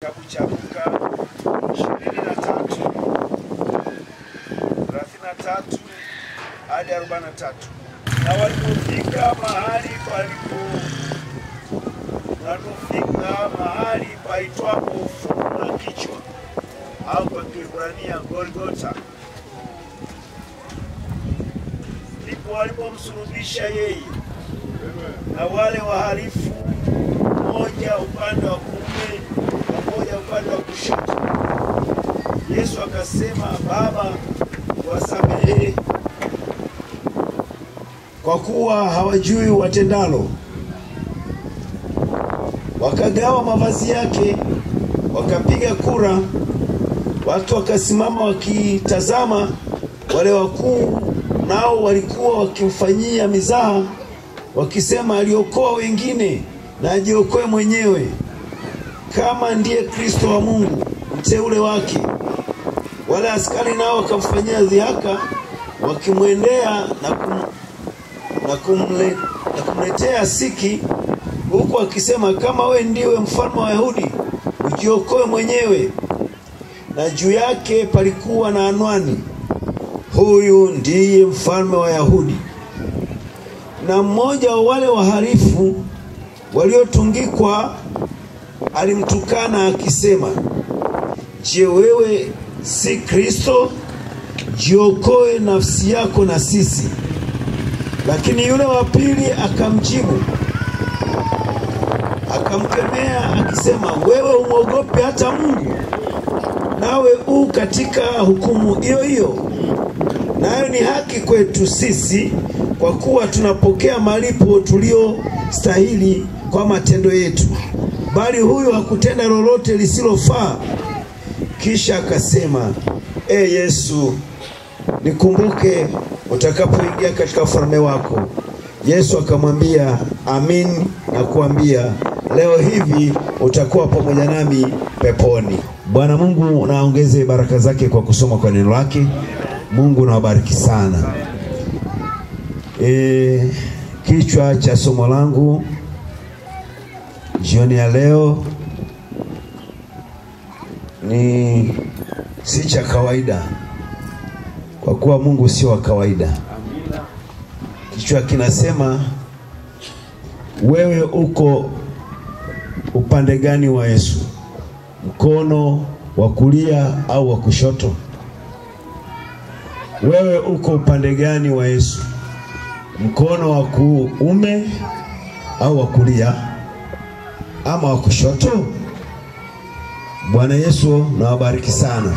kitabu cha Luka 23 hadi 43. Na walipofika mahali paitwapo Fuvu la Kichwa au kwa Kiebrania Golgotha, ndipo walipomsulubisha yeye na wale wahalifu, mmoja upande wa kuume na mmoja upande wa kushoto. Yesu akasema, Baba, wasamehe, kwa kuwa hawajui watendalo. Wakagawa mavazi yake, wakapiga kura. Watu wakasimama wakitazama. Wale wakuu nao walikuwa wakimfanyia mizaha, wakisema, aliokoa wengine na ajiokoe mwenyewe, kama ndiye Kristo wa Mungu, mteule wake. Wale askari nao wakamfanyia dhihaka, wakimwendea na kumletea siki, huku akisema, kama we ndiwe mfalme wa Wayahudi, ujiokoe mwenyewe. Na juu yake palikuwa na anwani, huyu ndiye mfalme wa Wayahudi. Na mmoja wa wale wahalifu waliotungikwa alimtukana akisema, je, wewe si Kristo? Jiokoe nafsi yako na sisi. Lakini yule wa pili akamjibu, akamkemea akisema, wewe umogope hata Mungu? Nawe katika hukumu hiyo hiyo. Nayo ni haki kwetu sisi, kwa kuwa tunapokea malipo tulio stahili kwa matendo yetu. Bali huyu hakutenda lolote lisilofaa. Kisha akasema, Yesu, nikumbuke utakapoingia katika ufalme wako. Yesu akamwambia, amin nakuambia, leo hivi utakuwa pamoja nami peponi. Bwana Mungu naongeze baraka zake kwa kusoma kwa neno lake. Mungu nawabariki sana. Kichwa cha somo langu jioni ya leo ni si cha kawaida, kwa kuwa Mungu sio wa kawaida. Kichwa kinasema, wewe uko upande gani wa Yesu? Mkono wa kulia au wa kushoto? Wewe uko upande gani wa Yesu? Mkono wa kuume au wa kulia ama wa kushoto? Bwana Yesu nawabariki sana.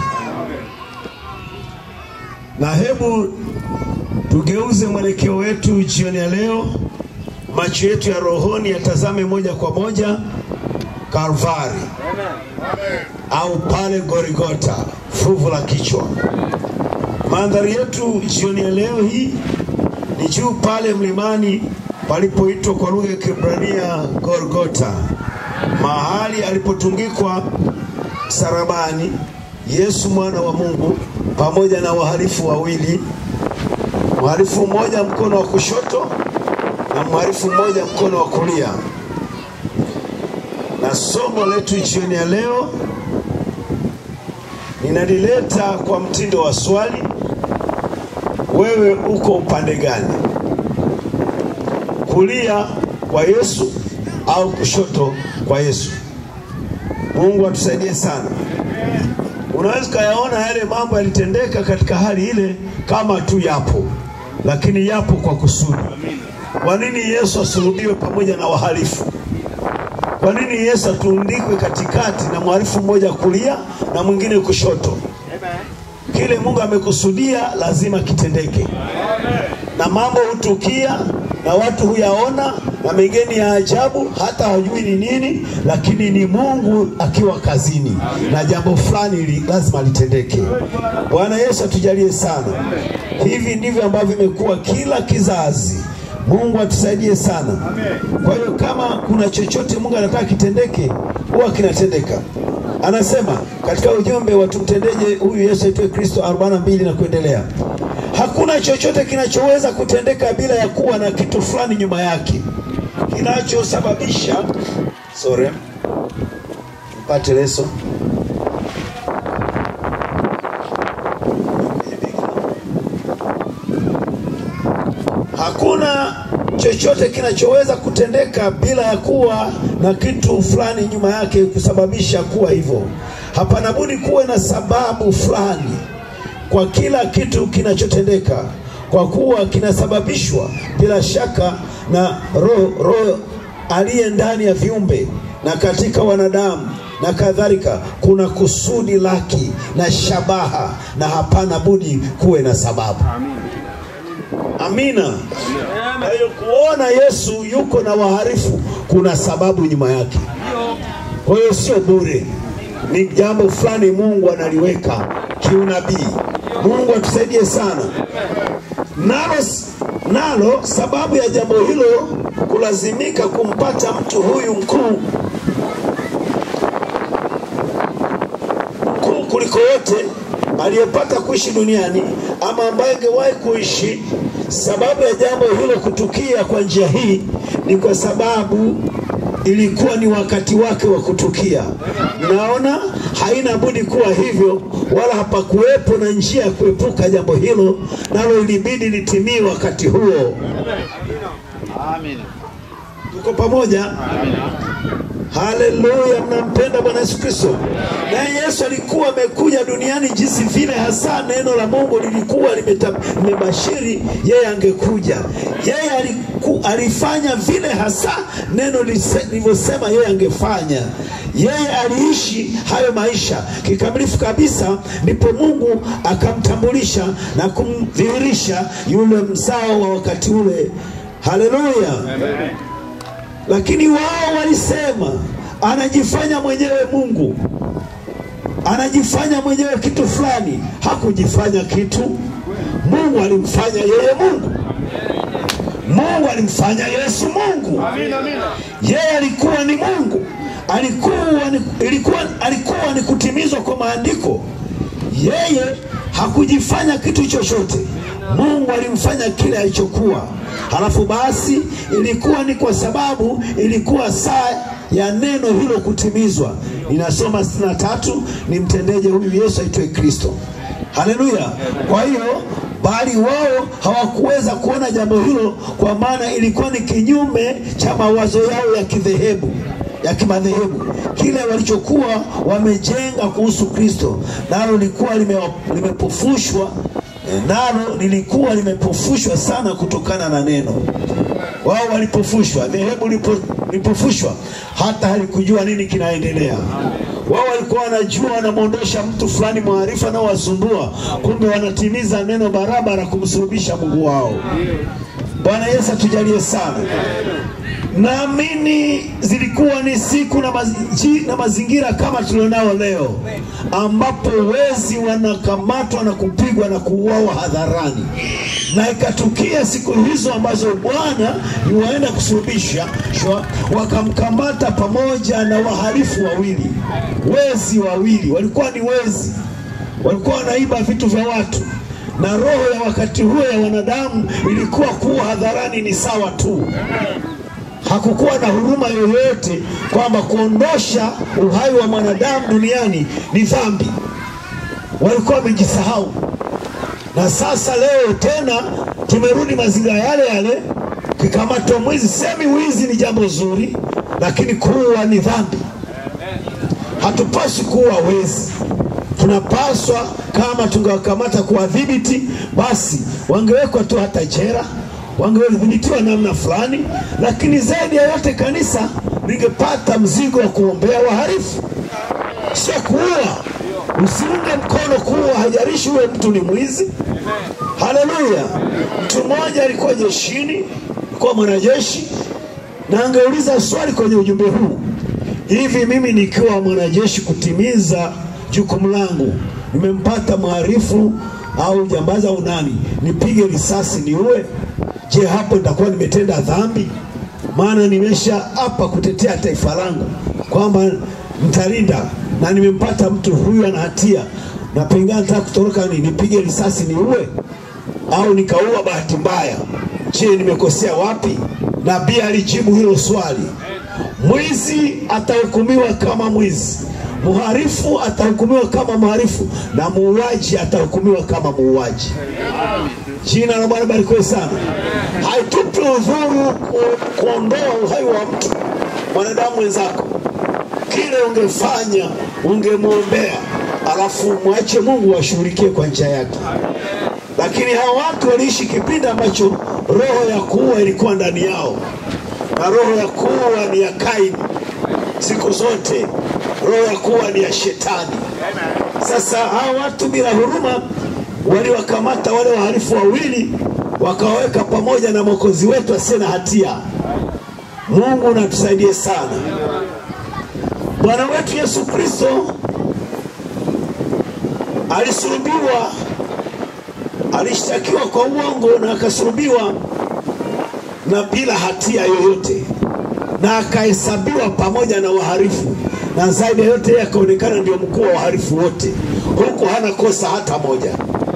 Na hebu tugeuze mwelekeo wetu jioni ya leo. Macho yetu ya rohoni yatazame moja kwa moja Kalvari au pale Golgotha, Fuvu la Kichwa. Mandhari yetu jioni ya leo hii ni juu pale mlimani palipoitwa kwa lugha ya Kiebrania Golgotha, mahali alipotungikwa sarabani Yesu mwana wa Mungu pamoja na wahalifu wawili, mhalifu mmoja mkono wa kushoto na mhalifu mmoja mkono wa kulia. Na somo letu jioni ya leo ninalileta kwa mtindo wa swali, wewe uko upande gani? Kulia kwa Yesu au kushoto kwa Yesu? Mungu atusaidie sana. Unaweza kuyaona yale mambo yalitendeka katika hali ile kama tu yapo, lakini yapo kwa kusudi. Kwa nini Yesu asulubiwe pamoja na wahalifu? Kwa nini Yesu atundikwe katikati na mhalifu mmoja kulia na mwingine kushoto? Kile Mungu amekusudia lazima kitendeke. Na mambo hutukia na watu huyaona na mengine ya ajabu hata hawajui ni nini, lakini ni Mungu akiwa kazini na jambo fulani lazima litendeke. Bwana Yesu atujalie sana. Hivi ndivyo ambavyo imekuwa kila kizazi. Mungu atusaidie sana. Kwa hiyo kama kuna chochote Mungu anataka kitendeke, huwa kinatendeka. Anasema katika ujumbe wa tumtendeje huyu Yesu aitwaye Kristo 42 na kuendelea, hakuna chochote kinachoweza kutendeka bila ya kuwa na kitu fulani nyuma yake kinachosababisha pate leso. Hakuna chochote kinachoweza kutendeka bila ya kuwa na kitu fulani nyuma yake kusababisha kuwa hivyo. Hapana budi kuwe na sababu fulani kwa kila kitu kinachotendeka, kwa kuwa kinasababishwa bila shaka na roho aliye ndani ya viumbe na katika wanadamu na kadhalika. Kuna kusudi laki na shabaha, na hapana budi kuwe na sababu. Amina. Kwa hiyo kuona Yesu yuko na waharifu, kuna sababu nyuma yake. Kwa hiyo sio bure, ni jambo fulani Mungu analiweka kiunabii. Mungu atusaidie sana. Nalo sababu ya jambo hilo kulazimika kumpata mtu huyu mkuu kuliko wote aliyepata kuishi duniani, ama ambaye angewahi kuishi. Sababu ya jambo hilo kutukia kwa njia hii ni kwa sababu ilikuwa ni wakati wake wa kutukia. Naona haina budi kuwa hivyo, wala hapakuwepo na njia ya kuepuka jambo hilo, nalo ilibidi litimie wakati huo. Amen. Tuko pamoja? Amen. Haleluya, mnampenda Bwana Yesu Kristo. Na Yesu alikuwa amekuja duniani jinsi vile hasa neno la Mungu lilikuwa limebashiri yeye angekuja. Yeye alifanya vile hasa neno lilivyosema yeye angefanya. Yeye aliishi hayo maisha kikamilifu kabisa, ndipo Mungu akamtambulisha na kumdhihirisha yule mzao wa wakati ule. Haleluya. Amen. Lakini wao walisema anajifanya mwenyewe Mungu, anajifanya mwenyewe kitu fulani. Hakujifanya kitu. Mungu alimfanya yeye Mungu. Mungu alimfanya Yesu Mungu. Yeye alikuwa ni Mungu. Alikuwa ni kutimizwa kwa maandiko. Yeye hakujifanya kitu chochote. Mungu alimfanya kile alichokuwa. Halafu basi ilikuwa ni kwa sababu ilikuwa saa ya neno hilo kutimizwa. Ninasoma 63, nimtendeje huyu Yesu aitwe Kristo. Haleluya. Kwa hiyo bali wao hawakuweza kuona jambo hilo, kwa maana ilikuwa ni kinyume cha mawazo yao ya kidhehebu, ya kimadhehebu. Kile walichokuwa wamejenga kuhusu Kristo nalo lilikuwa limepofushwa, lilikuwa limepofushwa sana kutokana na neno. Wao walipofushwa, dhehebu lipofushwa, hata halikujua nini kinaendelea. Wao walikuwa wanajua wanamuondosha mtu fulani maarifa na wasumbua, kumbe wanatimiza neno barabara kumsulubisha Mungu wao. Bwana Yesu atujalie sana. Naamini zilikuwa ni siku na mazingira kama tulionao leo, ambapo wezi wanakamatwa na kupigwa na kuuawa hadharani. Na ikatukia siku hizo ambazo Bwana yuwaenda kusulubisha, wakamkamata pamoja na wahalifu wawili, wezi wawili. Walikuwa ni wezi, walikuwa wanaiba vitu vya watu, na roho ya wakati huo ya wanadamu ilikuwa kuwa hadharani ni sawa tu. Hakukuwa na huruma yoyote kwamba kuondosha uhai wa mwanadamu duniani ni dhambi. Walikuwa wamejisahau. Na sasa leo tena tumerudi mazingira yale yale. Kikamatwa mwizi, semi wizi ni jambo zuri, lakini kuua ni dhambi. Hatupaswi kuwa wezi. Tunapaswa, kama tungewakamata kuwadhibiti, basi wangewekwa tu hata jela, wangedhibitiwa namna fulani. Lakini zaidi ya yote kanisa lingepata mzigo wa kuombea wahalifu, sio kuua. Usiunge mkono kuua, hajarishi huyo mtu ni mwizi. Haleluya. Mtu mmoja alikuwa jeshini, alikuwa mwanajeshi, na angeuliza swali kwenye ujumbe huu: hivi mimi nikiwa mwanajeshi kutimiza jukumu langu, nimempata mhalifu au jambazi au nani, nipige risasi niue? Je, hapo nitakuwa nimetenda dhambi? Maana nimesha hapa kutetea taifa langu kwamba nitalinda, na nimempata mtu huyu ana hatia, na pengine nataka kutoroka, nipige risasi niue? Au nikaua bahati mbaya? Je, nimekosea wapi? Nabii alijibu hilo swali: mwizi atahukumiwa kama mwizi, Mharifu atahukumiwa kama mharifu na muuaji atahukumiwa kama muuaji. Jina la Bwana barikiwe sana. Haitupi udhuru kuondoa uhai wa mtu mwanadamu wenzako. Kile ungefanya ungemuombea, alafu mwache Mungu ashughulikie kwa njia yake. Lakini hao watu waliishi kipindi ambacho roho ya kuua ilikuwa ndani yao, na roho ya kuua ni ya Kaini. Siku zote roho ya kuua ni ya shetani. Sasa hao watu bila huruma waliwakamata wale wahalifu wawili, wakaweka pamoja na Mwokozi wetu asiye na hatia. Mungu natusaidie sana. Bwana wetu Yesu Kristo alisulubiwa, alishtakiwa kwa uongo na akasulubiwa na bila hatia yoyote, na akahesabiwa pamoja na wahalifu, na zaidi yote yeye akaonekana ndio mkuu wa wahalifu wote, huko hana kosa hata moja.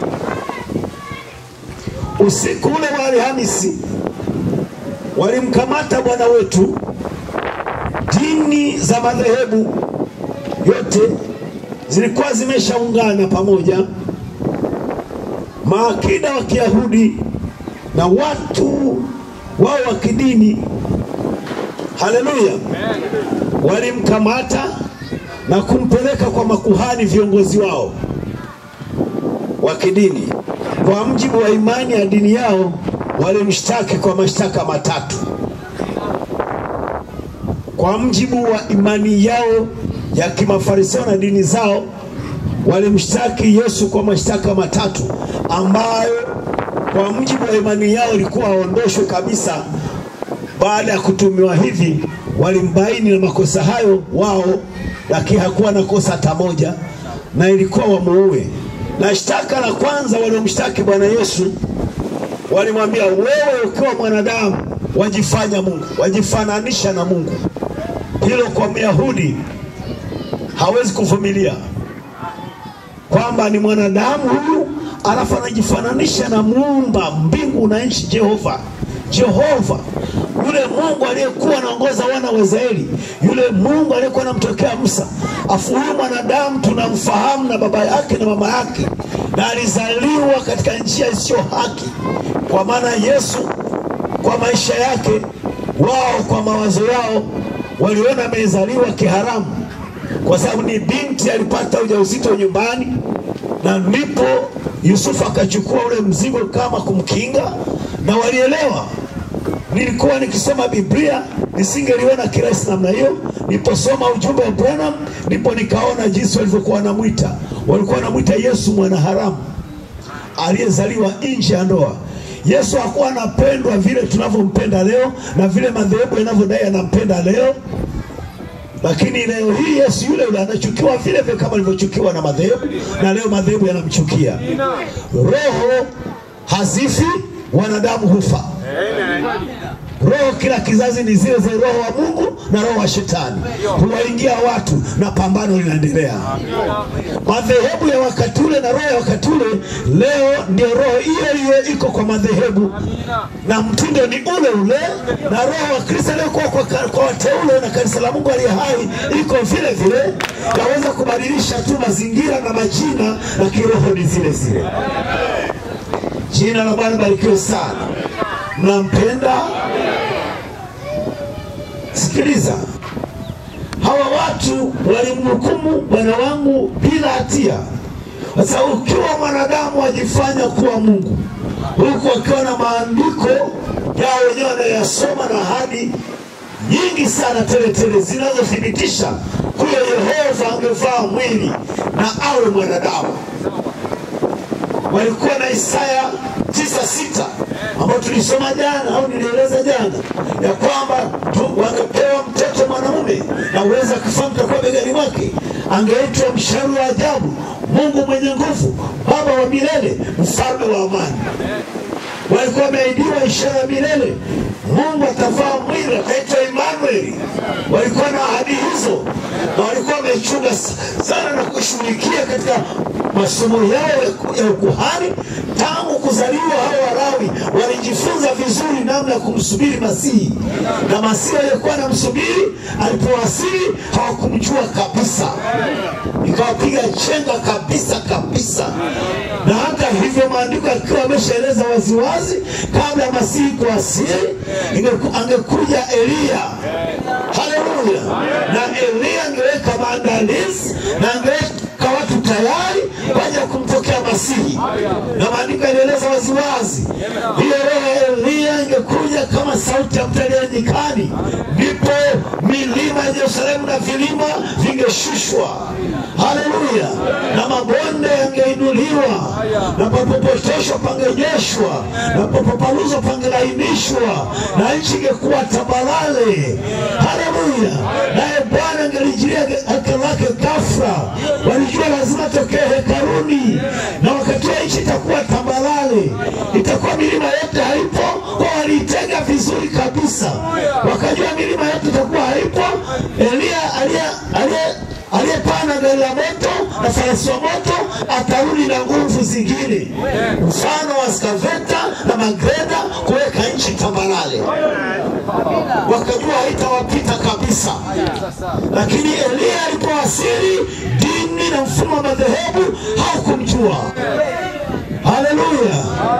Usiku ule wa Alhamisi walimkamata Bwana wetu. Dini za madhehebu yote zilikuwa zimeshaungana pamoja, maakida wa Kiyahudi na watu wao wa kidini. Haleluya. Walimkamata na kumpeleka kwa makuhani, viongozi wao wa kidini. Kwa mjibu wa imani ya dini yao, walimshtaki kwa mashtaka matatu. Kwa mjibu wa imani yao ya Kimafarisayo na dini zao, walimshtaki Yesu kwa mashtaka matatu, ambayo kwa mjibu wa imani yao ilikuwa aondoshwe kabisa. Baada ya kutumiwa hivi, walimbaini na makosa hayo wao, lakini hakuwa na kosa hata moja, na ilikuwa wamuue. Na shtaka la kwanza waliomshtaki Bwana Yesu, walimwambia, wewe ukiwa mwanadamu wajifanya Mungu, wajifananisha na Mungu. Hilo kwa Myahudi hawezi kuvumilia, kwamba ni mwanadamu huyu alafu anajifananisha na muumba mbingu na nchi, Jehova. Yule Mungu aliyekuwa anaongoza wana wa Israeli, yule Mungu aliyekuwa anamtokea Musa. Afu huyu mwanadamu tunamfahamu na baba yake na mama yake, na alizaliwa katika njia isiyo haki. Kwa maana Yesu kwa maisha yake, wao kwa mawazo yao waliona amezaliwa kiharamu, kwa sababu ni binti alipata ujauzito nyumbani, na ndipo Yusufu akachukua ule mzigo kama kumkinga, na walielewa. Nilikuwa nikisoma Biblia nisingeliona kirahisi namna hiyo. Niliposoma ujumbe wa Branham ndipo nikaona jinsi walivyokuwa wanamuita. Walikuwa wanamuita Yesu mwana haramu, aliyezaliwa nje ya ndoa. Yesu hakuwa anapendwa vile tunavyompenda leo na vile madhehebu yanavyodai anampenda leo. Lakini leo hii Yesu yule anachukiwa vile vile kama alivyochukiwa na madhehebu, na leo madhehebu yanamchukia. Roho hazifi, wanadamu hufa. Roho kila kizazi ni zile za roho wa Mungu na roho wa shetani. Huwaingia watu na pambano linaendelea. Madhehebu ya wakati ule na roho ya wakati ule, leo ndio roho hiyo iko kwa madhehebu, na mtindo ni ule ule, na roho wa Kristo leo kwa wateule na kanisa la Mungu aliye hai iko vile vile. Yaweza kubadilisha tu mazingira na majina, na kiroho ni zile zile. Jina la Bwana barikiwe sana. Mnampenda? Sikiliza, hawa watu walimhukumu Bwana wangu bila hatia. Sasa ukiwa mwanadamu wajifanya kuwa Mungu, huku wakiwa na maandiko yao wenyewe wanayasoma na hadi nyingi sana tele zinazothibitisha kuwa Yehova angevaa mwili na awe mwanadamu. Walikuwa na Isaya 9:6 ambao tulisoma jana au nilieleza jana, ya kwamba wangepewa mtoto mwanamume na uweza kufahamu kwa begani mwake, angeitwa mshauri wa ajabu, Mungu mwenye nguvu, Baba wa milele, mfalme wa amani. Walikuwa wameahidiwa ishara ya milele, Mungu atavaa mwili ataitwa Emmanuel. Walikuwa na ahadi hizo, na walikuwa wamechunga sana na kushughulikia katika masomo yao ya ukuhani. Tangu kuzaliwa hao Walawi walijifunza vizuri namna ya kumsubiri Masihi, na Masihi aliyekuwa anamsubiri alipowasili hawakumjua kabisa, ikawapiga chenga kabisa. Na hata hivyo maandiko yakiwa yameshaeleza waziwazi kabla Masihi kuwasili angekuja Elia. Haleluya! Na Elia angeweka maandalizi na angeweka watu tayari waje kumpokea Masihi. Na maandiko yanaeleza waziwazi hiyo roho ya Elia ingekuja kama sauti ya mtalia nyikani, ndipo milima ya Yerusalemu na vilima vingeshushwa. Haleluya! Na mabonde yangeinuliwa, na papopotoshwa pangenyeshwa, na papopaluzwa pangelainishwa, na nchi ingekuwa tambalale. Haleluya! Naye Bwana angelijilia hekalu lake ghafla. Walijua lazima tokee hekaluni, na wakati wa nchi itakuwa tambalale, itakuwa milima yote haipo. Kwa waliitenga vizuri kabisa, wakajua milima yote itakuwa haipo. Elia aliyepanda gari la moto na farasi wa moto atarudi na nguvu zingine, mfano wa skaveta na magreda, kuweka nchi tambalale. Wakajua haitawapita kabisa. Lakini Elia alipowasili, dini na mfumo wa madhehebu haukumjua. Haleluya!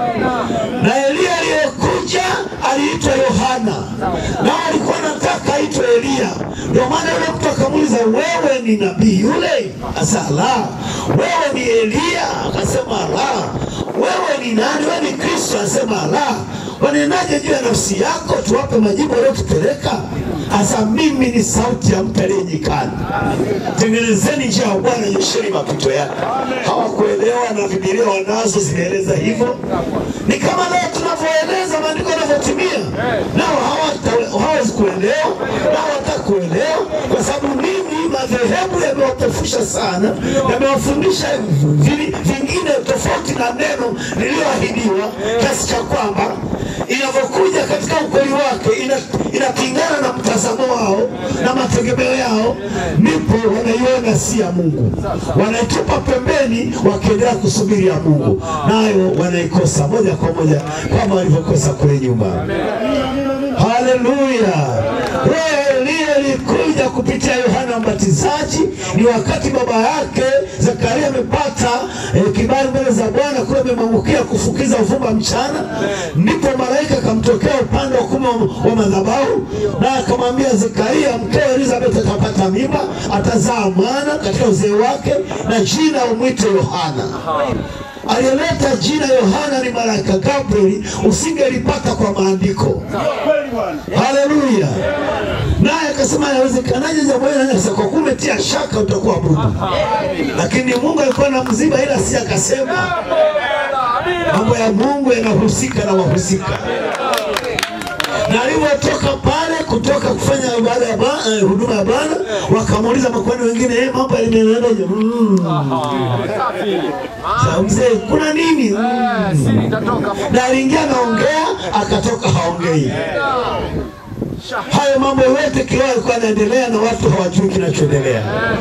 Na Elia aliyekuja aliitwa Yohana, na alikuwa anataka aitwe Elia. Ndio maana yule mtu akamuuliza, wewe ni nabii yule? Akasema la. Wewe ni Elia? Akasema la. Wewe ni nani? Wewe ni Kristo? Akasema la. Wanenaje juu ya nafsi yako? Tuwape majibu aliyotupeleka. Asa mimi ni sauti ya mtalia nyikani, tengenezeni njia ya Bwana, nyosheni mapito yake. Hawakuelewa, na Biblia wanazo zinaeleza hivyo. Ni kama leo tunavyoeleza maandiko yanavyotimia, nao hawawezi kuelewa, na hawatakuelewa, kwa sababu mimi madhehebu yamewapofusha sana, yamewafundisha vingine tofauti na neno niliyoahidiwa, kiasi cha kwamba inavyokuja katika ukweli wake inapingana na mtazamo wao na mategemeo yao, ndipo wanaiona si ya Mungu, wanaitupa pembeni, wakiendelea kusubiri ya Mungu, nayo wanaikosa moja kwa moja kama walivyokosa kule nyuma. Haleluya! Elia alikuja kupitia Yohana Mbatizaji. Ni wakati baba yake Zakaria amepata kibali mbele za Bwana, kule amemwangukia kufukiza uvumba mchana, ndipo malaika akamtokea upande wa kume wa madhabahu, na akamwambia Zakaria, mkeo Elizabeth atapata mimba, atazaa mwana katika uzee wake, na jina umwite Yohana. Aliyeleta jina Yohana ni malaika Gabriel, usingelipata kwa maandiko. Haleluya! Naye akasema, yawezekanaje jambo hili? Akasema, kwa kumetia shaka utakuwa bubu. Lakini Mungu alikuwa na mziba, ila si akasema. Mambo ya Mungu yanahusika na wahusika. Na alipotoka pale kutoka kufanya ibada ya huduma ya Bwana, wakamuuliza makuhani wengine, mambo yanaendaje? Mzee, kuna nini? Na aliingia naongea, akatoka haongei. Hayo mambo yote kiroho yalikuwa yanaendelea na watu hawajui kinachoendelea.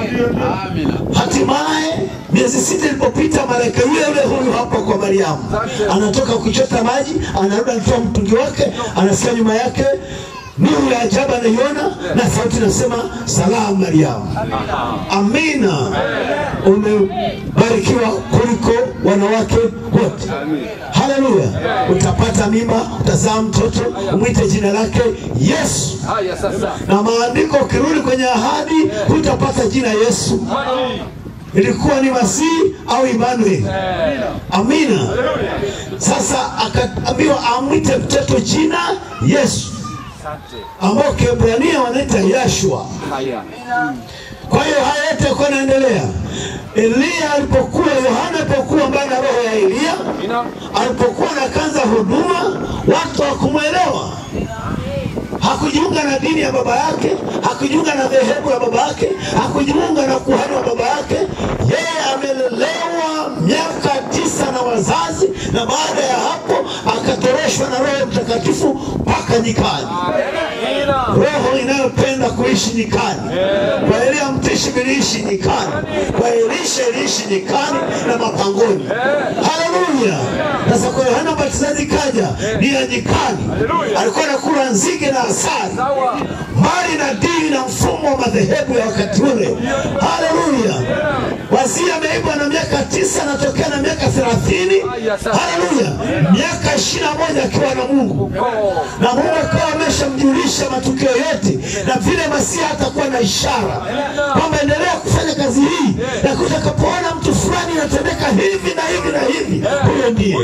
Hatimaye miezi 6 ilipopita, malaika yule huyu hapa kwa Mariamu anatoka kuchota maji, anarudi anatoa mtungi wake, anasikia nyuma yake nuru ya ajabu anaiona, na sauti nasema, salamu Mariamu, amina, umebarikiwa kuliko wanawake wote. Haleluya! Utapata mimba, utazaa mtoto, umwite jina lake Yesu. Na maandiko ukirudi kwenye ahadi, utapata jina Yesu. Ilikuwa ni Masihi au Emmanuel. Amina. Sasa akaambiwa amwite mtoto jina Yesu, ambao Kiebrania wanaita Yashua. Kwa hiyo haya yote yalikuwa yanaendelea. Elia alipokuwa, Yohana alipokuwa mbele ya roho ya Elia, alipokuwa anaanza huduma, watu hawakumuelewa. Hakujiunga na dini ya baba yake, hakujiunga na dhehebu la baba yake, hakujiunga na kuhani wa baba yake. Yeye amelelewa miaka 9 na wazazi, na baada ya hapo akatoroshwa na Roho Mtakatifu mpaka nyikani. roho inayopenda kuishi nyikani. Kwa Elia mtishi biliishi nyikani, kwa Elisha iliishi nyikani na mapangoni. Haleluya. Sasa kwa Yohana Mbatizaji kaja ni ya nyikani, alikuwa anakula nzige na asali, mbali na dini na mfumo wa madhehebu ya wakati ule. Haleluya. Wazia ameibwa na miaka 9, anatokea na miaka 30. Haleluya. Miaka 21 akiwa na Mungu, na Mungu akawa ameshamjulisha matukio yote, na vile Masia atakuwa na ishara kwamba endelea kufanya kazi hii, na kutakapoona mtu fulani anatendeka hivi na hivi na hivi, huyo ndiye.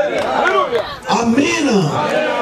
Amina.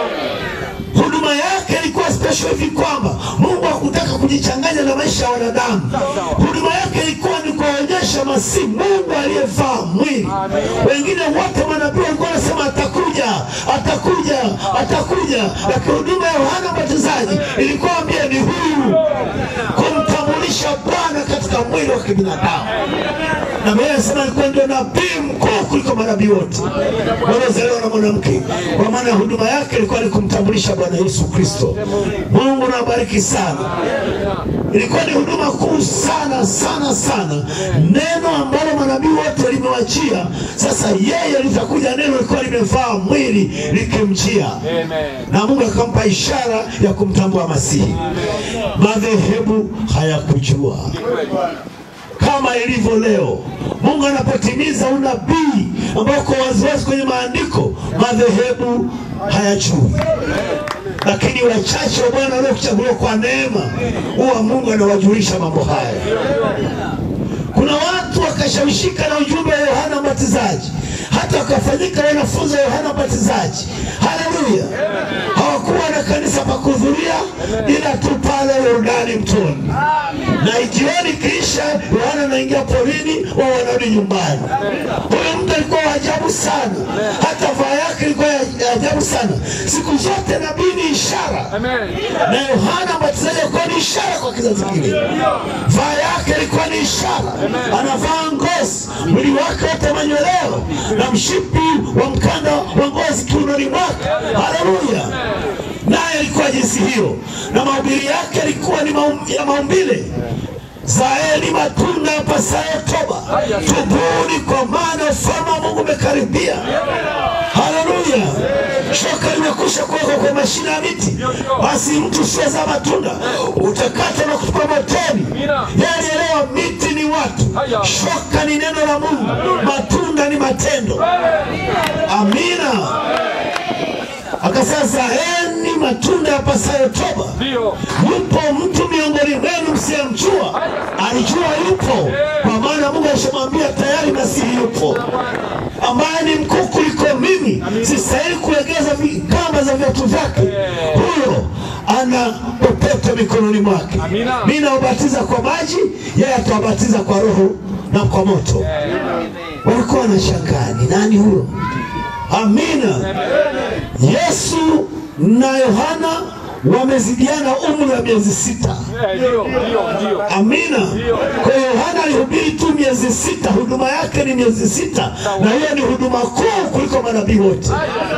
Huduma yake ilikuwa special hivi kwamba Mungu hakutaka kujichanganya na maisha ya wanadamu. Huduma yake ilikuwa ni kuonyesha Masihi, Mungu aliyevaa mwili. Wengine wote manabii walikuwa wanasema atakuja, atakuja, atakuja. Lakini huduma ya Yohana Mbatizaji ilikuwa ambia ni huyu, kumtambulisha Bwana katika mwili wa kibinadamu. Na Biblia inasema alikuwa ndio nabii mkuu kuliko manabii wote waliozaliwa na mwanamke, kwa maana huduma yake ilikuwa ni kumtambulisha Bwana Yesu Kristo. Mungu na bariki sana. Ilikuwa ni huduma kuu sana sana sana, neno ambalo manabii wote limewachia. Sasa yeye litakuja, neno lilikuwa limevaa mwili likimjia, na Mungu akampa ishara ya kumtambua Masihi. Madhehebu hayakujua kama ilivyo leo. Mungu anapotimiza unabii ambao kwa waziwazi kwenye maandiko, madhehebu hayajui. Lakini wachache wa Bwana wale kuchaguliwa kwa neema, huwa Mungu anawajulisha mambo haya. Kuna watu wakashawishika na ujumbe wa Yohana Mbatizaji, hata wakafanyika wanafunzi wa Yohana Mbatizaji. Haleluya. Hawakuwa na kanisa pa kuhudhuria ila tu pale Yordani mtoni. Na jioni kisha Yohana anaingia porini, wao wanarudi nyumbani. Huyo mtu alikuwa ajabu sana, hata vaa yake ilikuwa ajabu sana. Siku zote nabii ni ishara, na Yohana Mbatizaji alikuwa ni ishara kwa kizazi kile. Vaa yake ilikuwa ni ishara, anavaa ngozi, mwili wake wote manyweleo, na mshipi wa mkanda wa ngozi kiunoni mwake. Haleluya. Naye alikuwa jinsi hiyo, na mahubiri yake alikuwa ni ya maumbile. Zaeni matunda yapasayo toba, tubuni kwa maana ufalme wa Mungu umekaribia. Haleluya. Shoka limekwisha kuwekwa kwa mashina ya miti, basi mtu usiozaa matunda utakatwa na kutupwa motoni. Yalielewa, miti ni watu, shoka ni neno la Mungu, matunda ni matendo. Amina. Akasema zaeni matunda yapasayo toba. Yupo mtu miongoni mwenu msiyemjua, alijua yupo, kwa maana Mungu alishamwambia tayari Masihi yupo, ambaye ni mkuu kuliko mimi, sistahili kulegeza kamba za viatu vyake. Huyo ana pepeto mikononi mwake. Mimi naubatiza kwa maji, yeye atawabatiza kwa Roho na kwa moto. Walikuwa wanashangaa, ni nani huyo? Amina. Yesu na Yohana wamezidiana umri wa miezi 6. Amina. Kwa Yohana alihubiri tu miezi 6, huduma yake ni miezi 6, na hiyo ni huduma kuu kuliko manabii wote.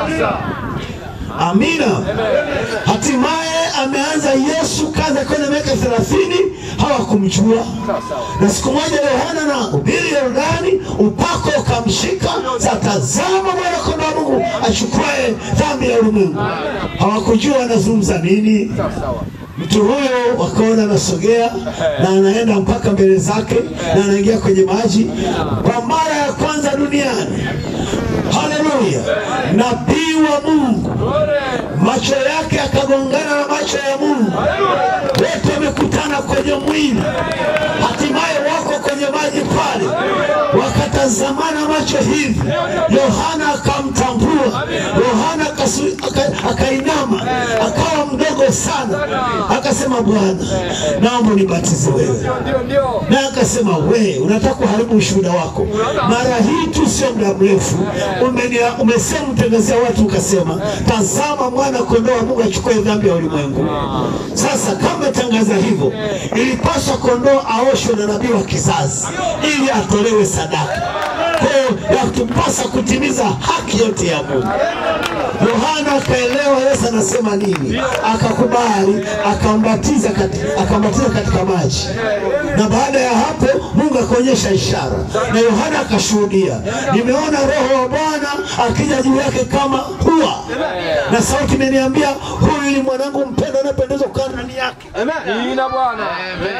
Amina. Hatimaye ameanza Yesu kaza kwenye miaka 30, hawakumjua. Na siku moja Yohana na hubiri Yordani, upako ukamshika. Sasa tazama Mwana Kondoo wa Mungu achukuaye dhambi ya ulimwengu. Hawakujua anazungumza nini. Mtu huyo wakaona anasogea na anaenda mpaka mbele zake, na anaingia kwenye maji kwa mara ya kwanza duniani. Haleluya. Nabii wa Mungu, macho yake akagongana na macho ya Mungu, wote wamekutana kwenye mwili. Hatimaye wako kwenye maji pale, wakatazamana macho hivi. Yohana akamtambua. Yohana akainama, akawa mdogo sana, akasema, Bwana, naomba nibatize wewe. Na akasema, wewe unataka kuharibu ushuhuda wako. Mara hii tu sio muda mrefu umesema mtangazia watu ukasema, tazama Mwana Kondoo wa Mungu achukue dhambi ya ulimwengu. Sasa kama tangaza hivyo, ilipaswa kondoo aoshwe na nabii wa kizazi ili atolewe sadaka. Kwa ya kutupasa kutimiza haki yote ya Mungu. Yohana akaelewa Yesu anasema nini, akakubali, akambatiza katika maji. Na baada ya hapo Mungu akaonyesha ishara, na Yohana akashuhudia, nimeona Roho wa Bwana akija juu yake kama hua, na sauti imeniambia, huyu ni mwanangu mpendwa anayependezwa kukaa ndani yake. Amen. Ina Bwana. Amen.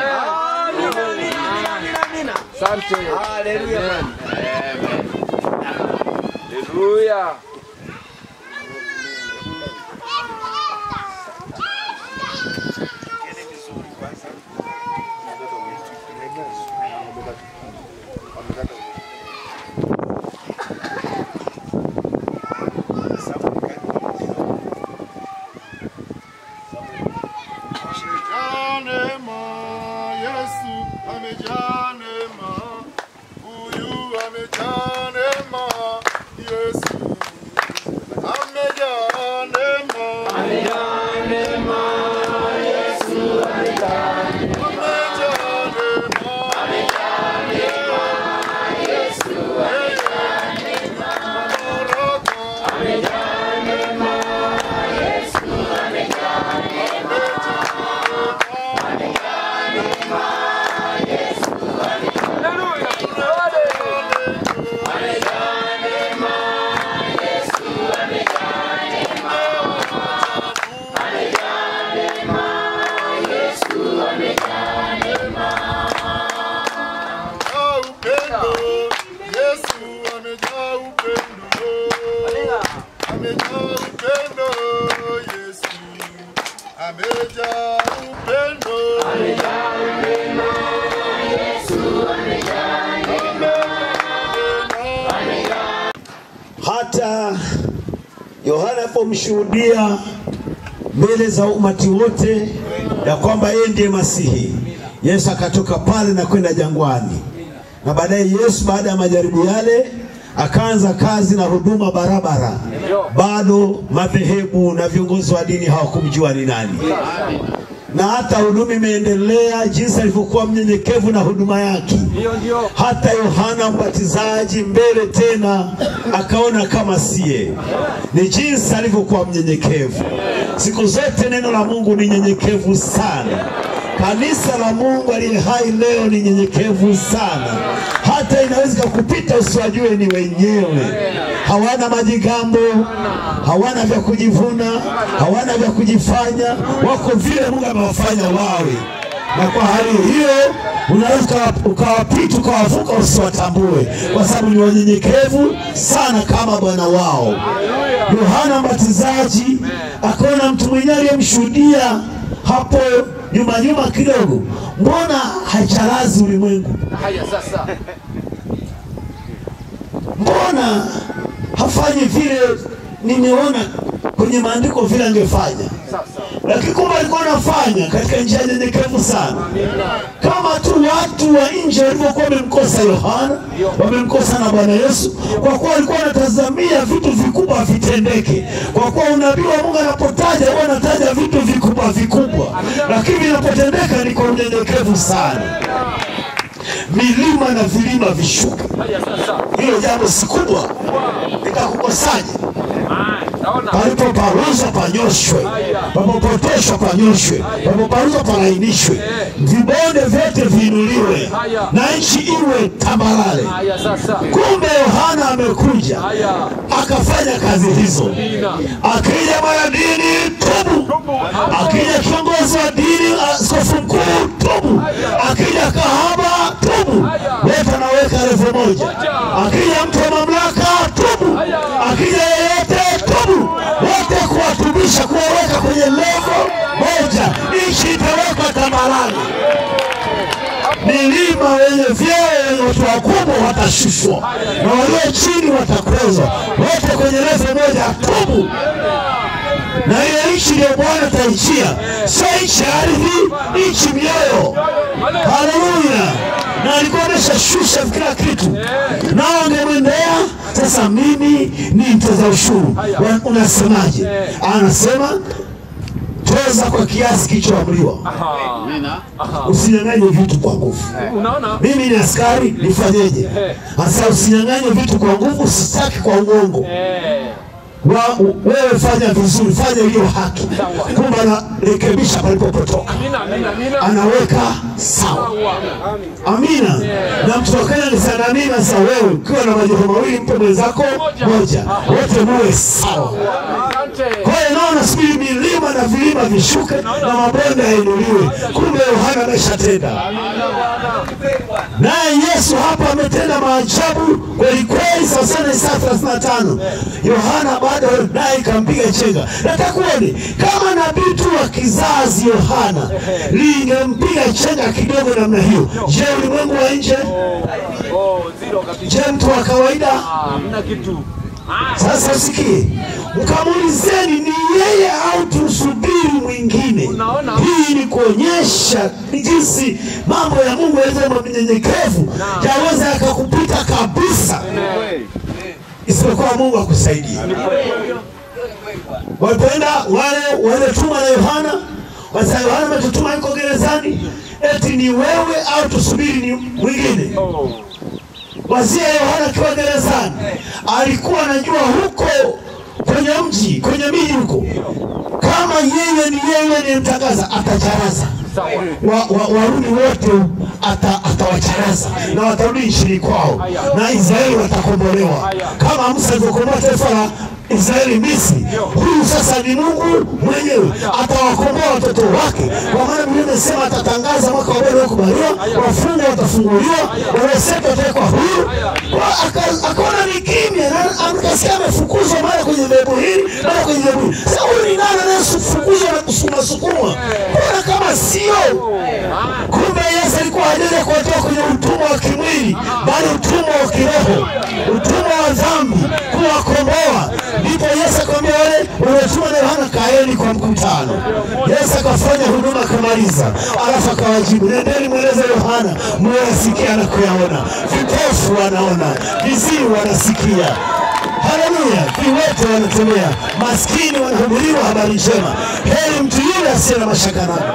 Amina. Asante. Haleluya. Amen. Haleluya. Hata Yohana alipomshuhudia mbele za umati wote ya kwamba yeye ndiye Masihi, Yesu akatoka pale na kwenda jangwani. Na baadaye Yesu baada ya majaribu yale akaanza kazi na huduma barabara. Bado madhehebu na viongozi wa dini hawakumjua ni nani. Na hata huduma imeendelea jinsi alivyokuwa mnyenyekevu na huduma yake. Hata Yohana Mbatizaji mbele tena akaona kama siye. Ni jinsi alivyokuwa mnyenyekevu. Siku zote neno la Mungu ni nyenyekevu sana. Kanisa la Mungu aliye hai leo ni nyenyekevu sana. Hata inaweza kupita usiwajue ni wenyewe. Hawana majigambo, hawana vya kujivuna, hawana vya kujifanya, wako vile Mungu amewafanya wawe. Na kwa hali hiyo unaweza ukawapita ukawavuka usiwatambue, kwa sababu ni wanyenyekevu sana kama Bwana wao. Yohana Mbatizaji akaona mtu mwenyewe aliyemshuhudia hapo nyuma kidogo, mbona haicharazi ulimwengu? Haya sasa. Mbona hafanyi vile nimeona kwenye maandiko vile angefanya? Lakini kumbe alikuwa anafanya katika njia nyenyekevu sana. Kama tu watu wa nje walivyokuwa wamemkosa Yohana, wamemkosa na Bwana Yesu, kwa kuwa walikuwa wanatazamia vitu vikubwa vitendeke. Kwa kuwa unabii wa Mungu anapotaja, huwa anataja vitu vikubwa. Lakini vinapotendeka ni kwa unyenyekevu sana. Milima na vilima vishuke. Hilo jambo si kubwa. Nikakukosaje? Palipoparuzwa panyoshwe, palipopoteshwa panyoshwe, palipoparuzwa palainishwe, vibonde vyote viinuliwe, na nchi iwe tambarare. Kumbe Yohana amekuja akafanya kazi hizo. Akija mwana dini, tubu. Akija kiongozi wa dini, askofu mkuu, tubu. Akija kahaba, tubu. Wote anaweka level moja. Akija mtu wa mamlaka, tubu. Akija yeyote, tubu. Wote kuwatubisha, kuwaweka kwenye level moja. Nchi itawekwa tambarare. Milima wenye vyeo watu wakubwa watashushwa, na walio chini watakwezwa. Wote kwenye level moja, tubu. Na ile nchi ndio Bwana ataichia, sio nchi ardhi, nchi mioyo. Haleluya. Na alikuwa ameshashusha kila kitu. Nao angemwendea, sasa mimi ni mtoza ushuru, unasemaje? Anasema ongeza kwa kiasi kilichoamriwa. Usinyang'anye vitu kwa nguvu. Unaona? Mimi ni askari, nifanyeje? Hasa usinyang'anye vitu kwa nguvu, usitaki kwa uongo. Wewe fanya vizuri, fanya hiyo haki. Kumbe anarekebisha palipopotoka. Anaweka sawa. Amina. Na mtokana ni sana amina sawa. Wewe ukiwa na majoho mawili mpe mwenzako moja. Wote muwe sawa. Kwa hiyo naona subiri milima na vilima vishuke na mabonde yainuliwe. Kumbe Yohana ameshatenda. Naye Yesu hapa ametenda maajabu kweli kweli. Sasa Isaya 35. Yohana bado naye kampiga chenga. Nataka kuone kama nabii tu wa kizazi Yohana lingempiga chenga kidogo namna hiyo. Je, ulimwengu wa nje? Je, mtu wa kawaida? Hamna kitu. Sasa usikie, mkamuulizeni ni yeye au tusubiri mwingine. Hii ni kuonyesha jinsi mambo ya Mungu yalivyo mnyenyekevu, yaweza yakakupita kabisa. Isipokuwa Mungu akusaidie. Wapenda wale tuma na Yohana, wasa Yohana ametutuma yuko gerezani, eti ni wewe au tusubiri ni mwingine? Wazia Yohana akiwa gerezani alikuwa anajua huko kwenye mji, kwenye miji huko, kama yeye ni mtangaza atacharaza. Warumi wote atawacharaza na watarudi nchini kwao, na Israeli watakombolewa kama Musa alivyokomboa taifa la Israeli Misri. Huyu sasa ni Mungu mwenyewe, atawakomboa watoto wake. Kwa maana Biblia inasema atatangaza mwaka wa Bwana ukubaliwa, wafungwa watafunguliwa, wanaoseka watawekwa huru. Akaona ni kimya, na akasikia amefukuzwa mara kwenye dhehebu hili, mara kwenye dhehebu hili. Sasa huyu ni nani anayefukuzwa na kusukuma? Mbona kama sio? Kumbe Yesu alikuwa hajaja kuwatoa kwenye utumwa wa kimwili, bali utumwa wa kiroho, utumwa wa dhambi, kuwakomboa. Ndipo Yesu akamwambia wale waliotuma na Yohana, kaeni kwa mkutano. Yesu akafanya huduma akamaliza, alafu akawajibu, nendeni mweleze Yohana, mwasikia na kuyaona, vipofu wanaona, viziwi wanasikia. Haleluya, viwete wanatembea, maskini wanahubiriwa habari njema. Heri mtu yule asiye na mashaka nami.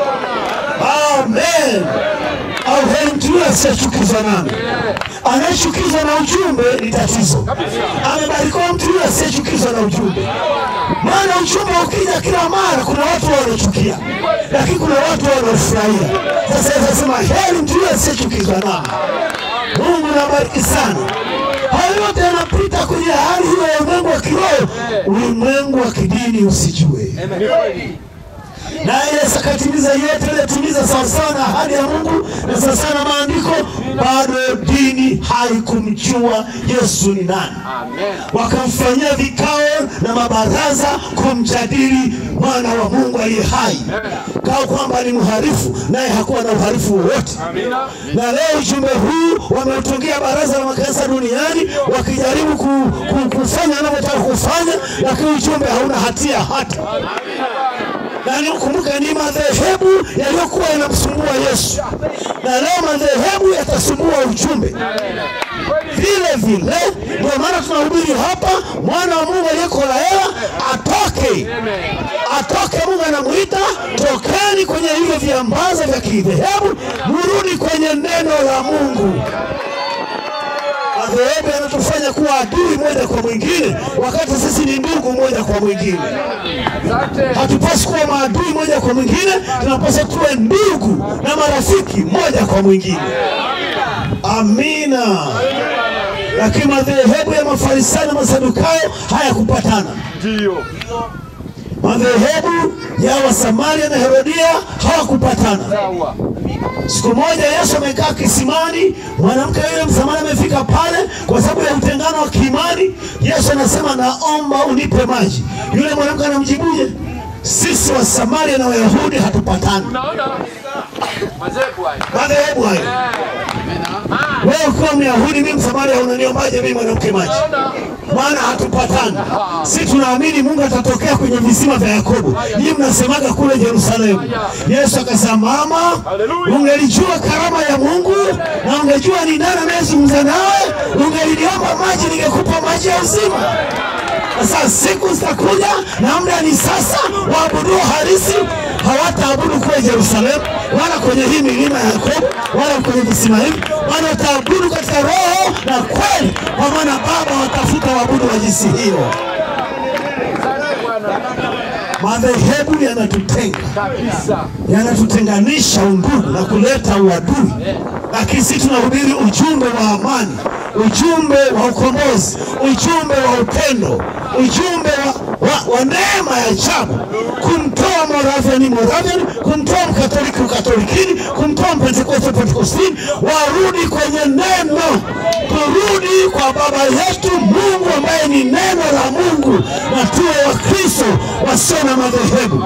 Amen. Au heri mtu yule asiyechukizwa nami. Anayechukizwa na ujumbe ni tatizo. Amebarikiwa mtu yule asiyechukizwa na ujumbe. Maana ujumbe ukija kila mara kuna watu wanachukia, lakini kuna watu wanafurahia. Sasa nasema heri mtu yule asiyechukizwa nami. Mungu anabariki sana. Hayo yote yanapita kwenye hali hiyo ya ulimwengu wa kiroho. Ulimwengu wa kidini usijue. Na Yesu akatimiza yote ile timiza sawa sawa na ahadi ya Mungu na sawa sawa na maandiko. Bado dini haikumjua Yesu ni nani. Wakamfanyia vikao na mabaraza kumjadili mwana wa Mungu aliye hai, kao kwamba ni mharifu, naye hakuwa na uharifu wowote. Na leo ujumbe huu wameutungia baraza la makanisa duniani, wakijaribu kufanya wanavyotaka kufanya, lakini ujumbe hauna hatia hata. Na nikumbuka ni madhehebu yaliyokuwa yanamsumbua Yesu, na leo madhehebu yatasumbua ujumbe vile vile. Ndio maana tunahubiri hapa, mwana wa Mungu aliyeko Laela atoke. Mungu anamuita, tokeni kwenye hivyo viambaza vya kidhehebu, mrudi kwenye neno la Mungu. Madhehebu yanatufanya kuwa adui moja kwa mwingine, wakati sisi ni ndugu moja kwa mwingine. Hatupaswi kuwa maadui moja kwa mwingine, tunapaswa tuwe ndugu na marafiki moja kwa mwingine. Amina. Lakini madhehebu ya Mafarisayo na Masadukayo hayakupatana. Ndio. Madhehebu ya Wasamaria na Herodia hawakupatana. Siku moja Yesu amekaa kisimani, mwanamke yule Msamaria amefika pale kwa sababu ya utengano wa kiimani. Yesu anasema, naomba unipe maji. Yule mwanamke anamjibuje? Sisi wa Samaria na Wayahudi hatupatani. Unaona? Madhehebu hayo. Wewe kwa Myahudi, mimi Msamaria, unaniombaje mimi mwanamke maji? Maana hatupatani. Sisi tunaamini Mungu atatokea kwenye visima vya Yakobo. Nyinyi mnasemaga kule Yerusalemu. Yesu akasema, mama, ungelijua karama ya Mungu na ungejua ni nani anayezungumza nawe, ungeliomba maji, ningekupa maji ya uzima. Sasa siku zitakuja na muda ni sasa, waabudu halisi hawataabudu kwa Yerusalemu wala kwenye hii milima ya Yakobo wala kwenye visima hivi, wala wataabudu katika roho na kweli, kwa maana Baba watafuta waabudu wa jinsi hiyo. Madhehebu yanatutenga kabisa, yanatutenganisha undugu na kuleta uadui, lakini sisi tunahubiri ujumbe wa amani, ujumbe wa ukombozi, ujumbe wa upendo, ujumbe wa neema ya ajabu, kumtoa Moravian, kumtoa Mkatoliki Ukatolikini, kumtoa Pentekoste Pentekostini, warudi kwenye neno, turudi kwa Baba yetu Mungu ambaye ni neno la Mungu, na tuwe wa Kristo wasio na madhehebu.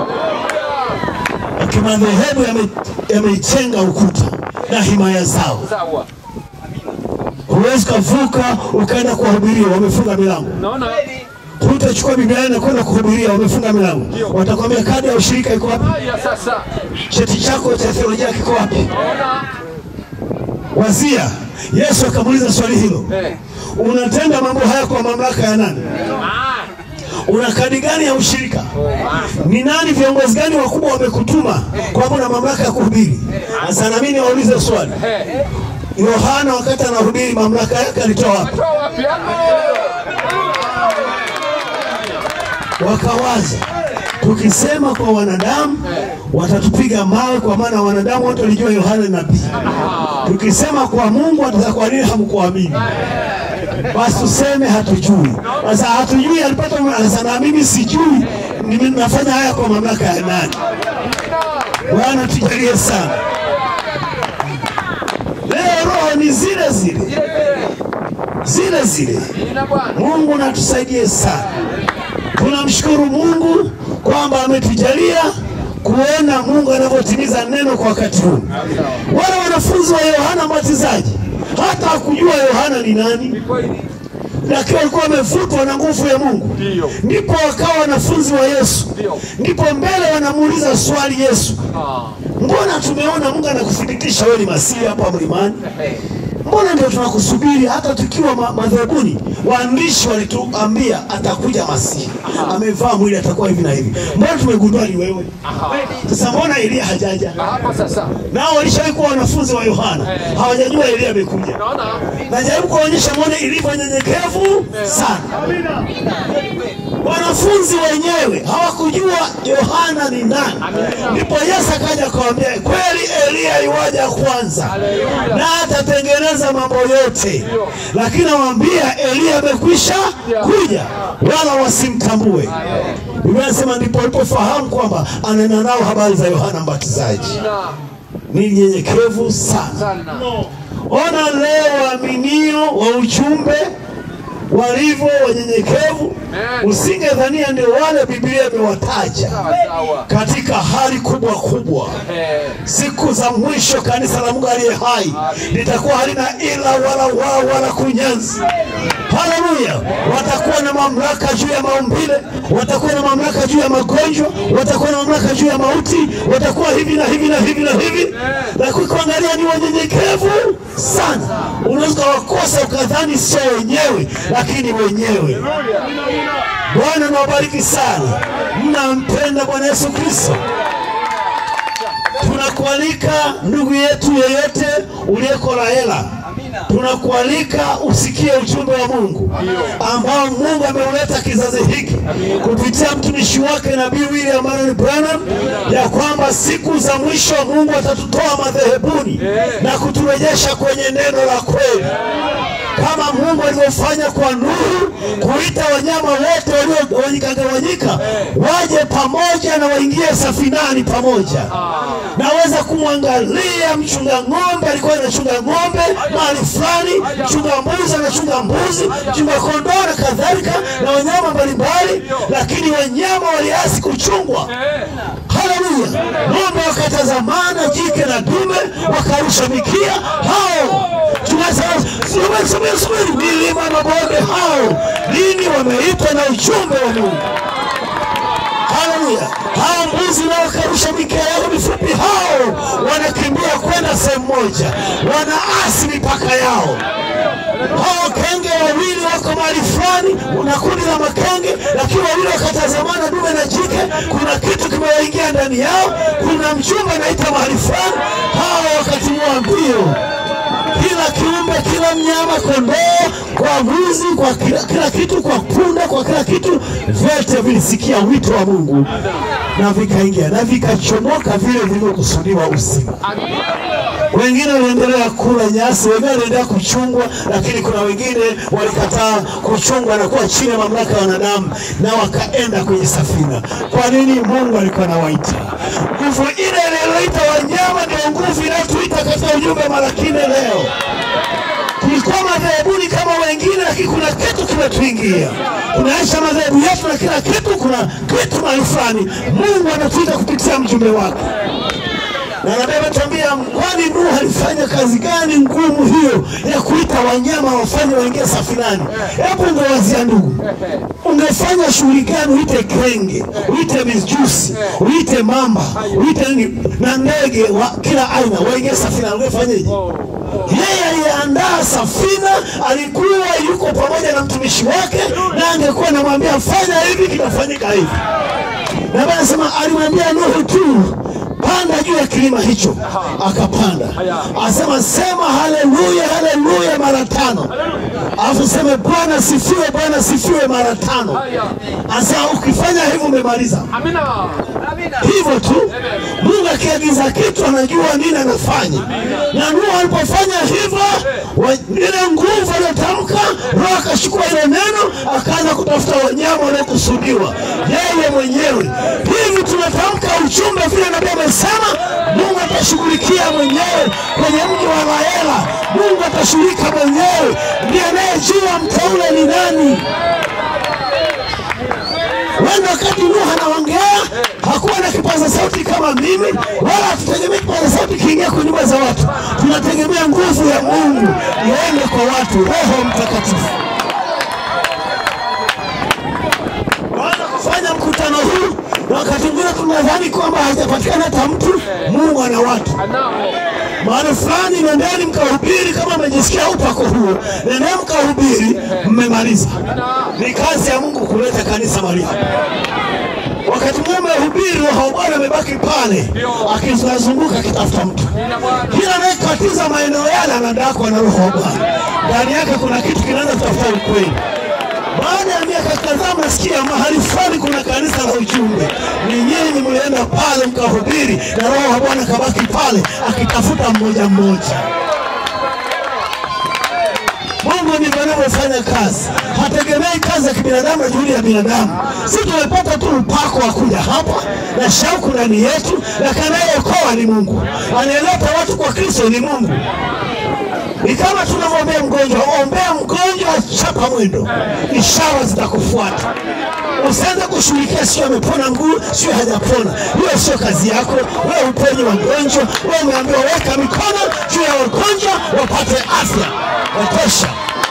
Madhehebu yamechenga ukuta na himaya zao. Huwezi kuvuka ukaenda kuhubiria, wamefunga milango. Naona utachukua Biblia na kwenda kuhubiria, wamefunga milango. Watakwambia kadi ya ushirika iko wapi? Sasa cheti chako cha theolojia kiko wapi? Wazia Yesu akamuuliza swali hilo, unatenda mambo haya kwa mamlaka ya nani? Una kadi gani ya ushirika? Ni nani, viongozi gani wakubwa wamekutuma kwa na mamlaka ya kuhubiri? Sasa na mimi niwaulize swali, Yohana wakati anahubiri mamlaka yake alitoa wapi? Wakawaza, tukisema kwa wanadamu watatupiga mawe, kwa maana wanadamu wote walijua Yohana ni nabii. Tukisema kwa Mungu watasema kwa nini hamkuamini? Basi tuseme hatujui. Sasa hatujui alipata, anasema mimi sijui, mimi nafanya haya kwa mamlaka ya nani? Bwana tujalie sana. Leo roho ni zile zile. Mungu natusaidie sana. Tunamshukuru Mungu kwamba ametujalia kuona Mungu anavyotimiza neno kwa wakati huu. Wale wanafunzi wa Yohana Mbatizaji hata hakujua Yohana ni nani, lakini walikuwa wamevutwa na nguvu ya Mungu. Ndipo wakawa wanafunzi wa Yesu. Ndipo mbele wanamuuliza swali Yesu, mbona tumeona Mungu anakuthibitisha wewe ni Masihi hapa mlimani? Mbona ndio tunakusubiri hata tukiwa madhabuni? Waandishi walituambia atakuja Masihi, amevaa mwili, atakuwa hivi na hivi. Mbona tumegundua ni wewe? Sasa mbona Elia hajaja? Sasa nao walishaikuwa wanafunzi wa Yohana, hawajajua Elia amekuja. Najaribu kuonyesha mbona ilivyo nyenyekevu sana. Wanafunzi wenyewe hawakujua Yohana ni nani. Ndipo Yesu akaja akawaambia, kweli Elia yuaja kwanza na atatengeneza mambo yote, lakini nawaambia Elia amekwisha kuja, wala wasimtambue. Biblia inasema ndipo walipofahamu kwamba anena nao habari za Yohana Mbatizaji. Ni nyenyekevu sana. Ona leo waaminio wa ujumbe walivyo wanyenyekevu, usingedhania ndio wale Biblia imewataja katika hali kubwa. Siku za mwisho kanisa la Mungu aliye hai litakuwa halina ila wala wao wala kunyanzi. Haleluya! Watakuwa na mamlaka juu ya maumbile, watakuwa na mamlaka juu ya magonjwa, watakuwa na mamlaka juu ya mauti, watakuwa hivi na hivi na hivi na hivi. Lakini kuangalia ni wanyenyekevu sana. Unaweza kuwakosa ukadhani sio wenyewe, lakini wenyewe. Bwana nawabariki sana. Mnampenda Bwana Yesu Kristo. Tunakualika ndugu yetu yeyote uliyeko Lahela, tunakualika usikie ujumbe wa Mungu ambao Mungu ameuleta kizazi hiki kupitia mtumishi wake Nabii William Marion Branham, ya kwamba siku za mwisho Mungu atatutoa madhehebuni na kuturejesha kwenye neno la kweli, kama Mungu alivyofanya kwa Nuhu, kuita wanyama wote waliogawanyika waje pamoja na waingie safinani pamoja. Naweza kumwangalia mchunga ng'ombe alikuwa anachunga ng'ombe mahali fulani, mchunga mbuzi anachunga mbuzi, mchunga kondoo na kadhalika na wanyama mbalimbali, lakini wanyama waliasi kuchungwa. Haleluya! Ng'ombe wakatazamana, jike na dume wakarusha mikia. Hao tunasema milima na mabonde, hao nini wameitwa na ujumbe wa Mungu. Haleluya! Hao mbuzi na wakarusha mikia yao mifupi, hao wanakimbia kwenda sehemu moja, wanaasi mipaka yao. Hao kenge wawili wako mahali fulani una kundi la makenge, lakini wawili wakatazamana dume na jike, kuna kitu kimeingia ndani yao, kuna mchumba anaita mahali fulani, hawa wakatimua mbio. Kila kiumbe, kila mnyama, kondoo, kwa mbuzi, kwa kila kitu, kwa punda, kwa kila kitu, vyote vilisikia wito wa Mungu na vikaingia na vikachomoka vile vilivyokusudiwa uzima. Wengine waliendelea kula nyasi, wengine waliendelea kuchungwa, lakini kuna wengine walikataa kuchungwa na kuwa chini ya mamlaka ya wanadamu na wakaenda kwenye safina. Kwa nini? Mungu alikuwa anawaita. Nguvu ile inayoita wanyama ndio nguvu inayotuita katika ujumbe Malakini leo. Tulikuwa madhehebuni kama wengine, lakini kuna kitu kimetuingia. Tunaisha madhehebu yetu na kila kitu, kuna kitu mahali fulani Mungu anatuita kupitia mjumbe wako. Na nabii ametuambia, kwani Nuhu alifanya kazi gani ngumu hiyo ya kuita wanyama wafanye waingie safinani? Hebu ungewazia ndugu, ungefanya shughuli gani? Uite kenge, uite mijusi, uite mamba, uite na ndege wa kila aina waingie safinani, ungefanyaje? Yeye aliandaa safina, alikuwa yuko pamoja na mtumishi wake, na angekuwa anamwambia fanya hivi, kitafanyika hivi. Na Bwana anasema alimwambia Nuhu tu, panda juu ya kilima hicho, akapanda. Asema sema haleluya haleluya mara 5. Alafu sema Bwana sifiwe mara 5. Asema ukifanya hivyo umemaliza. Amina. Hivyo tu Mungu akiagiza kitu anajua nini anafanya. Na Nuhu alipofanya hivyo, ile nguvu aliyotamka, Roho akachukua ile neno akaanza kutafuta wanyama waliokusudiwa yeye mwenyewe. Hivi tunatamka ujumbe vile nabii amesema, Mungu atashughulikia mwenyewe kwenye mji wa Laela. Mungu atashughulika mwenyewe, ndiye anayejua mteule ni nani. Wanda wakati Nuhu anaongea, hakuwa na kipaza sauti kama mimi, wala hatutegemea kipaza sauti kiingia kwa nyumba za watu. Tunategemea nguvu ya Mungu iende kwa watu, Roho Mtakatifu. Baada kufanya mkutano huu, wakati mwingine tunadhani kwamba hajapatikana hata mtu, Mungu ana watu. Mahali fulani nendeni mkahubiri, kama mmejisikia upako huo, nendeni mkahubiri, mmemaliza. Ni kazi ya Mungu kuleta kanisa mahali hapa. Wakati mwingine mhubiri, Roho Bwana amebaki pale akizunguka akitafuta mtu. Kila anayekatiza maeneo yale anadakwa na Roho Bwana. Ndani yake kuna kitu kinaanza kutafuta ukweli. Baada ya miaka kadhaa mnasikia mahali fulani kuna kanisa la ujumbe. Ni nyinyi mlienda pale mkahubiri, na Roho wa Bwana kabaki pale akitafuta mmoja mmoja. Mungu ndivyo anavyofanya kazi. Hategemei kazi ya kibinadamu na juhudi ya binadamu. Sisi tumepata tu upako wa kuja hapa na shauku ndani yetu, na anayeokoa ni Mungu. Anayeleta watu kwa Kristo ni Mungu. Ni kama tunamwombea mgonjwa, ombea mgonjwa, chapa mwendo, ishara zitakufuata. Usianze kushughulikia sio amepona nguu, sio hajapona. Hiyo sio kazi yako. Wewe uponye wagonjwa, wewe umeambiwa weka mikono juu ya wagonjwa wapate afya. Watosha.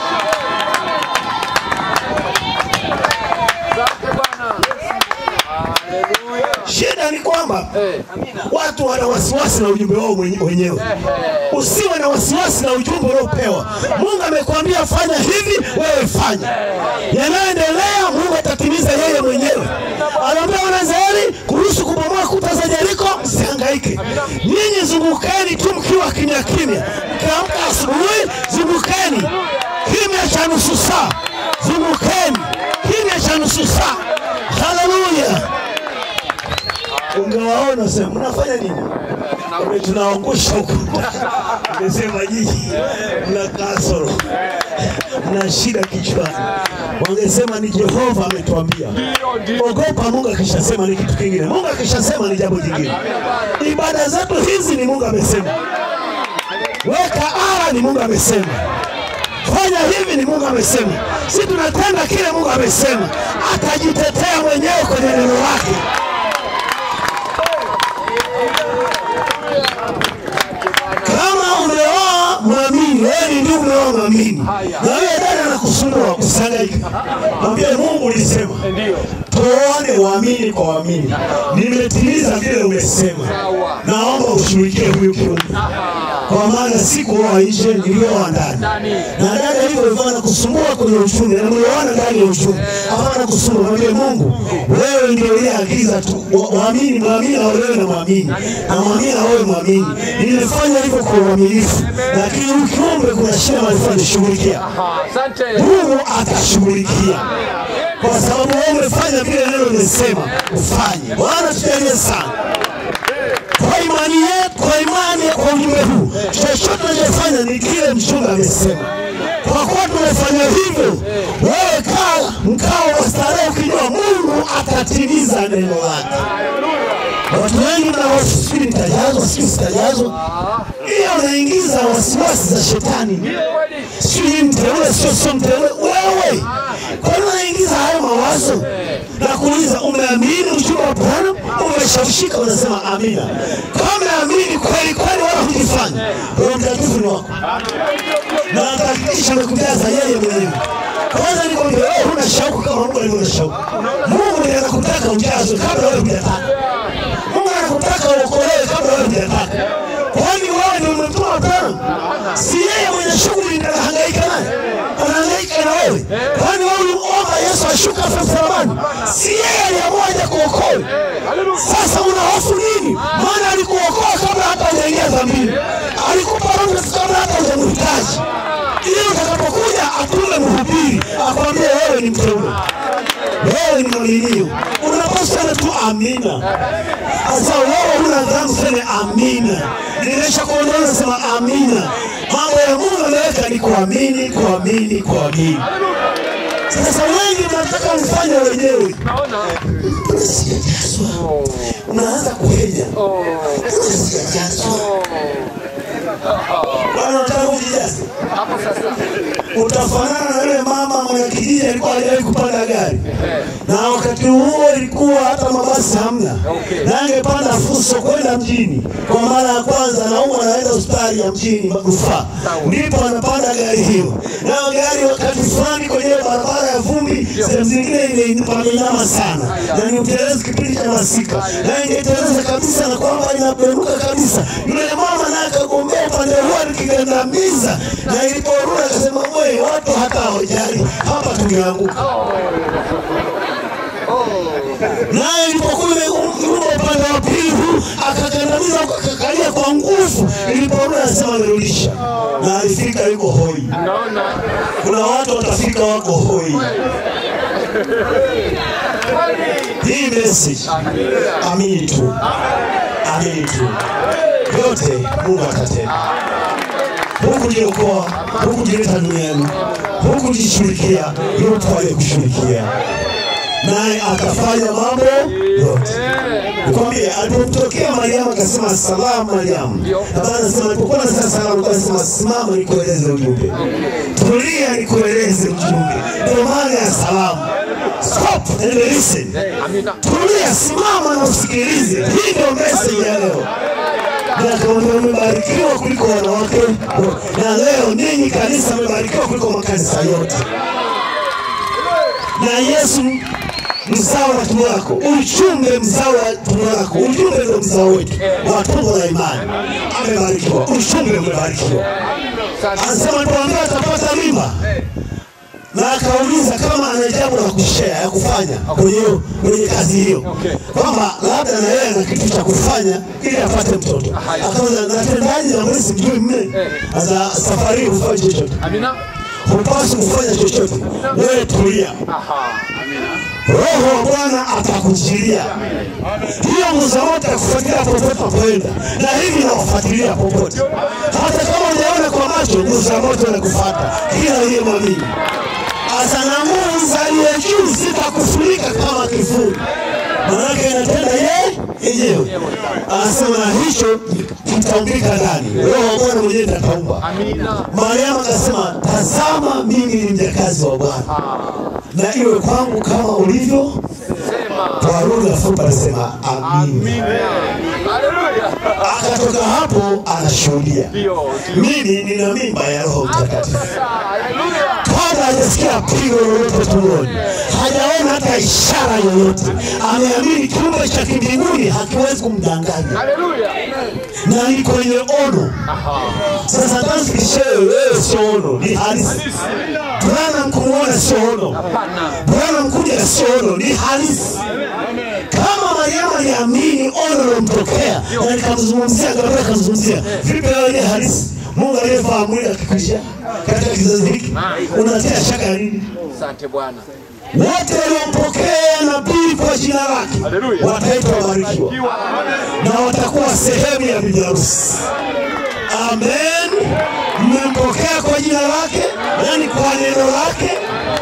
Shida ni kwamba watu wana wasiwasi na ujumbe wao wenyewe. Usiwe na wasiwasi na ujumbe unaopewa. Mungu amekwambia fanya hivi, wewe fanya. Yanaendelea Mungu atatimiza yeye mwenyewe. Anaambia Wanaisraeli kuhusu kubomoa kuta za Yeriko, msihangaike. Ninyi zungukeni tu mkiwa kimya kimya. Mkiamka asubuhi, zungukeni. Kimya cha nusu saa. Zungukeni. Kimya cha nusu saa. Haleluya. Ungewaona sema mnafanya nini? Tunaangusha ukuta. Ungesema nyinyi mna kasoro, mna shida kichwani. Wangesema ni Jehova ametuambia. Ogopa Mungu akishasema ni kitu kingine. Mungu akishasema ni jambo jingine. Ibada zetu hizi ni Mungu amesema. Weka ara ni Mungu amesema. Fanya hivi ni Mungu amesema. Sisi tunatenda kile Mungu amesema. Atajitetea mwenyewe kwenye neno lake. Kama umeoa muamini, wewe ndio umeoa muamini. Na wewe dada anakusumbua usihangaike. Mwambie Mungu ulisema. Ndio. Tuone waamini kwa waamini. Nimetimiza vile umesema. Naomba ushirikie huyu kiumbe. Kwa maana sikuoa nje, nilioa ndani. Na dada hivyo anakusumbua kwenye uchumi, na mlioana ndani ya uchumi. Hapana kusumbua, mwambie Mungu, wewe ndio uliyeagiza tu waamini, mwamini na wewe na mwamini. Na mwamini na wewe mwamini. Nilifanya hivyo kwa uaminifu, lakini ukiombe kuna shida malifanya shughulikia. Mungu atashughulikia. Kwa sababu wewe umefanya vile neno limesema ufanye. Bwana tujalie sana. Kwa imani yetu, kwa ujumbe huu, chochote tunachofanya ni kile mchunga amesema. Kwa kuwa tunafanya hivyo, wewe kaa mkao wa starehe ukijua Mungu atatimiza neno lake. Watu wengi mnaofikiri nitajazwa, sitajazwa. Hiyo unaingiza wasiwasi za shetani. Sio mteule, sio mteule wewe. Kwa nini unaingiza hayo mawazo? Na kuuliza umeamini ujumbe wa Bwana? Umeshawishika unasema amina. Kama umeamini kweli kweli wala hujifanya, Roho Mtakatifu ni wako. Na atahakikisha amekujaza yeye mwenyewe. Kwanza nikwambia wewe huna shauku kama Mungu alivyo na shauku. Mungu ndiye anakutaka ujazwe kabla wewe hujataka. Mungu anakutaka uokolewe kabla wewe hujataka. Kwani wewe ndio umemtuma Bwana? Si yeye mwenye shughuli ndiye anahangaika naye? Anahangaika na wewe. Kwani wewe uliomba Yesu ashuka msalabani? Si yeye aliamua aje kuokoa. Sasa una hofu nini? Maana alikuokoa kabla hata hujaingia dhambini. Alikupa roho kabla hata hujamhitaji. Ili utakapokuja atume mhubiri, akwambie wewe ni mteule. Wewe ni mwaminio. Unapaswa tu amina. Sasa wewe huna dhambi sema amina. Nimesha kuondoa sema amina. Mambo ya Mungu ameweka ni kuamini. Sasa wengi mnataka mfanye wenyewe. Unaanza kuhenya. Bwana nataka kujijaza. Hapo sasa Utafanana na yule mama mwenye kijiji alikuwa hajawahi kupanda gari. Na wakati huo ilikuwa hata mabasi hamna. Na angepanda fuso kwenda mjini. Kwa mara ya kwanza naumwa anaenda hospitali ya mjini Rufaa. Ndipo anapanda gari hiyo. Na gari wakati fulani kwenye barabara ya vumbi, sehemu zingine imeinama sana. Na ni utelezi kipindi cha masika. Na ingeteleza kabisa na kwamba inaperuka kabisa. Yule mama naye akagombea upande huo nikigandamiza. Na iliporudi akasema wewe watu hata hawajali hapa tungeanguka. Na ilipokuwa upande wa pili akakandamiza akakalia kwa nguvu, iliporudi anasema amerudisha. Na alifika yuko hoi. Kuna watu watafika wako hoi. Hii message amini tu. Yote Mungu atatenda. Mungu jiokoa, Mungu jileta duniani, Mungu jishughulikia, yote wale kushughulikia. Naye atafanya mambo yote. Nikwambia alipotokea Mariamu akasema salamu Mariamu. Na Bwana anasema alipokuwa anasema salamu akasema simama nikueleze ujumbe. Tulia nikueleze ujumbe. Ndio maana ya salamu. Stop and listen. Tulia, simama na usikilize. Hii ndio message ya leo. Na kama umebarikiwa kuliko wanawake, na leo ninyi kanisa mmebarikiwa kuliko makanisa yote. Na Yesu mzao wa tumbo lako, ujumbe mzao wa tumbo lako, ujumbe ndio mzao wetu wa tumbo la imani. Amebarikiwa, ujumbe umebarikiwa. Anasema tuambie atapata mimba. Na akauliza kama ana jambo la kushare ya kufanya kwenye kazi hiyo. Kwamba labda na yeye ana kitu cha kufanya ili apate mtoto. Akauliza natendaje na mwezi mjui mme? Sasa safari hufanye chochote. Amina. Hupaswi kufanya chochote. Wewe tulia. Amina. Roho wa Bwana atakujilia. Hiyo mzamoto kufuatilia popote unapoenda. Na hivi nakufuatilia popote. Hata kama unaona kwa macho, mzamoto anakufuata. Kila yeye mwamini. Asana Mungu aliye juu sitakufunika kama kivuli. Maana inatenda yeye. Anasema na hicho kitaumbika ndani. Roho wa Bwana mwenyewe ataumba. Amina. Mariamu akasema tazama mimi ni mjakazi wa Bwana. Na iwe kwangu kama ulivyo sema. Kwa lugha fupi anasema amina. Haleluya. Akatoka hapo anashuhudia. Mimi nina mimba ya Roho Mtakatifu. Haleluya. Kabla hajasikia pigo lolote tumboni, hajaona hata ishara yoyote, ameamini kiumbe cha mbinguni hakiwezi kumdanganya. Haleluya. na ni kwenye ono. Sasa tanzikishe wewe sio ono, ni halisi. Bwana kumuona sio ono, Bwana mkuja sio ono, ni halisi. Kama Mariamu aliamini ono lilomtokea na likamzungumzia, Gabriel akamzungumzia, vipi wewe halisi? Mungu aliyefahamu mwili akikuishia katika kizazi hiki, unatia shaka ya nini? Asante Bwana. Wote waliompokea nabii kwa jina lake wataitwa wabarikiwa na watakuwa sehemu ya bibi harusi. Amen. Mmempokea kwa jina lake, yani kwa neno lake,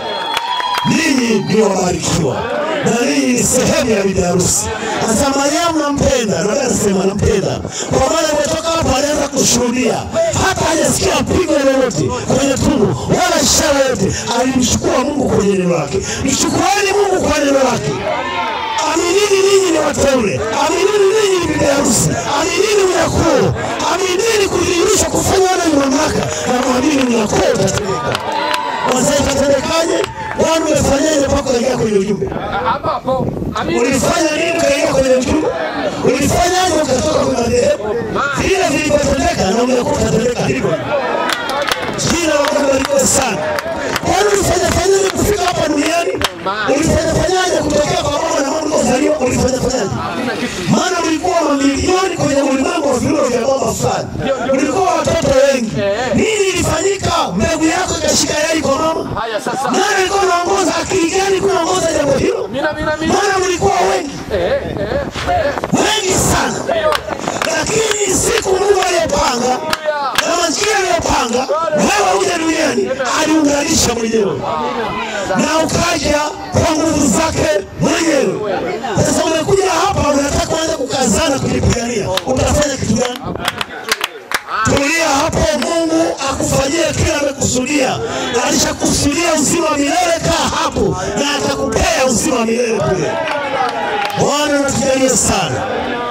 ninyi ndio wabarikiwa na ninyi ni sehemu ya bibi harusi. Sasa Mariamu nampenda, na anasema nampenda kwa maana ametoka hapo anaanza kushuhudia, hata hajasikia pigo lolote kwenye tumbo wala ishara yote, alimchukua Mungu kwenye neno lake. Mchukueni Mungu kwa neno lake. Aminini ninyi ni wateule, aminini ninyi ni bibi harusi, aminini mnakuwa, aminini kudhihirisha kufanya wana ni mamlaka, na muamini mnakuwa utatendeka. Wazee utatendekaje? Bwana umefanyaje mpaka kuingia kwenye ujumbe? Hapo. Amini. Ulifanya nini kuingia kwenye ujumbe? Ulifanyaje ukatoka kwenye madhehebu? Vile vilivyotendeka na umekuwa utatendeka hivyo. Jina la Bwana libarikiwe sana. Kwani ulifanyaje kufika hapa duniani? Ulifanyaje kutokea kwa mama na mama kuzaliwa? Ulifanyaje? Maana mlikuwa mamilioni kwenye ulimwengu wa viumbe vya baba fulani. Mlikuwa watoto wengi. Nini ilifanyika? Mbegu yako ikashika yai kwa mama? Haya sasa. Nani alikuwa anaongoza? Akili gani kuongoza jambo hilo? Maana mlikuwa wengi. Wengi sana. Lakini siku Mungu aliyopanga na majira aliyopanga wewe uje duniani, aliunganisha mwenyewe na ukaja kwa nguvu zake mwenyewe. Sasa umekuja hapa unataka kuanza kukazana kujipigania, utafanya kitu gani? Tulia hapo, Mungu akufanyie kile amekusudia. Alishakusudia uzima milele, kaa hapo na atakupea uzima milele pia. Bwana natujalie sana.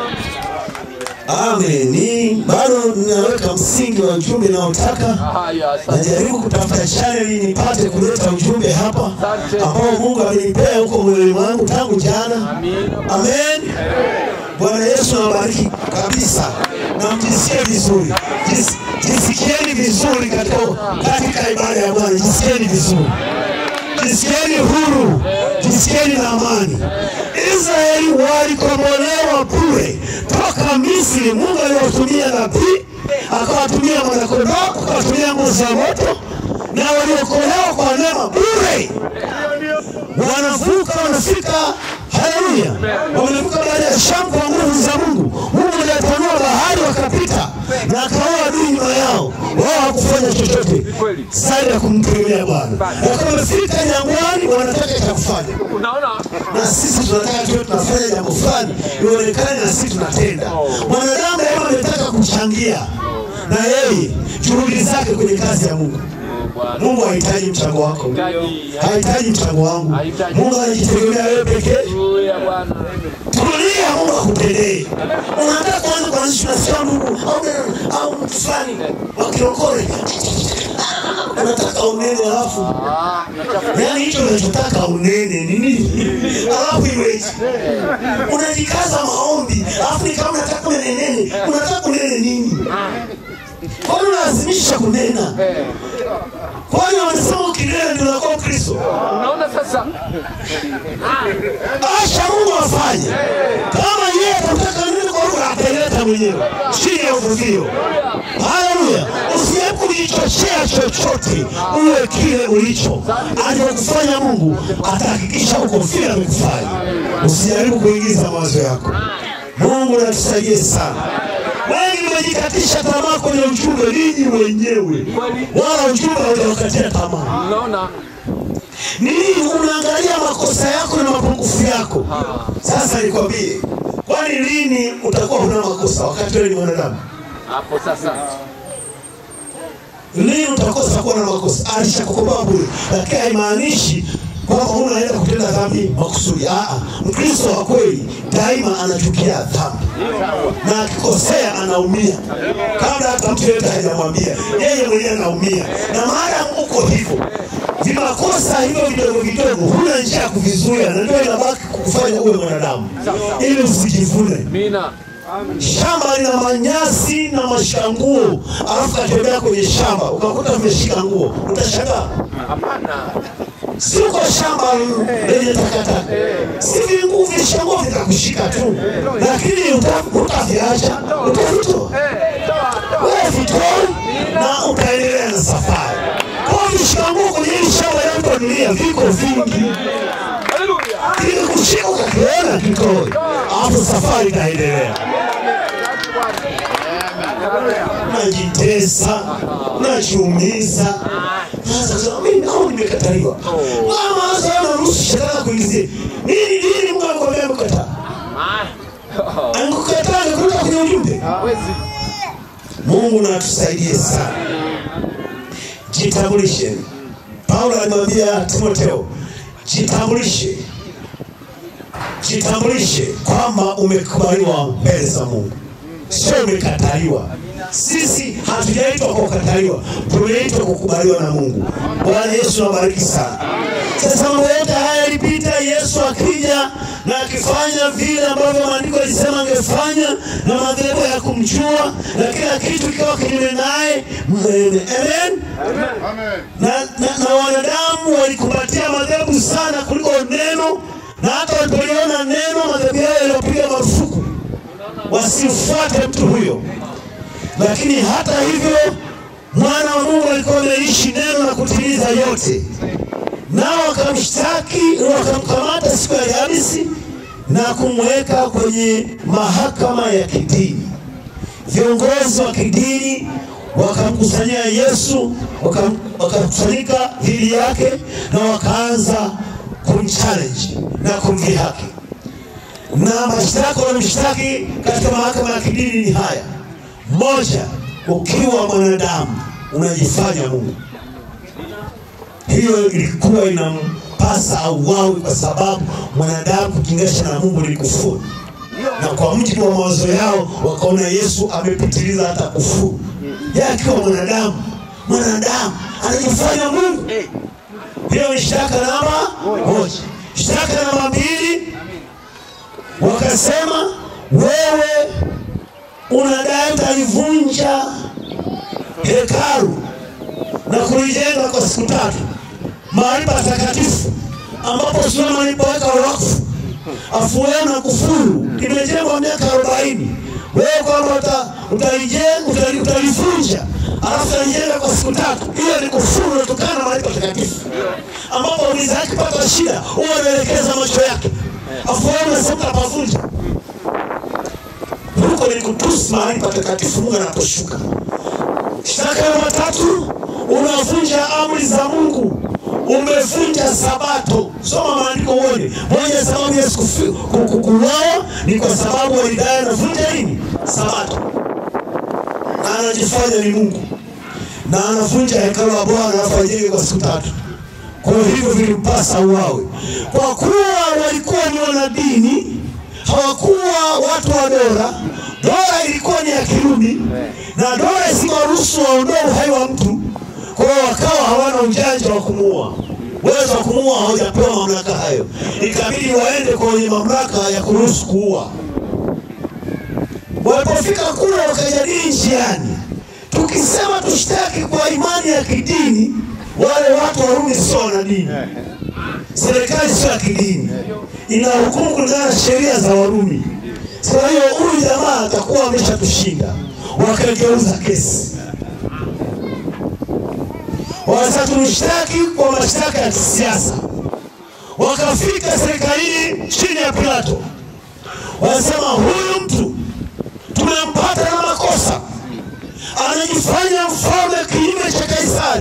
Amen. Bado ninaweka msingi wa ujumbe na utaka. Najaribu kutafuta channel nipate kuleta ujumbe hapa ambao Mungu amenipea huko moyoni mwangu tangu jana. Amen. Bwana Yesu awabariki kabisa. Na mjisikie vizuri. Jisikieni vizuri katika ibada ya Bwana. Jisikieni vizuri. Jisikieni huru. Jisikieni na amani. Israeli walikombolewa bure toka Misri. Mungu aliwatumia nabii, akawatumia mwanakondoo, akawatumia nguzo za moto, na waliokolewa kwa neema bure. Wanavuka, wanafika, haleluya, wanavuka bahari ya Shamu kwa nguvu za Mungu. Mungu alitanua bahari wakapita na akaua adui nyuma yao. Wao hakufanya chochote zaidi ya kumtumikia Bwana. Wakafika jangwani, wanataka cha kufanya. Unaona? Na sisi tunataka tuwe tunafanya jambo fulani ionekane na sisi tunatenda. Mwanadamu yeye anataka kuchangia na yeye juhudi zake kwenye kazi ya Mungu. Mungu hahitaji mchango wako. Hahitaji mchango wangu. Mungu anajitegemea wewe pekee. Tulia, Mungu akutendee. Unataka kuanza kuanzisha na Mungu au mtu fulani wakirokore. Unataka unene alafu. Yaani hicho unachotaka unene ni nini? Alafu iwe unajikaza maombi. Alafu ni kama unataka unene. Unataka unene nini? Kwa nini unazimisha kunena? Kwa nini wanasema ukinena ndio unakuwa Kristo? Unaona sasa? Acha Mungu afanye. Kama yeye anataka nini kwa Mungu ataleta mwenyewe. Chini ya uvuvio. Haleluya. Usijaribu kujichochea chochote. Uwe kile ulicho. Aliyokufanya Mungu atahakikisha uko vile amekufanya. Usijaribu kuingiza mawazo yako. Mungu atusaidie sana. Wengi wamejikatisha tamaa kwenye ujumbe ninyi wenyewe. Wala ujumbe hujawakatia tamaa. Unaona? Nini unaangalia makosa yako na mapungufu yako? Sasa nikwambie, kwani lini utakuwa huna makosa wakati wewe ni mwanadamu? Hapo sasa. Lini utakosa kuwa na makosa? Alishakukomboa bure. Lakini haimaanishi kwamba unaenda kutenda dhambi makusudi. Mkristo wa kweli daima anachukia dhambi. Na akikosea anaumia. Kabla hata mtu yeyote hajamwambia, yeye mwenyewe anaumia. Na mara uko hivyo, vimakosa hivyo vidogo vidogo huna njia ya kuvizuia, na ndio inabaki kukufanya uwe mwanadamu. Ili usijivune. Amina. Shamba lina manyasi na mashikanguo, alafu katembea kwenye shamba ukakuta umeshika nguo, utashangaa. Hapana. Siko shamba lenye takataka. Si vingu vishanguo vitakushika tu, lakini utaviacha, utavitoa. Wewe vitoi na utaendelea na safari. Kwa vishanguo kwenye hili shamba la mtu dunia viko vingi. Ili kushika ukakiona kitoi, alafu safari itaendelea. Najitesa, najiumiza. Sasa mimi nao nimekataliwa. Mama sana ruhusa shetani kuingizie. Nini Mungu anakuambia mkataa? Angukataa kutoka kwenye ujumbe. Mungu na atusaidie sana. Jitambulishe. Paulo alimwambia Timotheo, jitambulishe. Jitambulishe kwamba umekubaliwa mbele za Mungu. Sio umekataliwa. Sisi hatujaitwa kwa kukataliwa, tumeitwa kukubaliwa na Mungu. Bwana Yesu awabariki sana. Sasa mambo yote haya yalipita, Yesu akija na akifanya vile ambavyo maandiko yalisema angefanya, na madhehebu ya kumjua na kila kitu kikawa kinyume naye. Amen. Na wanadamu walikupatia madhehebu sana kuliko neno, na hata walipoliona neno madhehebu yao yalipiga marufuku wasifuate mtu huyo. Lakini hata hivyo mwana wa Mungu alikuwa ameishi neno na kutimiza yote. Nao wakamshtaki, wakamkamata siku ya Alhamisi na kumweka kwenye mahakama ya kidini. Viongozi wa kidini wakamkusanyia Yesu, wakakusanyika dhidi yake na wakaanza kumchallenge na kumdhihaki. Na mashtaka wanamshtaki katika mahakama ya kidini ni haya: moja, ukiwa mwanadamu unajifanya Mungu. Hiyo ilikuwa inampasa auawe kwa sababu mwanadamu kukinganisha na Mungu ni kufuru. Na kwa mujibu wa mawazo yao wakaona Yesu amepitiliza hata kufuru. Yeye akiwa mwanadamu anajifanya Mungu. Hiyo ni shtaka namba moja. Shtaka namba mbili, wakasema wewe unadai utalivunja hekalu na kulijenga kwa siku 3, mahali patakatifu ambapo Sulemani alipoweka wakfu. Afu wewe na kufuru, imejengwa miaka 40. Wewe kwamba utalivunja alafu utajenga kwa siku 3. Hiyo ni kufuru kutokana na mahali patakatifu ambapo uliza akipata shida huwa anaelekeza macho yake. Afu wewe unasema utavunja. Huko ni kutusi mahali patakatifu Mungu anaposhuka. Shtaka namba 3, unavunja amri za Mungu. Umevunja Sabato. Soma maandiko uone. Moja sababu ya Yesu kuuawa ni kwa sababu walidai anavunja nini? Sabato. Na anajifanya ni Mungu. Na anavunja hekalu la Bwana afanyike kwa siku 3. Kwa hivyo vilimpasa uawe. Kwa kuwa walikuwa ni wanadini, hawakuwa watu wa dola. Dola ilikuwa ni ya Kirumi, na dola isiwaruhusu waondoe uhai wa mtu. Kwa hiyo wakawa hawana ujanja wa kumuua. Uwezo wa kumuua hawajapewa mamlaka hayo. Ikabidi waende kwenye mamlaka ya kuruhusu kuua. Walipofika kule wakajadili njiani, tukisema tushtaki kwa imani ya kidini, wale watu Warumi sio na dini. Serikali sio ya kidini, inahukumu kulingana na sheria za Warumi. Kwa hiyo huyu jamaa atakuwa ameshatushinda. Wakageuza kesi. Wanataka tumshtaki kwa mashtaka ya kisiasa. Wakafika serikalini chini ya Pilato. Wanasema huyu mtu tumempata na makosa. Anajifanya mfalme kinyume cha Kaisari.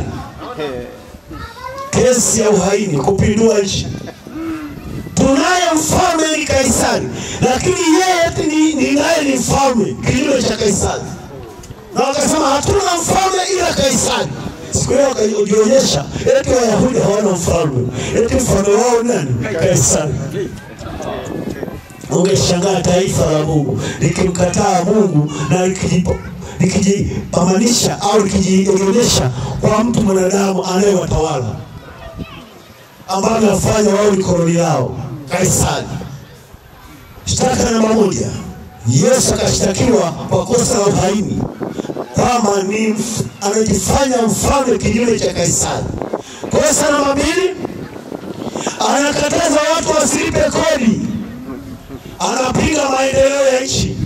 Kesi ya uhaini, kupindua nchi. Tunaye mfalme ni Kaisari, lakini yeye ni mfalme kinyume cha Kaisari. Na wakasema hatuna mfalme ila Kaisari. Siku hiyo wakajionyesha eti Wayahudi hawana mfalme. Eti mfalme wao nani? Kaisari. Ungeshangaa taifa la Mungu likimkataa Mungu na likijipamanisha au likijionyesha kwa mtu mwanadamu anayewatawala, ambaye anafanya wao ni koloni lao, Kaisari. Shtaka namba 1, Yesu akashtakiwa kwa kosa la uhaini, kama ni anajifanya mfalme kinyume cha Kaisari. Kosa namba 2, anakataza watu wasilipe kodi, anapinga maendeleo ya nchi.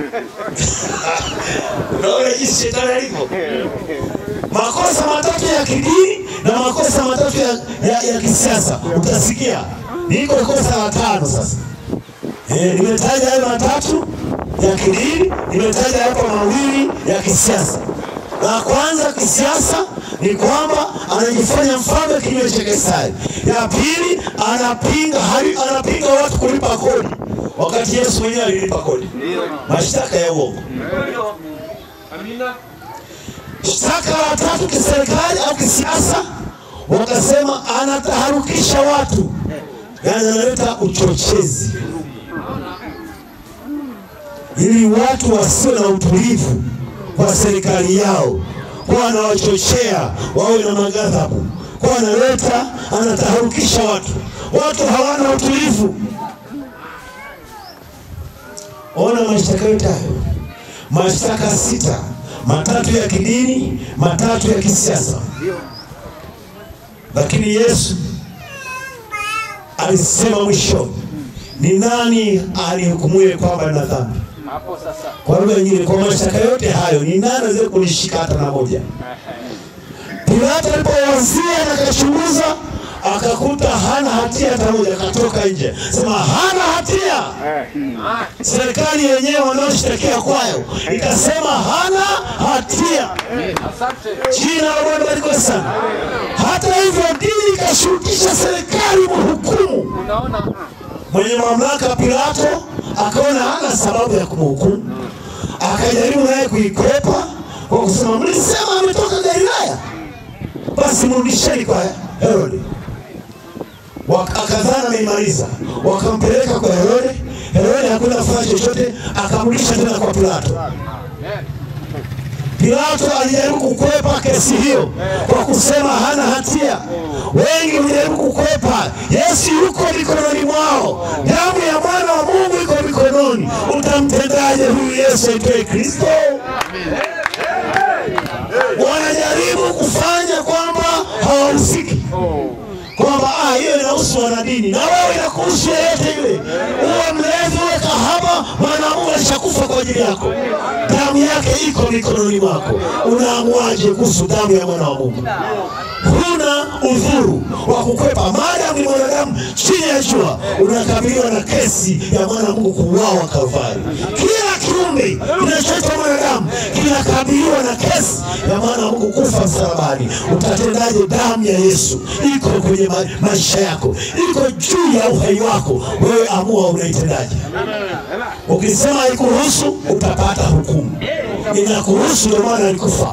Unaona jinsi shetani alivyo. Makosa matatu ya kidini na makosa matatu ya kisiasa. Utasikia niko kosa la 5 sasa. Nimetaja hayo matatu ya kidini, nimetaja hapo mawili ya kisiasa. La kwanza kisiasa ni kwamba anajifanya mfalme kinyume cha Kaisari. Ya pili, anapinga watu kulipa kodi, wakati Yesu mwenyewe alilipa kodi. Mashtaka ya uongo. Amina. Shtaka la 3 kiserikali au kisiasa, wakasema anataharukisha watu, yani analeta uchochezi ili watu wasio na utulivu kwa serikali yao, kwa anawachochea wawe na maghadhabu, kwa anataharukisha watu hawana utulivu. Ona mashtaka yote hayo, mashtaka 6, 3 ya kidini, 3 ya kisiasa. Lakini Yesu alisema mwisho, ni nani alihukumiwe kwamba na dhambi? Hapo sasa. Kwa lugha nyingine, kwa mashtaka yote hayo ni nani anaweza kunishika hata na moja? Pilato alipowazia na kachunguza, akakuta hana hatia hata moja, akatoka nje. Sema hana hatia. Serikali yenyewe wanaoshtakia kwayo ikasema hana hatia. Asante. Jina la Bwana libarikiwe sana. Hata hivyo dini ikashurutisha serikali mhukumu. Unaona? Mwenye mamlaka Pilato akaona hana sababu ya kumhukumu, akajaribu naye kuikwepa kwa kusema, mlisema ametoka Galilaya, basi mrudisheni kwa Herode. Akadhana ameimaliza, wakampeleka kwa Herode. Herode hakuna kufanya chochote, akamrudisha tena kwa Pilato. Pilato alijaribu kukwepa kesi hiyo kwa kusema hana hatia. Wengi walijaribu kukwepa. Yesu yuko mikononi mwao, damu ya mwana wa Mungu iko mikononi. Utamtendaje huyu Yesu aitwaye Kristo? Wanajaribu kufanya kwamba hawahusiki, kwamba hiyo inahusu wanadini, na wewe inakuhusu yeyote yule. Uwe mlevi, uwe kahaba, Mungu alishakufa kwa ajili yako. Damu yake iko mikononi mwako. Unaamuaje kuhusu damu ya mwana wa Mungu? Huna udhuru wa kukwepa. Maadamu ni mwanadamu chini ya jua, unakabiliwa na kesi ya mwana wa Mungu kuuawa Kalvari. Kila kiumbe kinachoitwa mwanadamu kinakabiliwa na kesi ya mwana wa Mungu kufa msalabani. Utatendaje? Damu ya Yesu iko kwenye maisha yako, iko juu ya uhai wako. Wewe amua unaitendaje. Ukisema haikuhusu, utapata hukumu. Inakuhusu, ndio maana alikufa.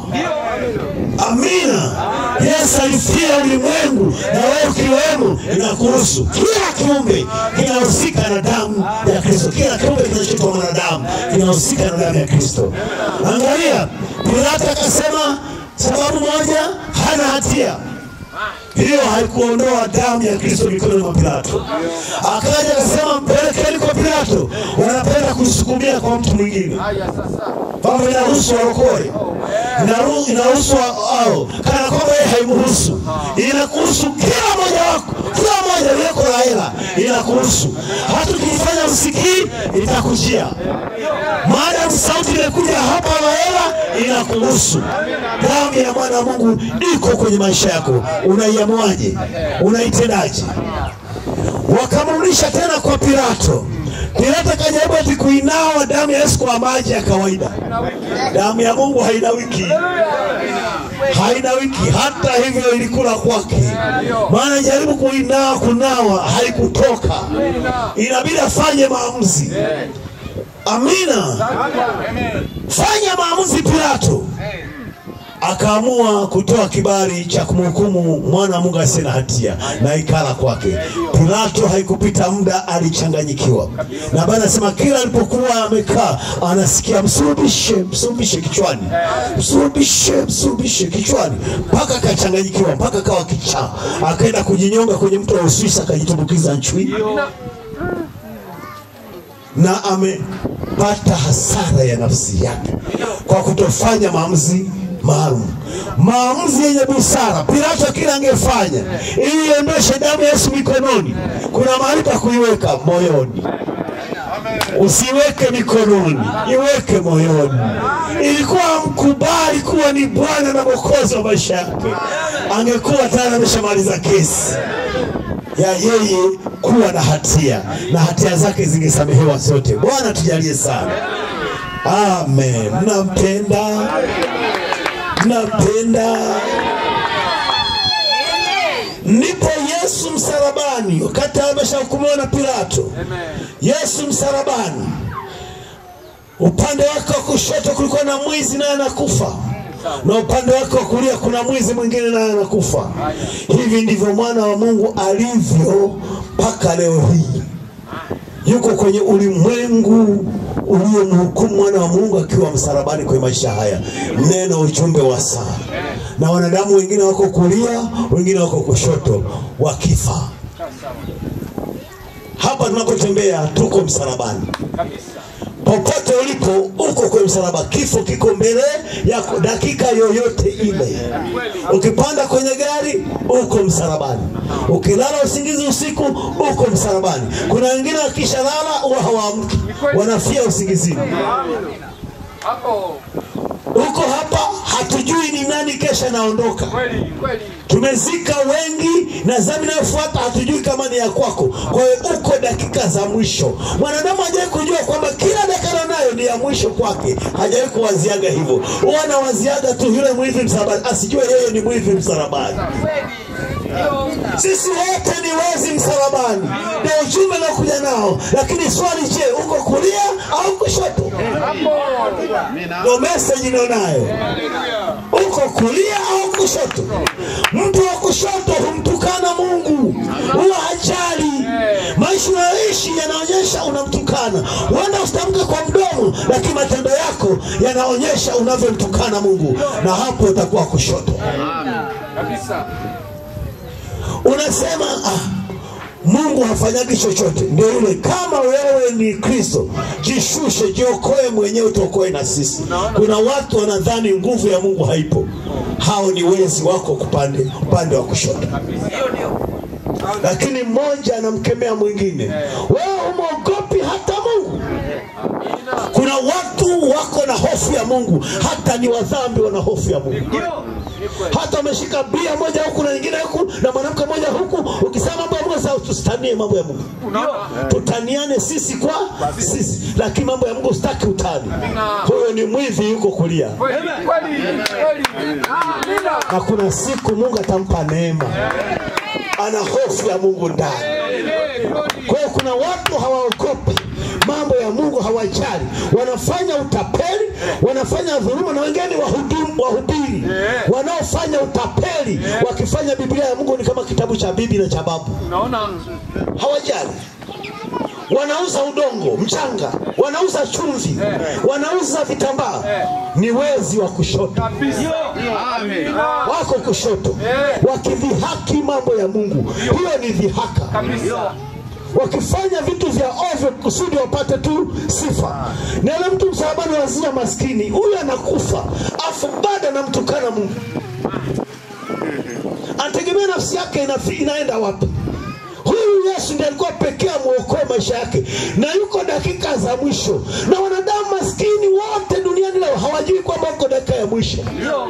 Amina. Yesu alifia ulimwengu, na wewe ukiwemo inakuhusu. Kila kiumbe kinahusika na damu ya Kristo. Kila kiumbe kinachoitwa mwanadamu kinahusika na damu ya Kristo. Angalia, Pilato akasema sababu moja, hana hatia. Hiyo haikuondoa damu ya Kristo mikononi mwa Pilato. Akaja akasema mpelekeni kwa Pilato. Wanapenda kusukumia kwa mtu mwingine. Haya sasa. Kwamba inahusu walokole, inahusu hao, kana kwamba yeye haimuhusu. Inakuhusu kila mmoja wako, kila mmoja wako na hela inakuhusu. Hata ukifanya usikii itakujia. Maadamu sauti imekuja hapa na hela inakuhusu. Damu ya mwana wa Mungu iko kwenye maisha yako. Unaiamuaje? Unaitendaje? Wakamrudisha tena kwa Pilato. Pilato akajaribu kuinawa damu ya Yesu kwa maji ya kawaida. Damu ya Mungu haina wiki. Haina wiki. Hata hivyo ilikula kwake. Maana jaribu kunawa haikutoka. Inabidi afanye maamuzi. Amina. Fanya maamuzi Pilato. Akaamua kutoa kibali cha kumhukumu mwana wa Mungu asiye na hatia, na ikala kwake. Pilato haikupita muda alichanganyikiwa. Na Bwana anasema kila alipokuwa amekaa anasikia msulubishe kichwani. Msulubishe kichwani. Mpaka akachanganyikiwa, mpaka kawa kichaa. Akaenda kujinyonga kwenye mto wa Uswisi, akajitumbukiza nchini. na amepata hasara ya nafsi yake kwa kutofanya maamuzi maalum, maamuzi yenye busara. Pilato kila angefanya ili iondoshe damu ya Yesu mikononi, kuna mahali pa kuiweka moyoni. Usiweke mikononi, iweke moyoni. Ilikuwa mkubali kuwa ni Bwana na Mwokozi wa maisha yake, angekuwa tayari ameshamaliza kesi ya yeye kuwa na hatia, na hatia zake zingesamehewa zote. Bwana tujalie sana. Amen. Mnampenda? Mnampenda? Ndipo Yesu msalabani, wakati ameshahukumiwa na Pilato. Yesu msalabani, upande wake wa kushoto kulikuwa na mwizi naye anakufa, na upande wake wa kulia kuna mwizi mwingine naye anakufa. Hivi ndivyo mwana wa Mungu alivyo mpaka leo hii. Yuko kwenye ulimwengu uliomhukumu mwana wa Mungu akiwa msalabani kwa maisha haya. Neno ujumbe wa saa. Na wanadamu wengine wako kulia, wengine wako kushoto wakifa. Hapa tunapotembea tuko msalabani. Popote ulipo uko kwa msalaba. Kifo kiko mbele yako dakika yoyote ile. Ukipanda kwenye gari uko msalabani. Ukilala usingizi usiku uko msalabani. Kuna wengine wakishalala hawaamki, wanafia usingizini. Uko hapa hatujui ni nani kesha naondoka. Tumezika wengi na zamu inayofuata hatujui kama ni ya kwako. Kwa hiyo uko dakika za mwisho. Mwanadamu hajawahi kujua kwamba kila dakika nayo ni ya mwisho kwake. Hajawahi kuwaziaga hivyo. Wanawaziaga tu yule mwivi msalabani, asijue yeye ni mwivi msalabani. Sisi wote ni wezi msalabani. Ndio ujumbe nakuja nao. Lakini swali, je, uko kulia au kushoto? Ndio message nayo. Uko kulia au kushoto? Mtu wa kushoto humtukana Mungu, huwa hajali. Maisha unayoishi yanaonyesha unamtukana. Wanda usitamke kwa mdomo, lakini matendo yako yanaonyesha unavyomtukana Mungu, na hapo utakuwa kushoto. Kabisa. Unasema Mungu hafanyagi chochote. Ndio yule, kama wewe ni Kristo, jishushe, jiokoe mwenyewe, utokoe na sisi. Kuna watu wanadhani nguvu ya Mungu haipo. Hao ni wezi wako upande wa kushoto. Lakini mmoja anamkemea mwingine. Wewe umeogopi hata Mungu? Kuna watu wako na hofu ya Mungu, hata ni wadhambi wana hofu ya Mungu. Hata umeshika bia moja huku na nyingine huku na mwanamke moja huku, ukisema mambo ya Mungu sasa tusitanie mambo ya Mungu. Tutaniane sisi kwa sisi, lakini mambo ya Mungu sitaki utani. Huyo ni mwizi, yuko kulia. Na kuna siku Mungu atampa neema. Ana hofu ya Mungu ndani. Kwa hiyo kuna watu hawaogopi mambo ya Mungu, hawajali. Wanafanya utapeli, wanafanya dhuluma, na wengine wahubiri wanaofanya utapeli, wakifanya Biblia ya Mungu ni kama kitabu cha bibi na cha babu. Unaona? Hawajali. Wanauza udongo, mchanga, wanauza chumvi, wanauza vitambaa. Ni wezi wa kushoto. Amen. Wako kushoto. Wakidhihaki mambo ya Mungu. Hiyo ni dhihaka. Kabisa. Wakifanya vitu vya ovyo kusudi wapate tu sifa. Na yule mtu msalabani wazia maskini, huyu anakufa, afu bado anamtukana Mungu. Anategemea nafsi yake inaenda wapi? Huyu Yesu ndiye alikuwa pekee muokoe maisha yake, na yuko dakika za mwisho. Na wanadamu maskini wote duniani leo hawajui kwamba uko dakika ya mwisho.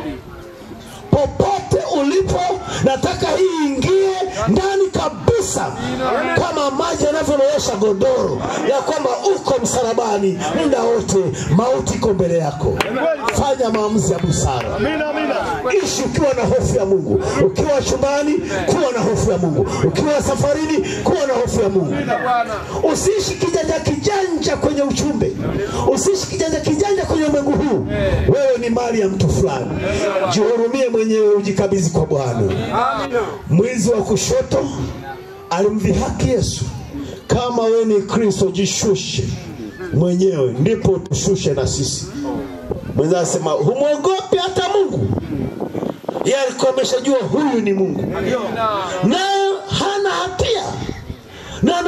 Popote ulipo, nataka hii ingie ndani kabisa, kama maji yanavyolowesha godoro, ya kwamba uko msalabani muda wote, mauti iko mbele yako. Fanya maamuzi ya busara. Ishi ukiwa na hofu ya Mungu. Ukiwa chumbani, kuwa na hofu ya Mungu. Ukiwa safarini, kuwa na hofu ya Mungu. Usiishi kijanja kwenye uchumbe. Usiishi kijanja kwenye ulimwengu huu. Wewe ni mali ya mtu fulani. Jihurumie mwenyewe, ujikabidhi kwa Bwana. Mwizi wa kushoto alimdhihaki Yesu. Kama wewe ni Kristo, jishushe mwenyewe, ndipo tushushe na sisi. Mwenza asema, humwogopi hata Mungu? Yeye alikuwa ameshajua huyu ni Mungu, na hana hatia, na ana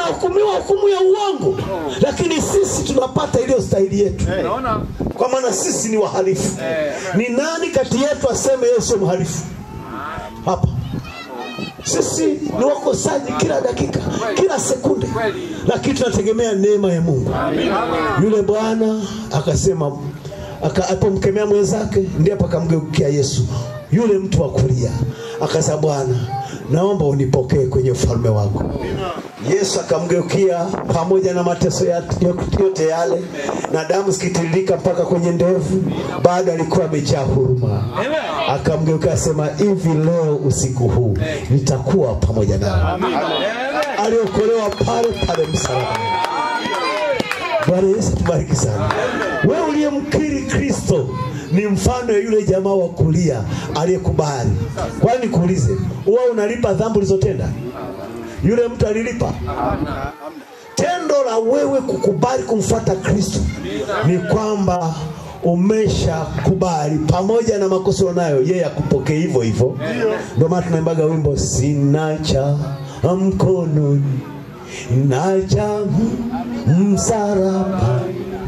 wanahukumiwa hukumu ya uongo, lakini sisi tunapata ile stahili yetu. Unaona? Kwa maana sisi ni wahalifu. Ni nani kati yetu aseme yeye sio mhalifu? Hapa. Sisi ni wakosaji kila dakika, kila sekunde. Lakini tunategemea neema ya Mungu. Yule bwana akasema, alipomkemea mwenzake ndiye akamgeukia Yesu. Yule mtu wa kulia akasema, Bwana, naomba unipokee kwenye ufalme wako. Yesu akamgeukia pamoja na mateso yote yale na damu zikitiririka mpaka kwenye ndevu, baada alikuwa amejaa huruma. Akamgeukia asema, hivi leo usiku huu nitakuwa pamoja nawe. Aliokolewa pale pale msalabani. Bwana Yesu tubariki sana. Wewe uliyemkiri Kristo ni mfano yule jamaa wa kulia aliyekubali. Kwani nikuulize, wewe unalipa dhambi ulizotenda? Yule mtu alilipa? Tendo la wewe kukubali kumfuata Kristo ni kwamba umeshakubali pamoja na makosa unayo, yeye akupokee hivyo hivyo. Ndio maana tunaimbaga wimbo, sina cha mkononi, nacha msalaba,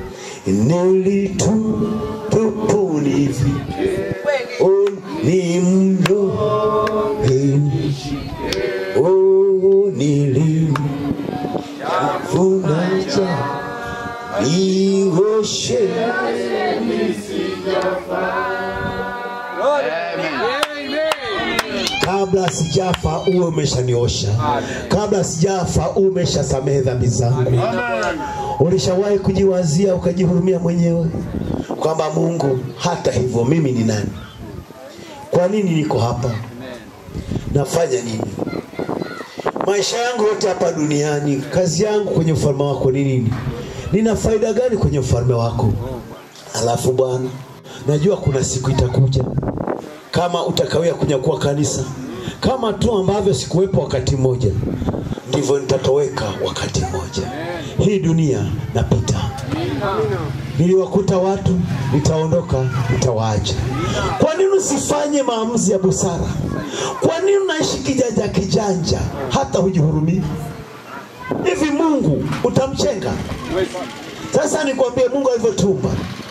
nilitupuni ni mdo nilifunacha ioshe kabla sijafa uwe umeshaniosha, kabla sijafa umeshasamehe dhambi zangu. Ulishawahi kujiwazia ukajihurumia mwenyewe kwamba Mungu, hata hivyo mimi ni nani? Kwa nini niko hapa? Nafanya nini? Maisha yangu yote hapa duniani, kazi yangu kwenye ufalme wako ni nini? Nina faida gani kwenye ufalme wako? Alafu Bwana, najua kuna siku itakuja, kama utakawia kunyakua kanisa, kama tu ambavyo sikuwepo wakati mmoja, ndivyo nitatoweka wakati mmoja. Hii dunia napita. Niliwakuta watu, nitaondoka, nitawaacha. Kwa nini usifanye maamuzi ya busara? Kwa nini unaishi kijanja hata hujihurumii? Hivi Mungu utamchenga? Sasa nikwambie, Mungu alivyotumba,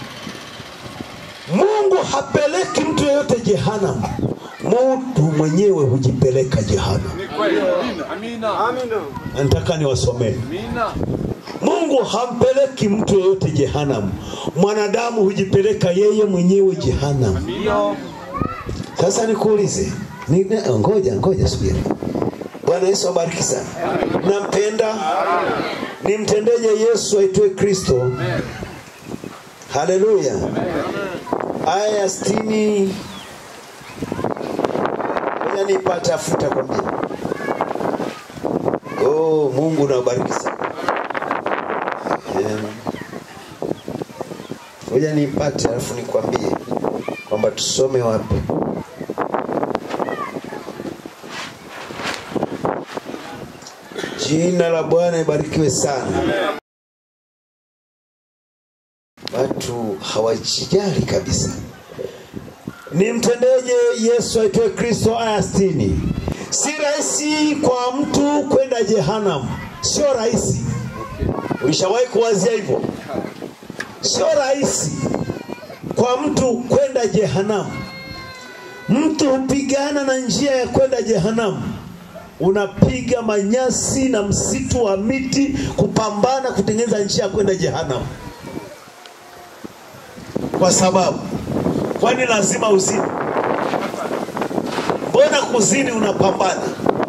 Mungu hapeleki mtu yeyote jehanamu. Mtu mwenyewe hujipeleka jehanamu. Ni kweli. Amina. Amina. Nataka niwasomee. Amina. Mungu hampeleki mtu yeyote jehanamu. Mwanadamu hujipeleka yeye mwenyewe jehanamu. Amina. Sasa nikuulize, ngoja subiri. Bwana Yesu abariki sana. Nampenda. Nimtendeje Yesu aitwe Kristo? Haleluya. Aya 60. Ngoja nipate afuta kwambia. Oh, Mungu nabariki sana. Ngoja nipate alafu nikwambie kwamba tusome wapi. Jina la Bwana ibarikiwe sana. Watu hawajijali kabisa. Nimtendeje Yesu aitwe Kristo? Aya 60. Si rahisi kwa mtu kwenda jehanamu. Sio rahisi. Ulishawahi kuwazia hivyo? Sio rahisi kwa mtu kwenda jehanamu. Mtu hupigana na njia ya kwenda jehanamu. Unapiga manyasi na msitu wa miti kupambana kutengeneza njia ya kwenda jehanamu. Kwa sababu, kwani lazima uzini? Mbona kuzini unapambana?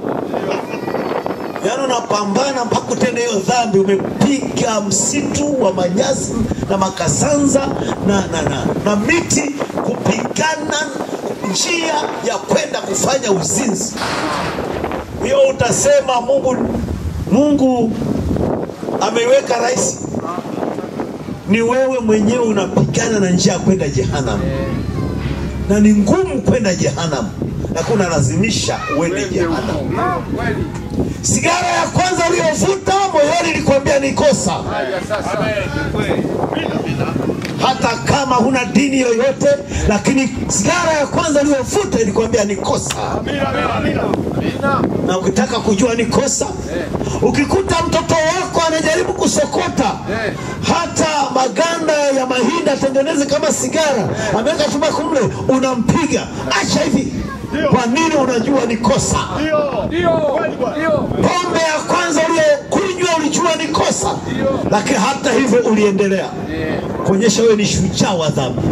Yaani unapambana mpaka utende hiyo dhambi, umepiga msitu wa manyasi na makasanza na miti kupigana njia ya kwenda kufanya uzinzi. Hiyo utasema Mungu ameiweka rahisi? Ni wewe mwenyewe unapigana na njia ya kwenda jehanamu. Na ni ngumu kwenda jehanamu, lakini unalazimisha uende jehanamu. Sigara ya kwanza uliyovuta moyoni ilikwambia ni kosa. hata kama huna dini yoyote, lakini sigara ya kwanza uliyofuta ilikwambia ni kosa. Na ukitaka kujua ni kosa, ukikuta mtoto wako anajaribu kusokota hata maganda ya mahindi atengeneze kama sigara, ameweka tumbaku mle, unampiga, acha hivi. Kwa nini? Unajua ni kosa. Pombe ya kwanza uliyokunywa ulijua ni kosa, lakini hata hivyo uliendelea, kuonyesha wewe ni shujaa wa dhambi.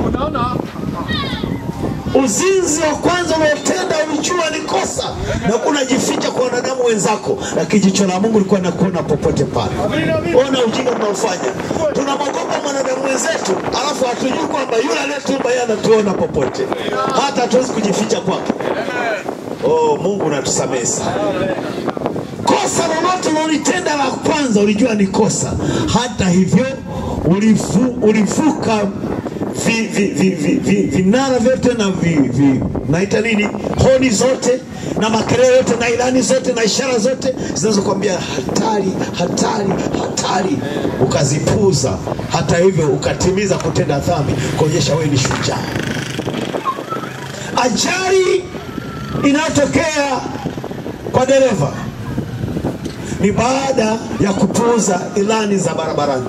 Uzinzi wa kwanza uliotenda ulijua ni kosa, na unajificha kwa wanadamu wenzako, lakini jicho la Mungu lilikuwa linakuona popote pale. Ona ujinga tunaofanya. Tunamwogopa mwanadamu wenzetu, alafu hatujui kwamba yule aliyetuumba yeye anatuona popote, hata hatuwezi kujificha kwake. Oh, Mungu unatusamehe sana. Kosa lolote ulilotenda la kwanza ulijua ni kosa, hata hivyo ulivuka vinara vyote na naita nini, honi zote na makelele yote na ilani zote na ishara zote zinazokuambia hatari, hatari, hatari, ukazipuza. Hata hivyo ukatimiza kutenda dhambi, kuonyesha wewe ni shujaa. Ajali inayotokea kwa dereva ni baada ya kupuuza ilani za barabarani.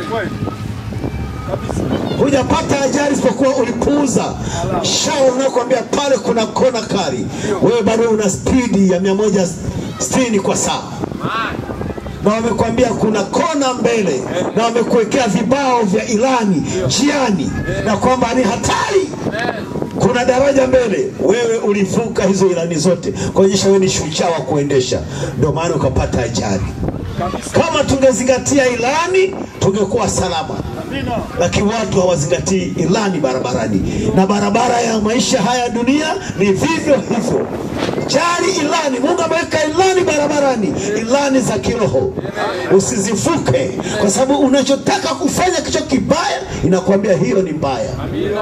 Hujapata ajali isipokuwa ulipuuza shauri unakwambia pale kuna kona kali, wewe bado una spidi ya 160 kwa saa, na wamekwambia kuna kona mbele, na wamekuwekea vibao vya ilani njiani na kwamba ni hatari, kuna daraja mbele. Wewe ulivuka hizo ilani zote, kuonyesha wewe ni shujaa wa kuendesha, ndio maana ukapata ajali. Kama tungezingatia ilani tungekuwa salama, lakini watu hawazingatii ilani barabarani, na barabara ya maisha haya dunia ni vivyo hivyo. Jali ilani, Mungu ameweka ilani barabarani, ilani za kiroho, usizivuke, kwa sababu unachotaka kufanya kicho kibaya inakwambia hiyo ni mbaya.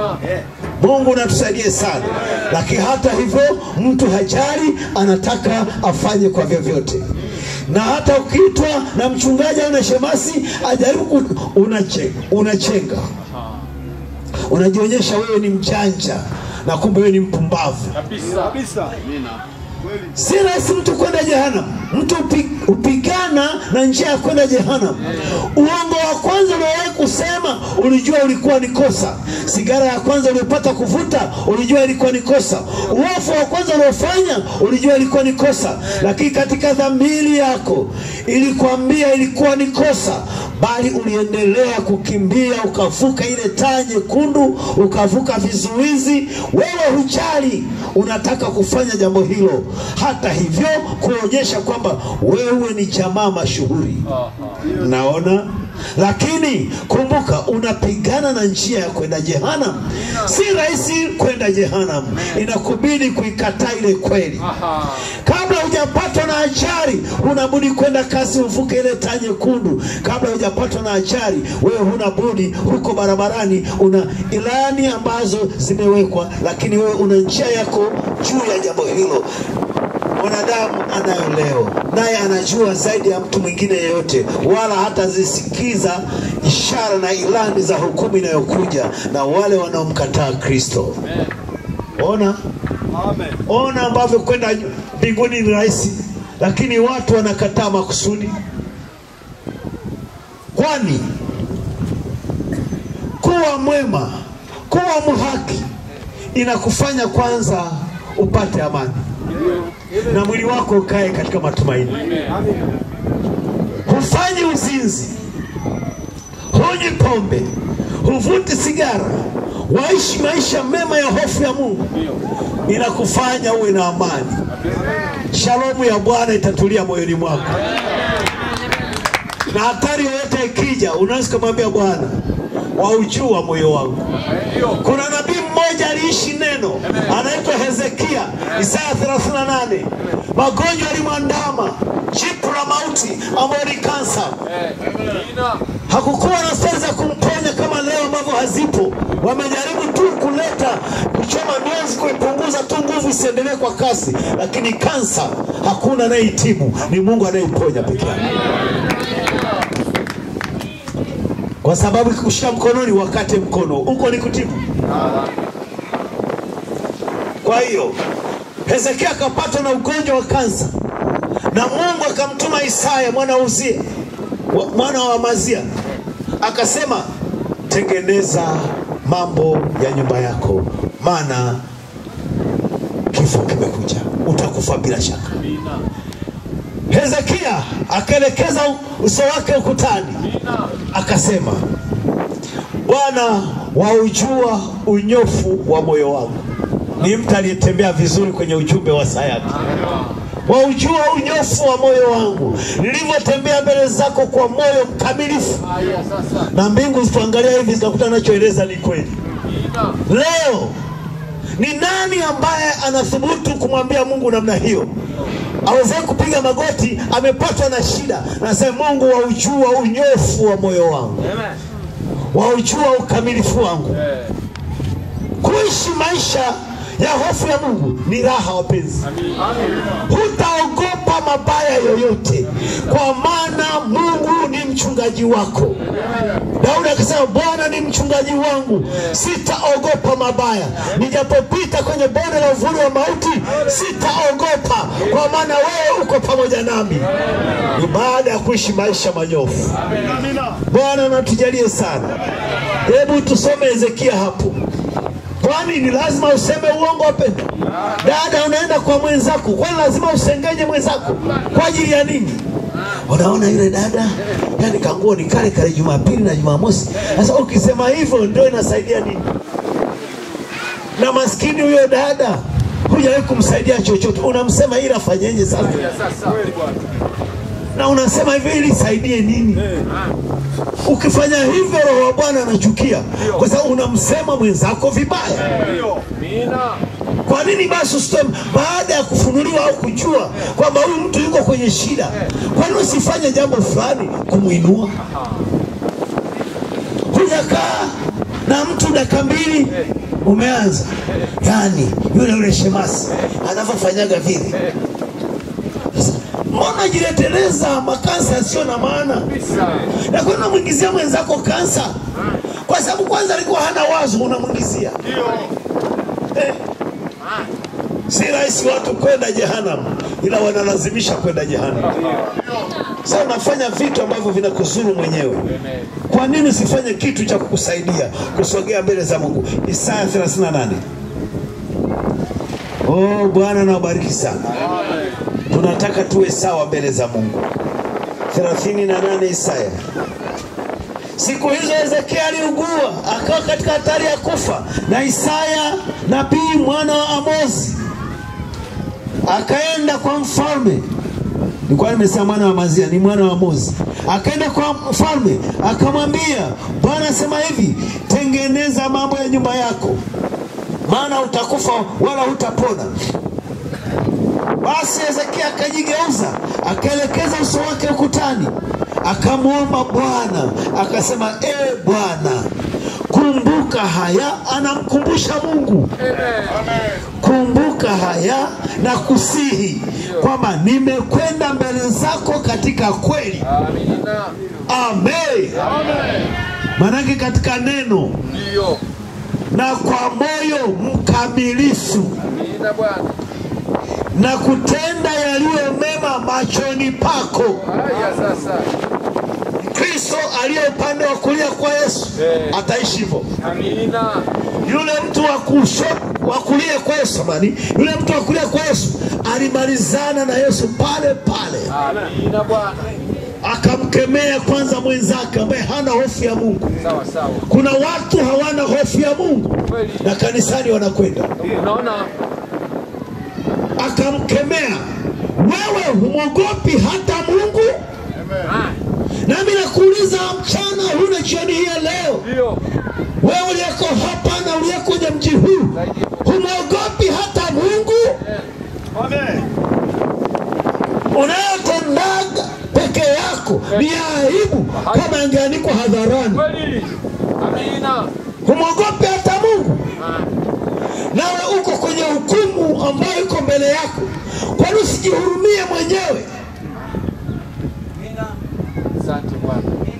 Mungu natusaidie sana. Lakini hata hivyo mtu hajali, anataka afanye kwa vyovyote. Na hata ukiitwa na mchungaji au na shemasi ajaribu unachenga, unajionyesha wewe ni mjanja, na kumbe wewe ni mpumbavu kabisa. Si rahisi mtu kwenda jehanamu. Mtu upigana na njia ya kwenda jehanamu. Uongo wa kwanza uliwahi kusema ulijua ulikuwa ni kosa. Sigara ya kwanza uliyopata kuvuta ulijua ilikuwa ni kosa. Uovu wa kwanza uliofanya ulijua ilikuwa ni kosa, lakini katika dhamiri yako ilikwambia ilikuwa ni kosa, bali uliendelea kukimbia, ukavuka ile taa nyekundu, ukavuka vizuizi. Wewe hujali, unataka kufanya jambo hilo, hata hivyo kuonyesha kwamba wewe ni jamaa mashuhuri. Naona, lakini kumbuka unapigana na njia ya kwenda jehanamu. Si rahisi kwenda jehanamu, inakubidi kuikataa ile kweli. Kabla hujapatwa na ajali, unabudi kwenda kasi uvuke ile taa nyekundu. Kabla hujapatwa na ajali, wewe huna budi, huko barabarani una ilani ambazo zimewekwa, lakini wewe una njia yako juu ya jambo hilo. Mwanadamu anayo leo, naye anajua zaidi ya mtu mwingine yeyote, wala hata zisikiza ishara na ilani za hukumu inayokuja na wale wanaomkataa Kristo. Ona, amen. Ona ambavyo kwenda mbinguni ni rahisi, lakini watu wanakataa makusudi. Kwani kuwa mwema, kuwa mhaki inakufanya kwanza upate amani, na mwili wako ukae katika matumaini. Hufanyi uzinzi, hunywi pombe, huvuti sigara, waishi maisha mema ya hofu ya Mungu, inakufanya uwe na amani. Shalomu ya Bwana itatulia moyoni mwako, na hatari yoyote ikija unaweza kumwambia Bwana, waujua moyo wangu. Kuna nabii mmoja aliishi neno, anaitwa Hezekia. Isaya 38, magonjwa yalimwandama, jipu la mauti ambao ni kansa. Hakukuwa na stori za kumponya kama leo ambavyo hazipo. Wamejaribu tu kuleta kuchoma mionzi kuipunguza tu nguvu isiendelee kwa kasi, lakini kansa hakuna anayetibu, ni Mungu anayeponya pekee yake. Kwa sababu ikikushika mkononi wakate mkono, huko ni kutibu. Kwa hiyo Hezekia akapatwa na ugonjwa wa kansa, na Mungu akamtuma Isaya mwana wa Amazia, akasema tengeneza mambo ya nyumba yako, maana kifo kimekuja, utakufa bila shaka. Hezekia akaelekeza uso wake ukutani, akasema Bwana waujua unyofu wa moyo wangu. Ni mtu aliyetembea vizuri kwenye ujumbe wa sayati. Waujua unyofu wa moyo wangu, nilivyotembea mbele zako kwa moyo mkamilifu. Na mbingu zituangalia hivi zikakuta nachoeleza ni kweli. Leo ni nani ambaye anathubutu kumwambia Mungu namna hiyo? Aweze kupiga magoti, amepatwa na shida, na sema Mungu waujua unyofu wa moyo wangu, waujua ukamilifu wangu. Kuishi maisha ya hofu ya Mungu ni raha, wapenzi. Hutaogopa mabaya yoyote, kwa maana Mungu ni mchungaji wako. Daudi akasema Bwana ni mchungaji wangu, sitaogopa mabaya. Nijapopita kwenye bonde la uvuli wa mauti, sitaogopa, kwa maana wewe uko pamoja nami. Ni baada ya kuishi maisha manyofu. Bwana natujalie sana. Hebu tusome Hezekia hapo. Kwani ni lazima useme uongo wapenda? Dada, unaenda kwa mwenzako, kwani lazima usengenye mwenzako? Kwa ajili ya nini? Unaona yule dada, yani kanguo ni kale Jumapili na Jumamosi. Sasa ukisema hivyo ndio inasaidia nini? Na maskini huyo dada, hujawahi kumsaidia chochote. Unamsema ili afanyeje sasa? Na unasema hivi ili saidie nini? Ukifanya hivyo Roho wa Bwana anachukia, kwa sababu unamsema mwenzako vibaya. Kwa nini basi usiteme baada ya kufunuliwa au kujua kwamba huyu mtu yuko kwenye shida? Kwa nini usifanye jambo fulani kumuinua? Hujakaa na mtu dakika mbili umeanza, yani yule shemasi anavyofanyaga vile. Mbona jileteleza makansa sio na maana? Na kwa nini mwingizia mwenzako kansa? Kwa sababu kwanza alikuwa hana wazo, unamwingizia. Si rahisi watu kwenda jehanamu, ila wanalazimisha kwenda jehanamu. Sasa unafanya vitu ambavyo vinakuzuru mwenyewe. Kwa nini usifanye kitu cha kukusaidia kusogea mbele za Mungu? Isaya 38. Oh, Bwana na wabariki sana. Tunataka tuwe sawa mbele za Mungu. 38 Isaya. Siku hizo Hezekia aliugua, akawa katika hatari ya kufa, na Isaya nabii mwana wa Amozi akaenda kwa mfalme. Nilikuwa nimesema mwana wa Amazia, ni mwana wa Amozi. Akaenda kwa mfalme, akamwambia, Bwana asema hivi, tengeneza mambo ya nyumba yako, maana utakufa wala hutapona. Basi Hezekia akajigeuza, akaelekeza uso wake ukutani, akamuomba Bwana, akasema Bwana, kumbuka haya. Anamkumbusha Mungu. Kumbuka haya na kusihi kwamba nimekwenda mbele zako katika kweli. Amen. Manake katika neno na kwa moyo mkamilifu, na kutenda yaliyo mema machoni pako. Kristo aliye upande wa kulia kwa Yesu ataishi hivyo. Yule mtu wa kulia kwa Yesu, yule mtu wa kulia kwa Yesu alimalizana na Yesu pale pale. Akamkemea kwanza mwenzake ambaye hana hofu ya Mungu. Kuna watu hawana hofu ya Mungu na kanisani wanakwenda. Akamkemea, wewe humwogopi hata Mungu? Nami nakuuliza mchana huna jioni hii leo, wewe uliyeko hapa na uliyeko kwenye mji huu, humwogopi hata Mungu? Unayotendaga peke yako ni aibu kama angeandikwa hadharani. Humwogopi hata Mungu? Nawe uko kwenye hukumu ambayo iko mbele yako. Kwa nini usijihurumie mwenyewe? Asante Bwana.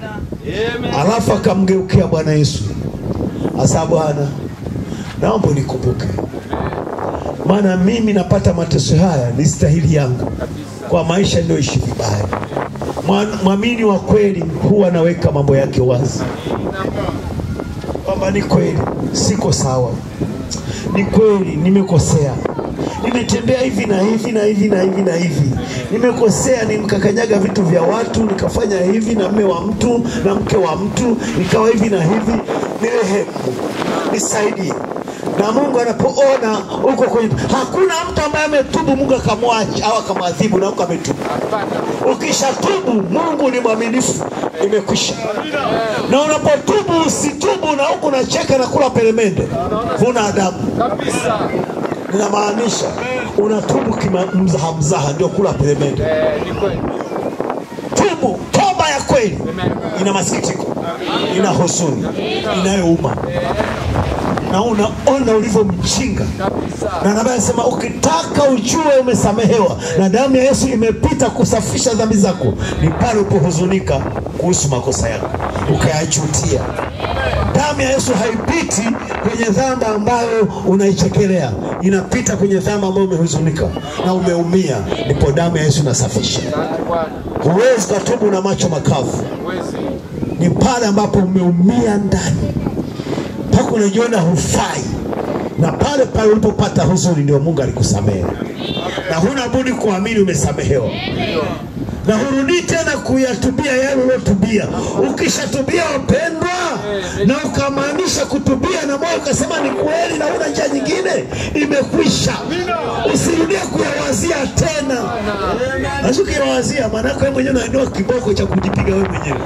Alafu akamgeukia Bwana Yesu. Asa, Bwana, naomba nikumbuke. Maana mimi napata mateso haya ni stahili yangu kwa maisha niliyoishi vibaya. Mwamini wa kweli huwa anaweka mambo yake wazi. Kwamba ni kweli siko sawa. Ni kweli nimekosea. Nimetembea hivi na hivi na hivi na hivi na hivi. Nimekosea, nimkakanyaga vitu vya watu, nikafanya hivi na mume wa mtu na mke wa mtu, nikawa hivi na hivi. Nirehemu, nisaidie. Na Mungu anapoona huko kwenye, hakuna mtu ambaye ametubu Mungu akamwacha au akamwadhibu na huko ametubu. Ukishatubu Mungu ni mwaminifu, imekwisha. Na unapotubu usitubu na huko unacheka na kula peremende, huna adabu kabisa. Ninamaanisha unatubu mzaha ndio kula peremende. Ni kweli. Tubu, toba ya kweli ina masikitiko, ina huzuni, inayouma. Na unaona ulivyo mjinga. Na nabii anasema ukitaka ujue umesamehewa na damu ya Yesu imepita kusafisha dhambi zako, ni pale upohuzunika kuhusu makosa yako ukayajutia. Damu ya Yesu haipiti kwenye dhambi ambayo unaichekelea, inapita kwenye dhambi ambayo umehuzunika na umeumia, ndipo damu ya Yesu inasafisha. Huwezi kutubu na macho makavu. Ni pale ambapo umeumia ndani, mpaka unajiona hufai, na pale pale ulipopata huzuni ndio Mungu alikusamehe. Na huna budi kuamini umesamehewa. Na hurudi tena kuyatubia yale uliyotubia. Ukishatubia wapendwa, na ukamaanisha kutubia na moyo ukasema ni kweli na huna njia nyingine, imekwisha. Usirudie kuyawazia tena. Asukiyawazia maana yako wewe mwenyewe unainua kiboko cha kujipiga wewe mwenyewe.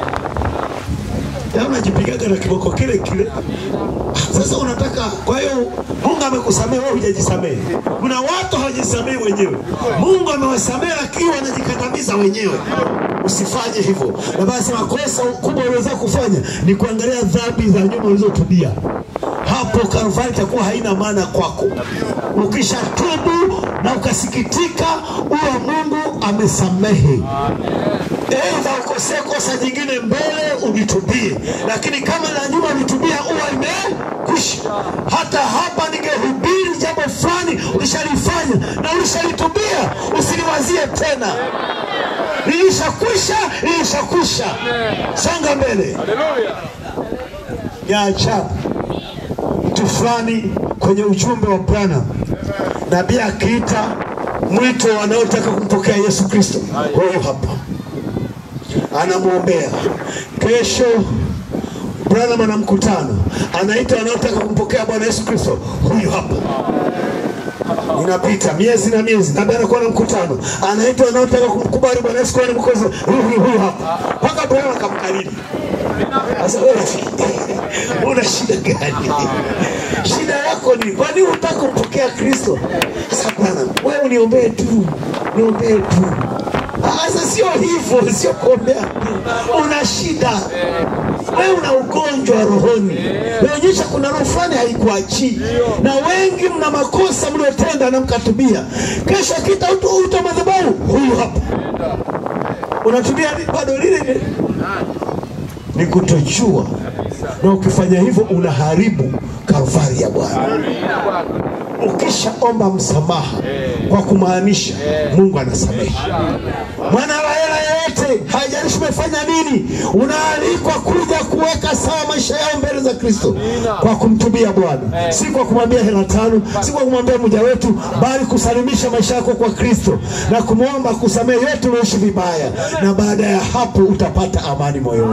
Ya unajipigaga na kiboko kile kile. Sasa unataka, kwa hiyo Mungu amekusamehe wewe hujajisamehe. Kuna watu hawajisamehe wenyewe. Mungu amewasamehe lakini wanajikandamiza wenyewe. Usifanye hivyo. Na basi makosa kubwa unaweza kufanya ni kuangalia dhambi za nyuma ulizotubia. Hapo Kalvari itakuwa haina maana kwako. Ukishatubu na ukasikitika, uwe Mungu amesamehe. Aidha ukosea kosa jingine mbele ulitubie, lakini kama la nyuma ulitubia uwe imekwisha. Hata hapa ningehubiri jambo fulani ulishalifanya na ulishalitubia, usiliwazie tena. Ilishakwisha. Songa mbele. Haleluya. Ya ajabu, mtu fulani kwenye ujumbe wa Bwana, nabii akiita mwito wanaotaka kumpokea Yesu Kristo, huyu hapa anamuombea. Kesho Bwana ana mkutano, anaita wanaotaka kumpokea Bwana Yesu Kristo, huyu hapa. Inapita miezi na miezi, na baada ya mkutano anaitwa wanaotaka kumkubali Bwana Yesu Kristo, huyu hapa. Paka Bwana akamkariri. Sasa wewe una shida gani? Shida yako ni kwa nini unataka kumpokea Kristo? Sasa Bwana, wewe niombee tu. Sasa sio hivyo, sio kuombea. Una shida. Wewe una ugonjwa rohoni. Inaonyesha kuna roho fulani haikuachii. Na wengi mna makosa mliotenda na mkatubia. Kesho kita madhabahu, huyu hapa. Unatubia bado lile. Ni kutojua. Na ukifanya hivyo unaharibu Kalvari ya Bwana. Ukishaomba msamaha kwa kumaanisha, Mungu anasamehe. Mwana wa hela yote, haijalishi umefanya nini, unaalikwa kuja kuweka sawa maisha yao mbele za Kristo kwa kumtubia Bwana. Si kwa kumwambia hela tano, si kwa kumwambia mmoja wetu, bali kusalimisha maisha yako kwa Kristo na kumwomba kusamehe yote ulioishi vibaya, na baada ya hapo utapata amani moyoni.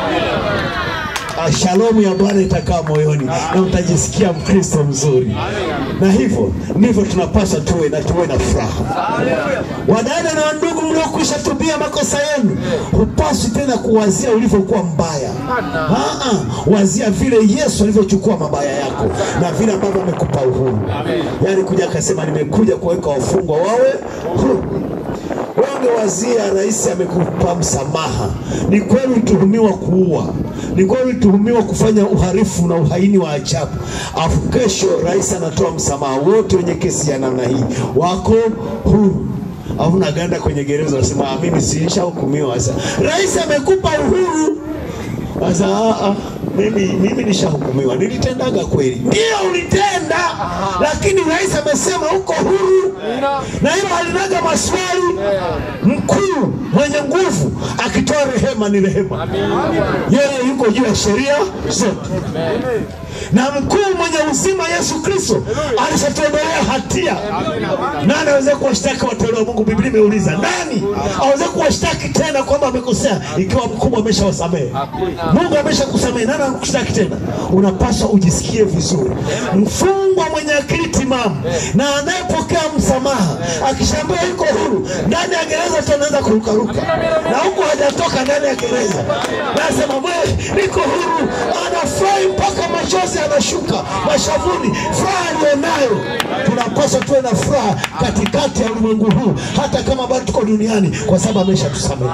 Shalom ya Bwana itakaa moyoni na utajisikia Mkristo mzuri. Na hivyo ndivyo tunapaswa tuwe na furaha. Wadada na ndugu mliokwisha tubia makosa yenu, hupaswi tena kuwazia ulivyokuwa mbaya. Wazia vile Yesu alivyochukua mabaya yako na vile ambavyo amekupa uhuru. Yaani kuja akasema nimekuja kuweka wafungwa wawe huru. Wazia rais amekupa msamaha. Ni kweli utuhumiwa kuua, ni kweli utuhumiwa kufanya uhalifu na uhaini wa ajabu. Afu kesho rais anatoa msamaha, wote wenye kesi ya namna hii wako huru. Afu naganda kwenye gereza unasema mimi siisha hukumiwa. Sasa rais amekupa uhuru, Sasa mimi nishahukumiwa. Nilitendaga kweli. Ndio ulitenda, lakini rais amesema uko huru. Na hilo halinaga maswali. Mkuu mwenye nguvu akitoa rehema ni rehema. Yeye yuko juu ya sheria zote. Na mkuu mwenye uzima Yesu Kristo alishatondolea hatia. Nani anaweza kuwashtaki watu wa Mungu? Biblia imeuliza nani aweza kuwashtaki tena kwamba amekosea ikiwa mkubwa ameshawasamehe? Mungu ameshakusamehe, nani anakushtaki tena? Unapaswa ujisikie vizuri. Mfungwa mwenye akili timamu na anayepokea msamaha akishaambiwa yuko huru ndani ya gereza tu anaanza kurukaruka, na huko hajatoka ndani ya gereza nasema wewe niko huru, anafurahi mpaka machozi anashuka mashavuni. Furaha alionayo, tunapaswa tuwe na furaha katikati ya ulimwengu huu hata kama bado tuko duniani, kwa sababu ameshatusamehe.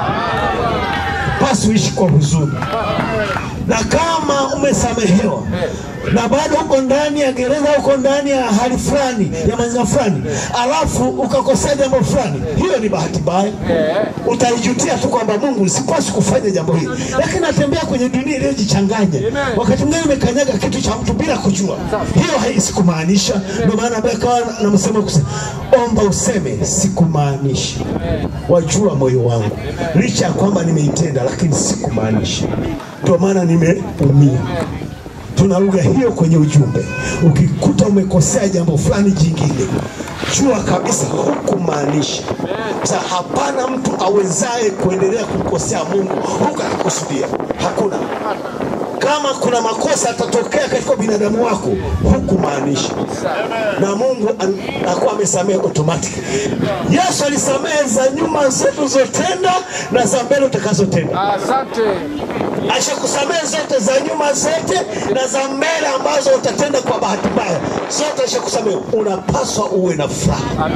Basi uishi kwa huzuni. Na kama umesamehewa na bado uko ndani ya gereza, uko ndani ya hali fulani ya maneno fulani, alafu ukakosea jambo fulani, hiyo ni bahati mbaya. Utaijutia tu kwamba Mungu sipaswi kufanya jambo hili. Lakini natembea kwenye dunia iliyojichanganya. Wakati mwingine umekanyaga kitu cha mtu bila kujua. Hiyo haisikumaanisha. Ndio maana Beka anamsema kusema omba useme sikumaanisha. Wajua moyo wangu. Licha kwamba nimeitenda lakini sikumaanisha. Ndio maana nimeumia. Tuna lugha hiyo kwenye ujumbe. Ukikuta umekosea jambo fulani jingine, jua kabisa hukumaanisha. Sasa hapana mtu awezaye kuendelea kumkosea Mungu huku akikusudia. Hakuna. Kama kuna makosa atatokea katika binadamu wako, hukumaanisha. Na Mungu anakuwa amesamehe automatic. Yesu alisamehe za nyuma zetu zotenda na za mbele utakazotenda. Asante. Ashakusamehe zote za nyuma zote na za mbele ambazo utatenda kwa bahati mbaya. Zote ashakusamehe. Unapaswa uwe na furaha.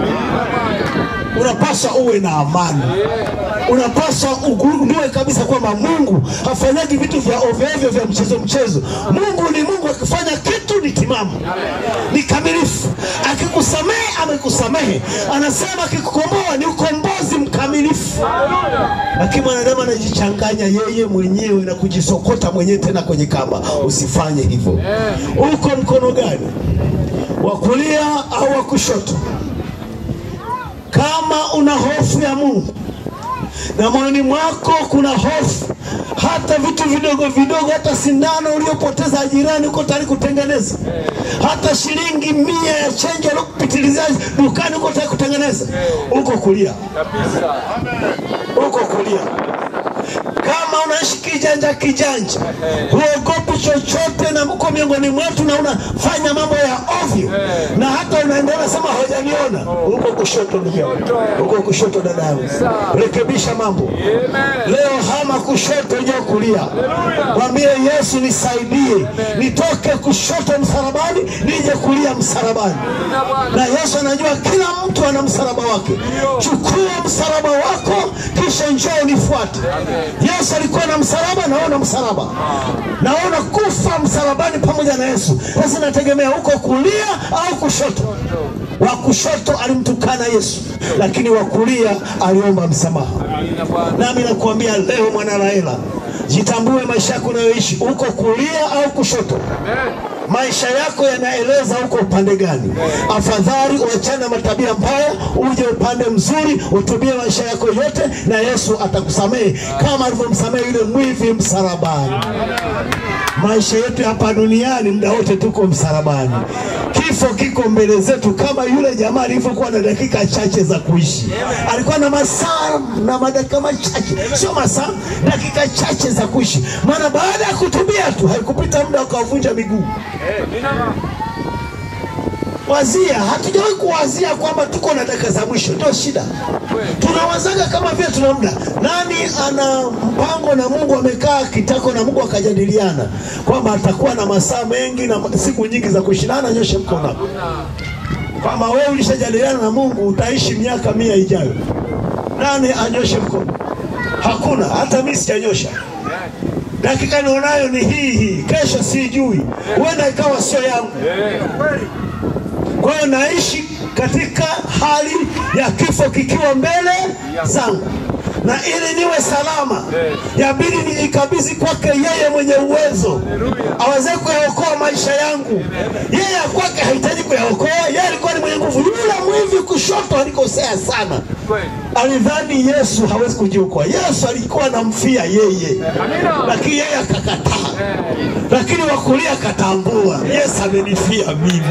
Unapaswa uwe na amani. Unapaswa ugundue kabisa kwamba Mungu hafanyaji vitu vya ovyo vya mchezo. Mungu ni Mungu, akifanya kitu ni timamu. Ni kamilifu. Akikusamehe amekusamehe. Anasema akikukomboa ni ukombozi mkamilifu. Lakini mwanadamu anajichanganya yeye mwenyewe na kujisokota mwenyewe tena kwenye kamba. Usifanye hivyo. Uko mkono gani? Wa kulia au wa kushoto? Kama una hofu ya Mungu na moyoni mwako kuna hofu, hata vitu vidogo vidogo, hata sindano uliyopoteza jirani uko tayari kutengeneza, hata shilingi 100 ya change uliyopitilizia dukani uko tayari kutengeneza. Uko kulia kabisa. Uko kulia. Kama unaishi kijanja, huogopi chochote na mko miongoni mwetu na unafanya mambo ya ovyo, na hata unaendelea sema hojaniona, uko kushoto ndugu. Uko kushoto dada yangu. Rekebisha mambo. Leo hama kushoto uje kulia. Mwambie Yesu nisaidie. Nitoke kushoto msalabani nije kulia msalabani. Na Yesu anajua kila mtu ana msalaba wake. Chukua msalaba wako kisha njoo nifuate. Yesu alikuwa na msalaba, naona msalaba. Naona kufa msalabani pamoja na Yesu. Sasa nategemea uko kulia au kushoto. Wa kushoto alimtukana Yesu, lakini wa kulia aliomba msamaha. Nami nakuambia leo mwana Laela, jitambue maisha yako unayoishi, uko kulia au kushoto. Maisha yako yanaeleza uko upande gani. Afadhali uachane na tabia mbaya, uje upande mzuri, utubie maisha yako yote na Yesu atakusamehe kama alivyomsamehe yule mwivi msalabani. Maisha yetu hapa duniani muda wote tuko msalabani. Kifo kiko mbele zetu, kama yule jamaa alivyokuwa na dakika chache za kuishi. Alikuwa na masaa na madakika machache, sio masaa, dakika chache za kuishi. Maana baada ya kutubia tu haikupita muda ukavunja miguu. Wazia, hatujawahi kuwazia kwamba tuko na dakika za mwisho. Ndio shida. Tunawazaga kama vile tuna muda. Nani ana mpango na Mungu, amekaa kitako na Mungu akajadiliana kwamba atakuwa na masaa mengi na siku nyingi za kushindana? Nyoshe mkono. Kama wewe ulishajadiliana na Mungu utaishi miaka 100 ijayo, nani anyoshe mkono? Hakuna. Hata mimi sijanyosha. Dakika nionayo ni hii, kesho sijui, huenda ikawa sio yangu. Kwa hiyo naishi katika hali ya kifo kikiwa mbele zangu. Na ili niwe salama, yabidi nijikabidhi kwake yeye mwenye uwezo. Aweze kuyaokoa maisha yangu. Yeye kwake hahitaji kuyaokoa, yeye alikuwa ni mwenye nguvu. Yule mwivi kushoto alikosea sana. Alidhani Yesu hawezi kujiokoa. Yesu alikuwa anamfia yeye. Lakini yeye akakataa. Lakini wakulia katambua, Yesu amenifia mimi.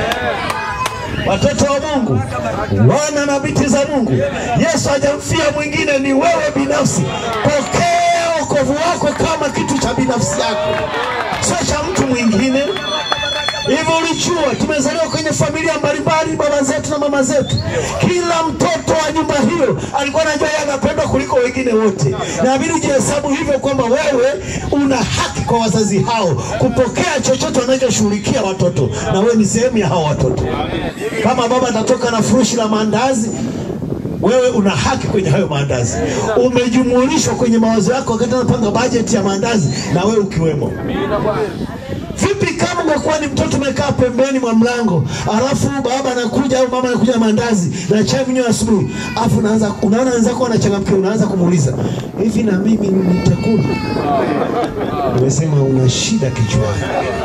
Watoto wa Mungu, wana na binti za Mungu, Yesu hajamfia mwingine, ni wewe binafsi. Pokea wokovu wako kama kitu cha binafsi yako, sio cha mtu mwingine. Hivyo ulijua tumezaliwa kwenye familia mbalimbali, baba zetu na mama zetu. Kila mtoto wa nyumba hiyo alikuwa anajua yeye anapendwa kuliko wengine wote. Na inabidi jihesabu hivyo kwamba wewe una haki kwa wazazi hao kupokea chochote wanachoshughulikia watoto, na wewe ni sehemu ya hao watoto. Kama baba atatoka na furushi la mandazi, wewe una haki kwenye hayo mandazi. Umejumulishwa kwenye mawazo yako wakati unapanga bajeti ya mandazi, na wewe ukiwemo. Vipi kama ungekuwa ni mtoto umekaa pembeni mwa mlango, alafu baba anakuja au mama anakuja mandazi na chai mnywa asubuhi, alafu unaona wenzako wanachangamkia, unaanza kumuuliza, hivi na mimi nitakula? Umesema una shida kichwani.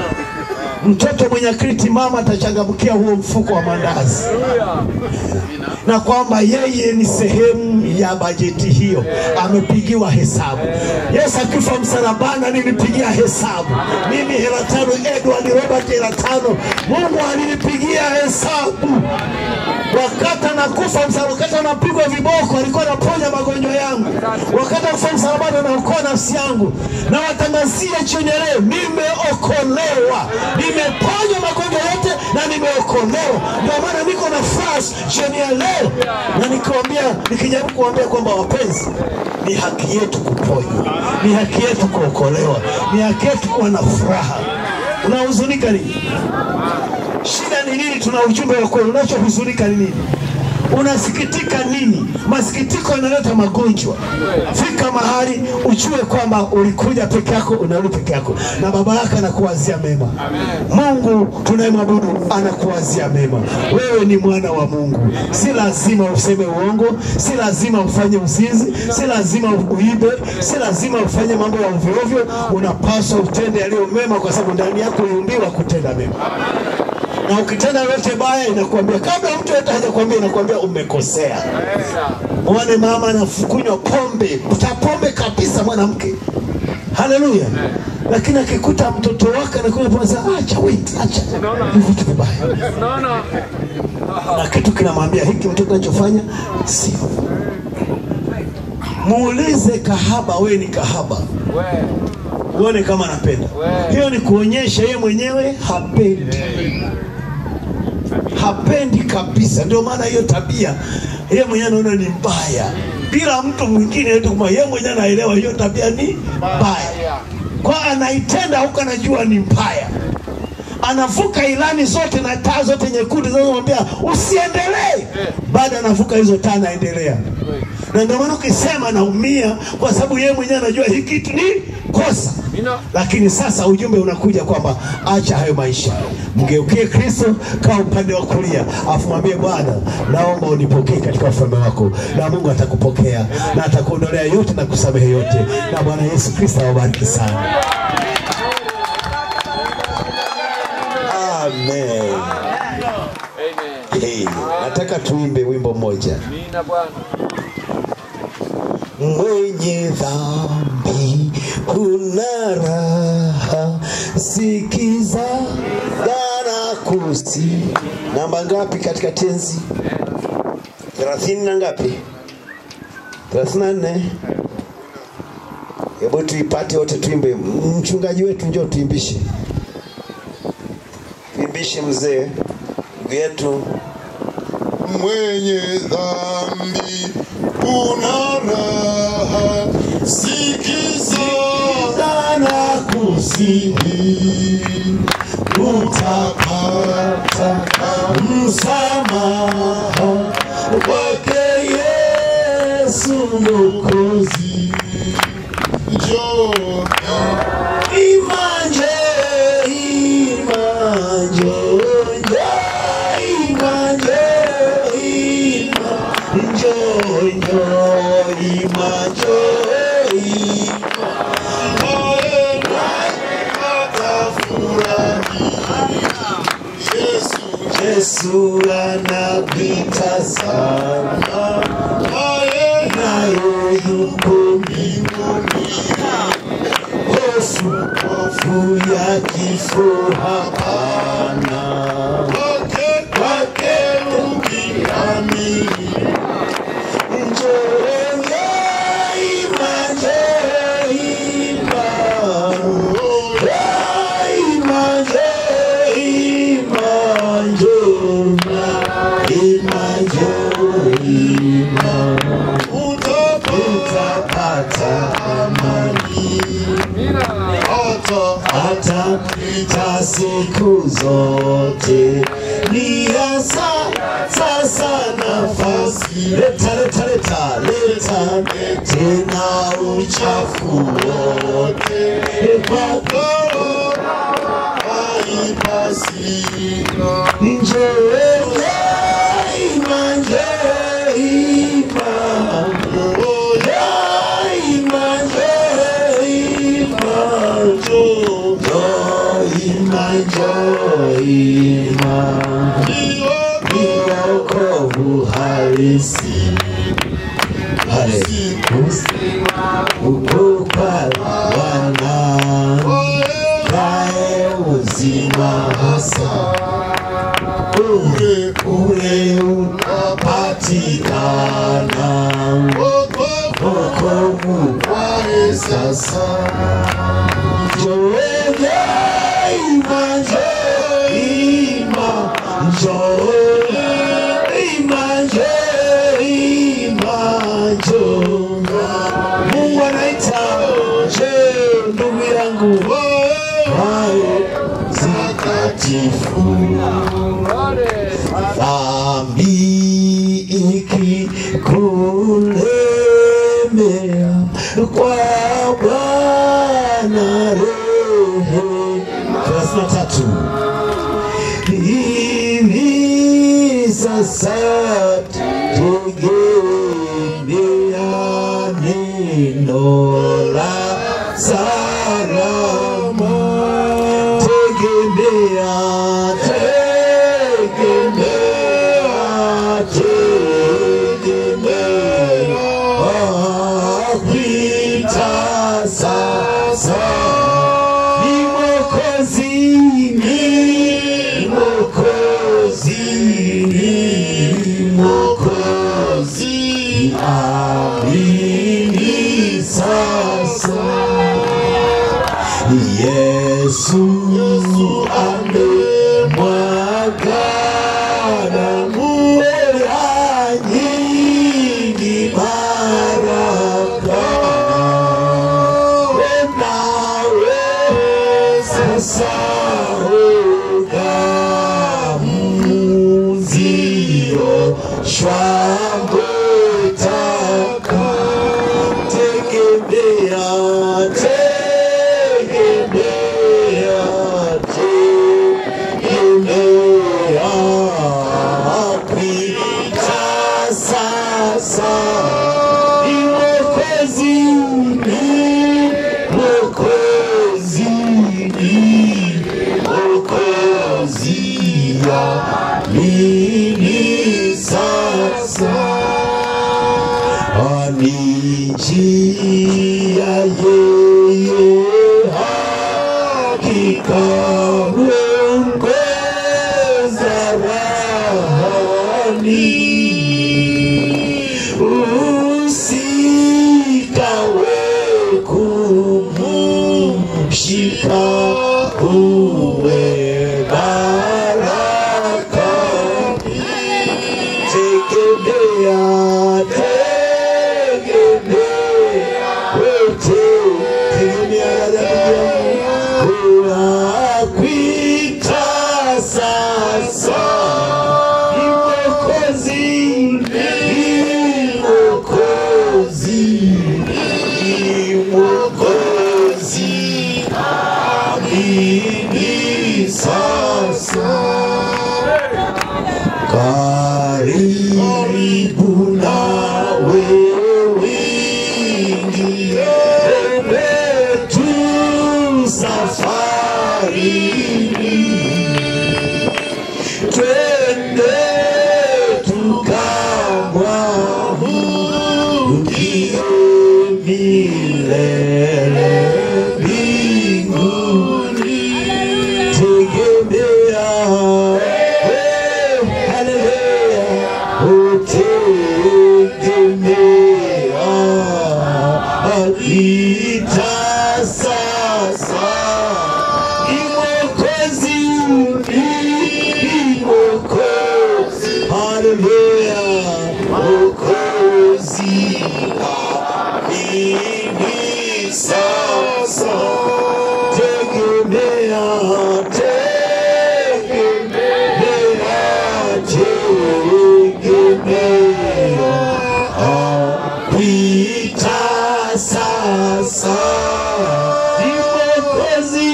Mtoto mwenye akili mama atachangamkia huo mfuko wa mandazi, na kwamba yeye ni sehemu ya bajeti hiyo, amepigiwa hesabu. Yesu akifa msalabani nilipigia hesabu. Mimi hela 5, Edward Robert hela 5, Mungu alinipigia hesabu. Wakati anakufa msalabani, wakati anapigwa viboko, alikuwa anaponya magonjwa yangu. Wakati anakufa msalabani anaokoa nafsi yangu. Na watangazia jioni leo, nimeokolewa. Nimeponywa magonjwa yote na nimeokolewa. Ndio maana niko na fast jioni leo. Na nikijaribu kuambia kwamba wapenzi, ni haki yetu kuponywa, ni haki yetu kuokolewa, ni haki yetu kuwa na furaha. Unahuzunika nini? Shida ni nini? Tuna ujumbe wa kweli. Unachohuzunika ni nini? Unasikitika nini? Masikitiko yanaleta magonjwa. Fika mahali ujue kwamba ulikuja peke yako, unarudi peke yako, na baba yako anakuwazia mema. Mungu tunayemwabudu anakuwazia mema. Wewe ni mwana wa Mungu. Si lazima useme uongo, si lazima ufanye uzinzi, si lazima uibe, si lazima ufanye mambo ya ovyo ovyo. Unapaswa utende yaliyo mema, kwa sababu ndani yako uliumbiwa kutenda mema. Na ukitenda lote baya, inakuambia, kabla mtu yote hajakwambia, inakuambia umekosea. Mwane mama anakunywa pombe, pombe kabisa mwanamke. Haleluya. Lakini akikuta mtoto wake anakunywa pombe, acha acha. Ni vitu vibaya. Na kitu kinamwambia hiki mtoto anachofanya sio. Muulize kahaba, wewe ni kahaba, uone kama anapenda. Hiyo ni kuonyesha yeye mwenyewe hapendi. Hapendi kabisa. Ndio maana hiyo tabia yeye mwenyewe anaona ni mbaya, bila mtu mwingine yetu, kama yeye mwenyewe anaelewa hiyo tabia ni mbaya, kwa anaitenda huko, anajua ni mbaya. Anavuka ilani zote na taa zote nyekundu zinazomwambia usiendelee, baada anavuka hizo taa anaendelea. Na ndio maana ukisema naumia, kwa sababu yeye mwenyewe anajua hiki kitu ni kosa. Lakini sasa ujumbe unakuja kwamba acha hayo maisha, mgeukie Kristo, kaa upande wa kulia, afu mwambie, Bwana, naomba unipokee katika ufalme wako. Na Mungu atakupokea na atakuondolea yote na kusamehe yote. Na Bwana Yesu Kristo awabariki sana. Amen. Hey, nataka tuimbe wimbo mmoja. Amina Bwana. Mwenye dhambi kuna raha, sikiza dana kusi. Namba ngapi katika tenzi? 30 na ngapi? 34. Hebu tuipate wote tuimbe. Mchungaji wetu njoo tuimbishe. Tuimbishe mzee wetu. Mwenye dhambi una raha, sikiza na kusihi, utapata msamaha kwake Yesu Mwokozi. njoo Imanje Ima Yesu anapita sana, naye yuko mbinguni. Hofu ya kifo hapana, kwake ukiamini. Utapata amani hata pita siku zote. Ni sasa nafasi, leta tena uchafu wote kwako haipasi. Wokovu halisi uko kwa Bwana, kae uzima hasa ule unapatikana. Wokovu wa sasa Mungu anaita, ndugu yangu takatifu. Dhambi ikikulemea kwa Bwana roho. 33 hivi sasa tegemea neno la salama, tegemea kuita sasa. Ni Mwokozi, amini sasa. Yesu amemwaga damu ya nyingi baraka, nawe sasa shwambo taka. Tegemea kuita sasa. Ni Mwokozi ya mimi sasa. Anijia yeye hakika huongoza rahani, usikawe kumshika uwe baraka. Tegemea kuita sasa. Ni Mwokozi, baharini, twende tukamwabudu milele mbinguni. Tegemea, haleluya, tegemea apita sasa. Mwokozi, Mwokozi, haleluya, Mwokozi mimi sasa. Tegemea, tegemea, tegemea apita sasa. Mwokozi,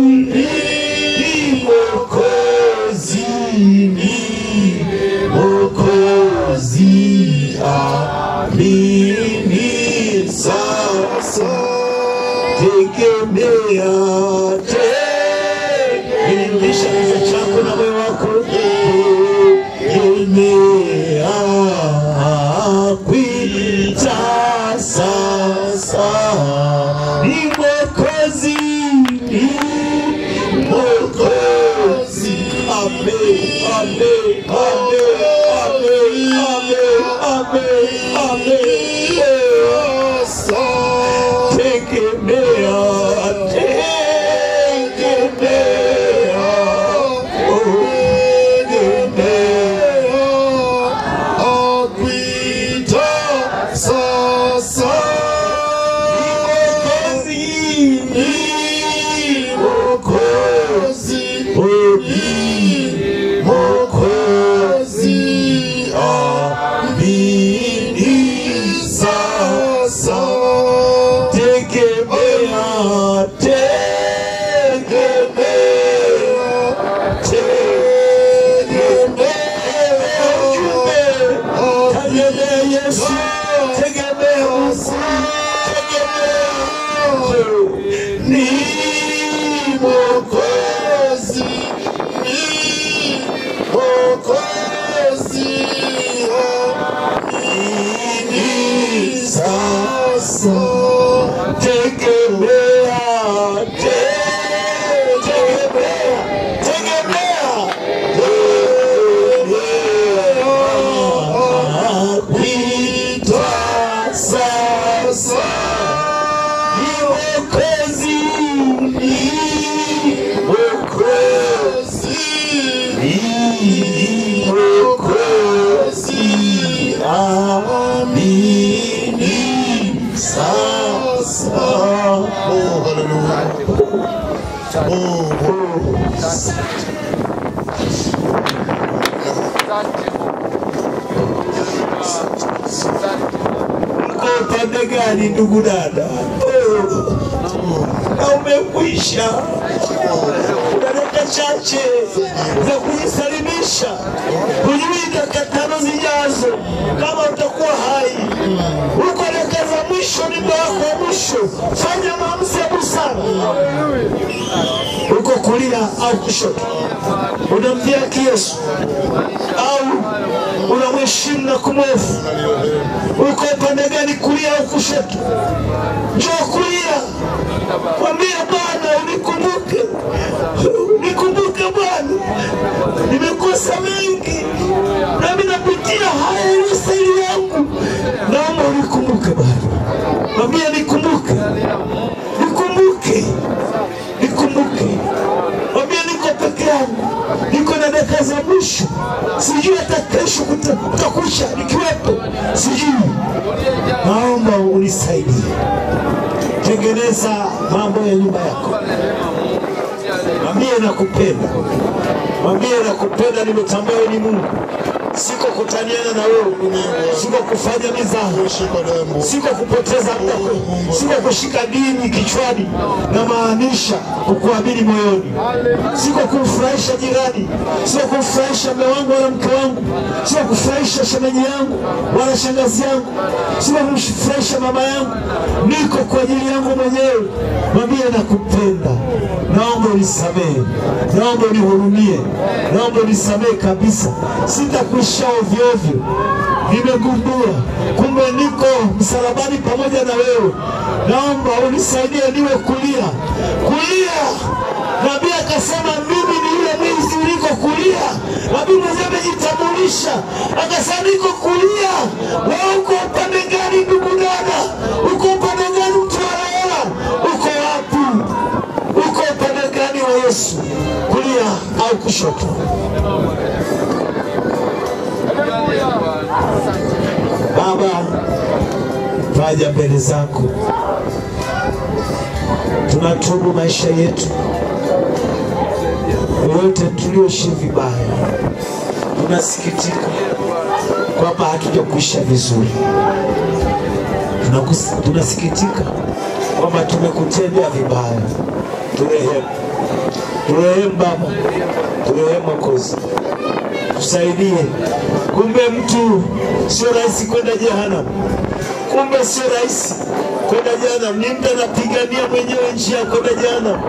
Mwokozi, Mwokozi mimi sasa. Tegemea, ilisha kichwa chako na moyo wako. Tegemea kuita sasa. Ni Mwokozi, Mwokozi. Amen, amen, amen, amen, amen, amen, amen. Tegemea, tegemea, tegemea akuita sasa. Mwokozi, Mwokozi amini sasa. Tegemea, tegemea, tegemea ujumbe. Tegemea Yesu, tegemea Musa, tegemea ni Mwokozi, ni Mwokozi amini sasa. Tegemea, tegemea, tegemea, apita sasa. Mwokozi, Mwokozi, Mwokozi amini sasa. Oh, hallelujah. Oh, Uko upande gani ndugu dada? Na umekwisha. Una dakika chache za kujisalimisha. Hujui dakika 5 zijazo kama utakuwa hai. Uko dakika za mwisho, ni muda wako wa mwisho. Fanya maamuzi ya busara. Uko kulia au kushoto? Unamdhihaki Yesu au unamheshimu na kumhofu? Uko upande gani, kulia au kushoto? Njoo kulia, mwambie Bwana, unikumbuke, unikumbuke Bwana, nimekosa mengi nami napitia haya yaliyostahili yangu, naomba unikumbuke Bwana. Mwambie nikumbuke, nikumbuke, nikumbuke. Mwambie niko peke yangu, niko na dakika za mwisho, sijui hata kesho kutakusha nikiwepo, sijui. Naomba unisaidie. Tengeneza mambo ya nyumba yako. Mwambie nakupenda, mwambie nakupenda, nimetambua ni Mungu. siko kutaniana na wewe, siko kufanya mizaha, siko kupoteza muda, siko kushika dini kichwani na maanisha kukuamini moyoni, siko kumfurahisha jirani, siko kumfurahisha mume wangu wala mke wangu, siko kufurahisha shemeji yangu wala shangazi yangu, siko kumfurahisha mama yangu. Niko kwa ajili yangu mwenyewe. Mwambie nakupenda, naomba unisamehe, naomba unihurumie, naomba unisamehe kabisa, sitakuisha ovyo ovyo. Nimegundua kumbe niko msalabani pamoja na wewe, naomba unisaidie niwe kulia. Nabii akasema mimi ni yule mwizi uliko kulia. Nabii mwenyewe amejitambulisha akasema niko kulia. Wewe uko upande gani ndugu dada? Uko upande gani mtu wa Roho? Uko wapi? Uko upande gani wa Yesu? Kulia au kushoto? Baba, twaja mbele zako, tunatubu maisha yetu yote tulioishi vibaya. Tunasikitika kwamba hatujakuisha vizuri. Tunasikitika kwamba tumekutendea vibaya. Turehemu Baba, turehemu Mwokozi, tusaidie. Kumbe mtu sio rahisi kwenda jehanamu. Kumbe sio rahisi kwenda jehanamu. Ni mtu anapigania mwenyewe njia kwenda jehanamu.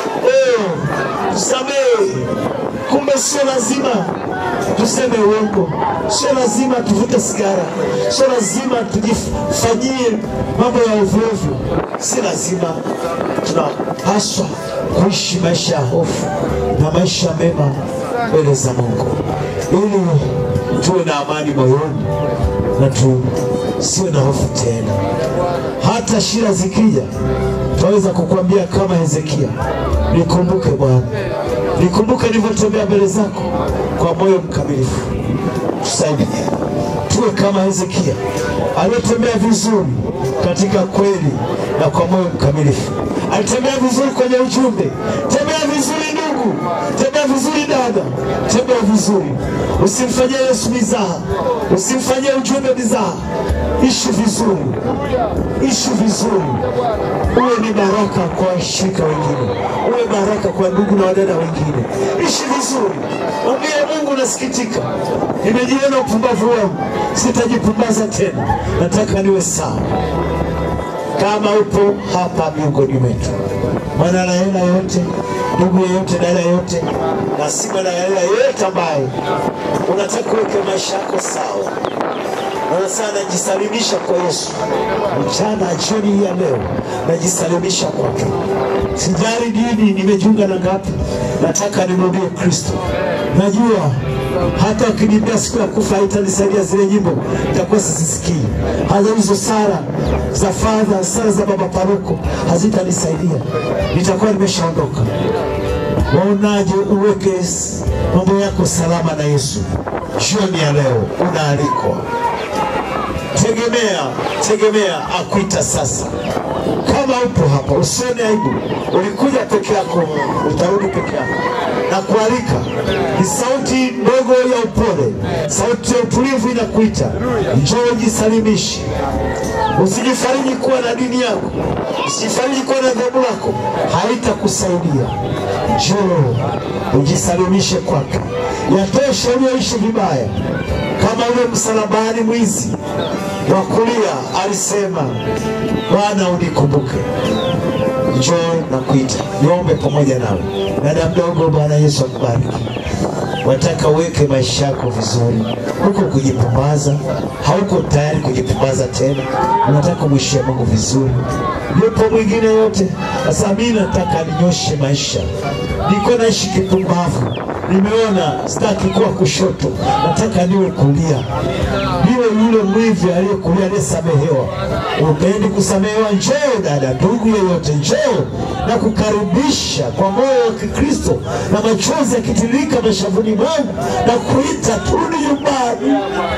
Tusamehe. Kumbe sio lazima tuseme uongo, sio lazima tuvute sigara, sio lazima tujifanyie mambo ya ovyo. Si lazima. Tunapaswa kuishi maisha ya hofu na maisha mema mbele za Mungu, ili tuwe na amani moyoni na tusiwe na hofu tena. Hata shida zikija, tunaweza kukuambia kama Hezekia, nikumbuke Bwana, nikumbuke nilivyotembea mbele zako kwa moyo mkamilifu. Tusaidie tuwe kama Hezekia aliyetembea vizuri katika kweli na kwa moyo mkamilifu. Alitembea vizuri kwenye ujumbe. Tembea vizuri ndugu, tembea vizuri dada, tembea vizuri. Usimfanyie Yesu mizaha, usimfanyie ujumbe mizaha. Ishi vizuri, ishi vizuri. Uwe ni baraka kwa washirika wengine, uwe baraka kwa ndugu na wadada wengine. Ishi vizuri. Mwambie Mungu, nasikitika, nimejiona upumbavu wangu, sitajipumbaza tena, nataka niwe sawa. Kama upo hapa miongoni mwetu, mwana na hela yote, ndugu yote, dada yote, na si mwana hela yote ambaye unataka uweke maisha yako sawa, na sana najisalimisha kwa Yesu mchana jioni ya leo, najisalimisha kwake. Sijali dini nimejiunga na ngapi, nataka nimrudie Kristo. Najua hata ukiniambia siku ya kufa haitanisaidia zile nyimbo, nitakuwa sisikii. Hata hizo sala za Father, sala za baba paroko hazitanisaidia, nitakuwa nimeshaondoka. Waonaje uweke mambo yako salama na Yesu? Jioni ya leo unaalikwa. Tegemea akuita sasa. Kama upo hapa, usione aibu. Ulikuja peke yako, utarudi peke yako. Na kualika ni sauti ndogo ya upole, sauti ya utulivu inakuita. Njoo jisalimishe. Usijifariji kuwa na dini yako, usijifariji kuwa na dhehebu lako, haitakusaidia. Njoo ujisalimishe kwake. Yatosha ulioishi vibaya. Kama ule msalabani mwizi wa kulia alisema, Bwana unikumbuke. Njoo na kuita. Niombe pamoja nawe. Dada mdogo, Bwana Yesu akubariki. Wataka uweke maisha yako vizuri. Huko kujipumbaza, hauko tayari kujipumbaza tena. Unataka umwishie Mungu vizuri. Yupo mwingine yote, sasa mimi nataka ninyoshe maisha. Niko naishi kipumbavu. Nimeona sitaki kuwa kushoto, nataka niwe kulia. Niwe yule mwivi aliyekulia, aliyesamehewa. Upendi kusamehewa? Njoo dada, ndugu yeyote, njoo na kukaribisha kwa moyo wa Kikristo na machozi yakitiririka mashavuni mwangu na kuita turudi nyumbani.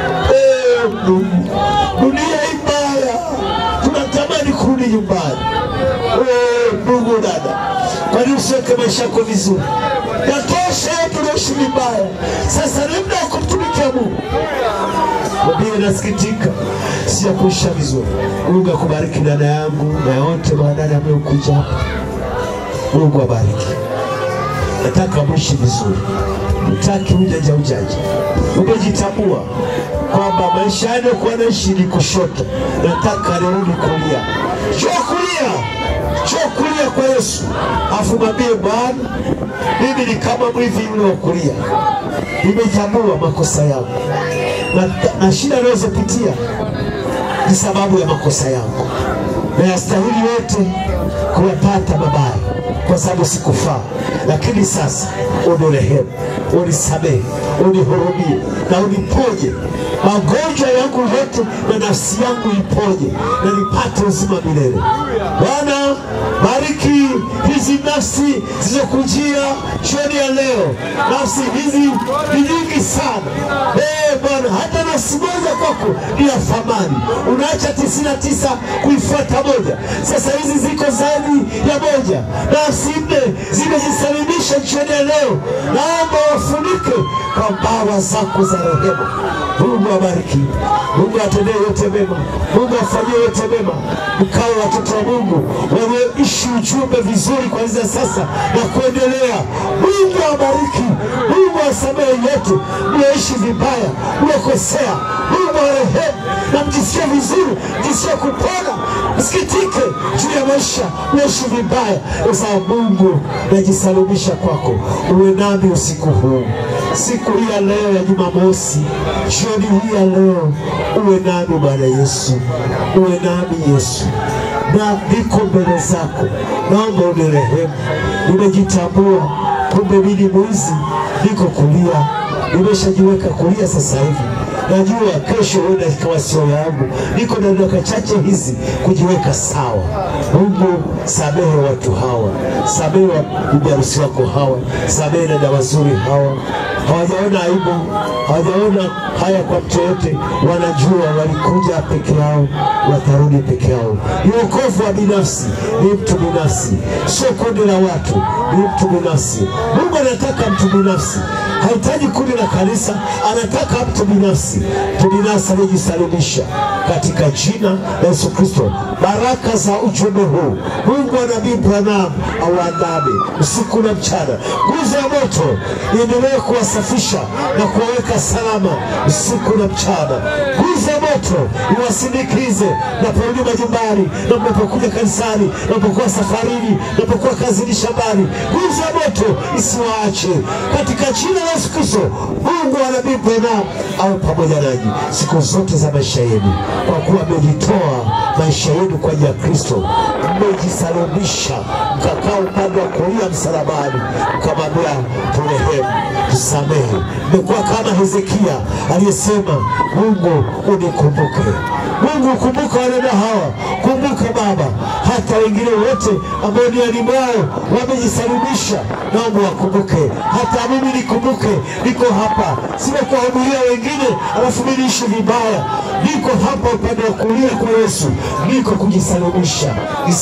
Dunia ibaya, tunatamani kurudi nyumbani. Ndugu dada, kwa nini usiweke maisha yako vizuri? Yatosha tulioishi vibaya. Sasa ni muda wa kumtumikia ya Mungu. Mwambie nasikitika, sijakuisha vizuri. Mungu akubariki dada yangu na yote madada mliokuja hapa. Mungu abariki. Nataka mwishi vizuri. Mtaki ujanja. Umejitambua kwamba maisha yako kwa naishi ni kushoto. Nataka nirudi kulia. Njoo kulia kwa Yesu. Afu mwambie Bwana, mimi ni kama mwivi yule wa kulia. Nimetambua makosa yangu. Na shida ninazopitia ni sababu ya makosa yangu. Na yastahili yote kuyapata mabaya kwa sababu sikufaa. Lakini sasa unirehemu, unisamehe, unihurumie na uniponye magonjwa yangu yote na nafsi yangu iponye na nipate uzima milele. Bwana, bariki hizi nafsi zilizokujia jioni ya leo. Nafsi hizi ni nyingi sana. Bwana, hata nafsi moja kwako ni ya thamani. Unaacha 99 kuifuata moja. Sasa hizi ziko zaidi ya moja. Nafsi 4 zimejisalimisha jioni ya leo. Naomba wafunike kwa mbawa zako za rehema. Mungu abariki. Mungu atendee yote mema. Mungu afanyie yote mema. Mkawe watoto wa Mungu wanaoishi ujumbe vizuri kuanzia sasa na kuendelea. Mungu abariki. Mungu asamehe yote mlioishi vibaya, mliokosea. Mungu arehemu na mjisikie vizuri, mjisikie kupona. Msikitike juu ya maisha mlioishi vibaya. Sasa Mungu najisalimisha kwako. Uwe nami usiku huu. Siku hii ya leo ya Jumamosi, jioni hii ya leo, uwe nami Bwana Yesu. Uwe nami Yesu. Na niko mbele zako. Naomba unirehemu. Nimejitambua kumbe mimi mwizi, niko kulia. Nimeshajiweka kulia sasa hivi. Najua kesho huenda ikawa sio yangu. Niko na dakika chache hizi kujiweka sawa. Mungu, samehe watu hawa. Samehe bibi harusi wako hawa. Samehe dada wazuri hawa. Hawajaona aibu, hawajaona haya kwa mtu yote. Wanajua walikuja peke yao, watarudi peke yao. Ni wokovu wa binafsi, ni mtu binafsi. Sio kundi la watu, ni mtu binafsi. Mungu anataka mtu binafsi. Hahitaji kundi la kanisa, anataka mtu binafsi. Mtu binafsi anajisalimisha katika jina la Yesu Kristo. Baraka za ujumbe huu Mungu wa Nabii Branham awaandame usiku na mchana. Nguzo ya moto iendelee kuwasafisha na kuwaweka salama usiku na mchana. Nguzo ya moto iwasindikize mnaporudi majumbani, na mnapokuja kanisani, mnapokuwa safarini, mnapokuwa kazini, shambani. Nguzo ya moto isiwaache katika jina la Yesu Kristo. Mungu wa Nabii Branham awe pamoja nanyi siku zote za maisha yenu, kwa kuwa mmejitoa maisha yenu kwa ajili ya Kristo. Mmejisalimisha, mkakaa upande wa kulia msalabani, mkamwambia turehemu, tusamehe. Mmekuwa kama Hezekia aliyesema, Mungu unikumbuke. Mungu kumbuka wanena hawa. Kumbuka Baba hata wengine wote ambao ni mwao wamejisalimisha, naomba wakumbuke. Hata mimi nikumbuke, niko hapa. Sio kuwahubiria wengine alafu mimi niishi vibaya. Niko hapa upande wa kulia kwa Yesu. Niko kujisalimisha.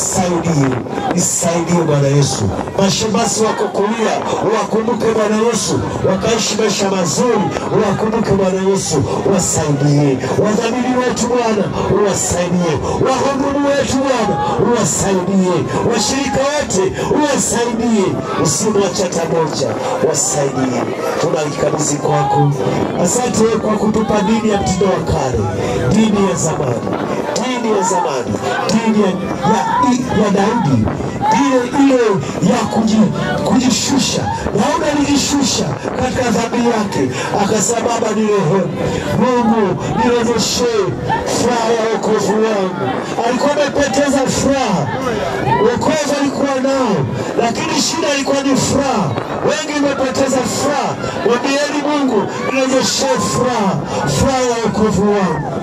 Nisaidie Bwana Yesu. Mashemasi wako kulia, wakumbuke Bwana Yesu. Wakaishi maisha mazuri, wakumbuke Bwana Yesu. Wasaidie. Wadhamini wetu Bwana, uwasaidie. Wahudumu wetu Bwana, uwasaidie. Washirika wote uwasaidie. Usimwache hata moja, wasaidie. Tunaikabidhi kwako. Asante kwa kutupa dini ya mtindo wa kale, dini ya zamani, dini ya zamani, dini ya Daudi, ile ya kujishusha. Daudi alijishusha katika dhambi yake, akasema Baba nirehemu. Mungu nirejeshe furaha ya wokovu wangu. Alikuwa amepoteza furaha. Wokovu alikuwa nao, lakini shida ilikuwa ni furaha. Wengi wamepoteza furaha. Mwambieni Mungu nirejeshe furaha ya wokovu wangu.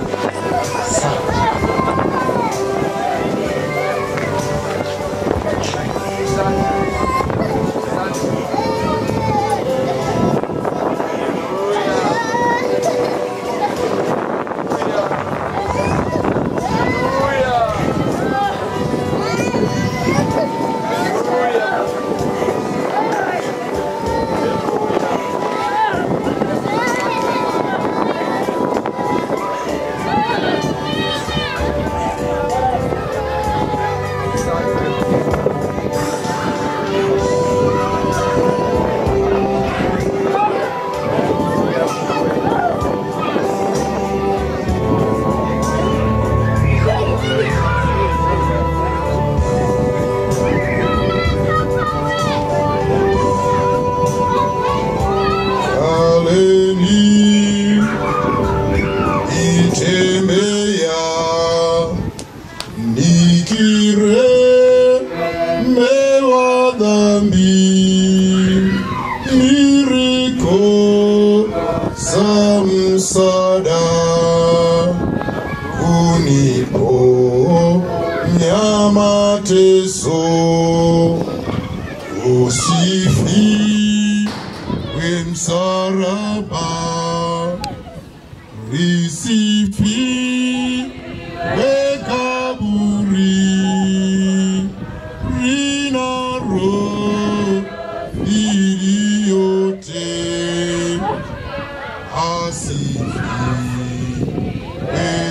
Risifi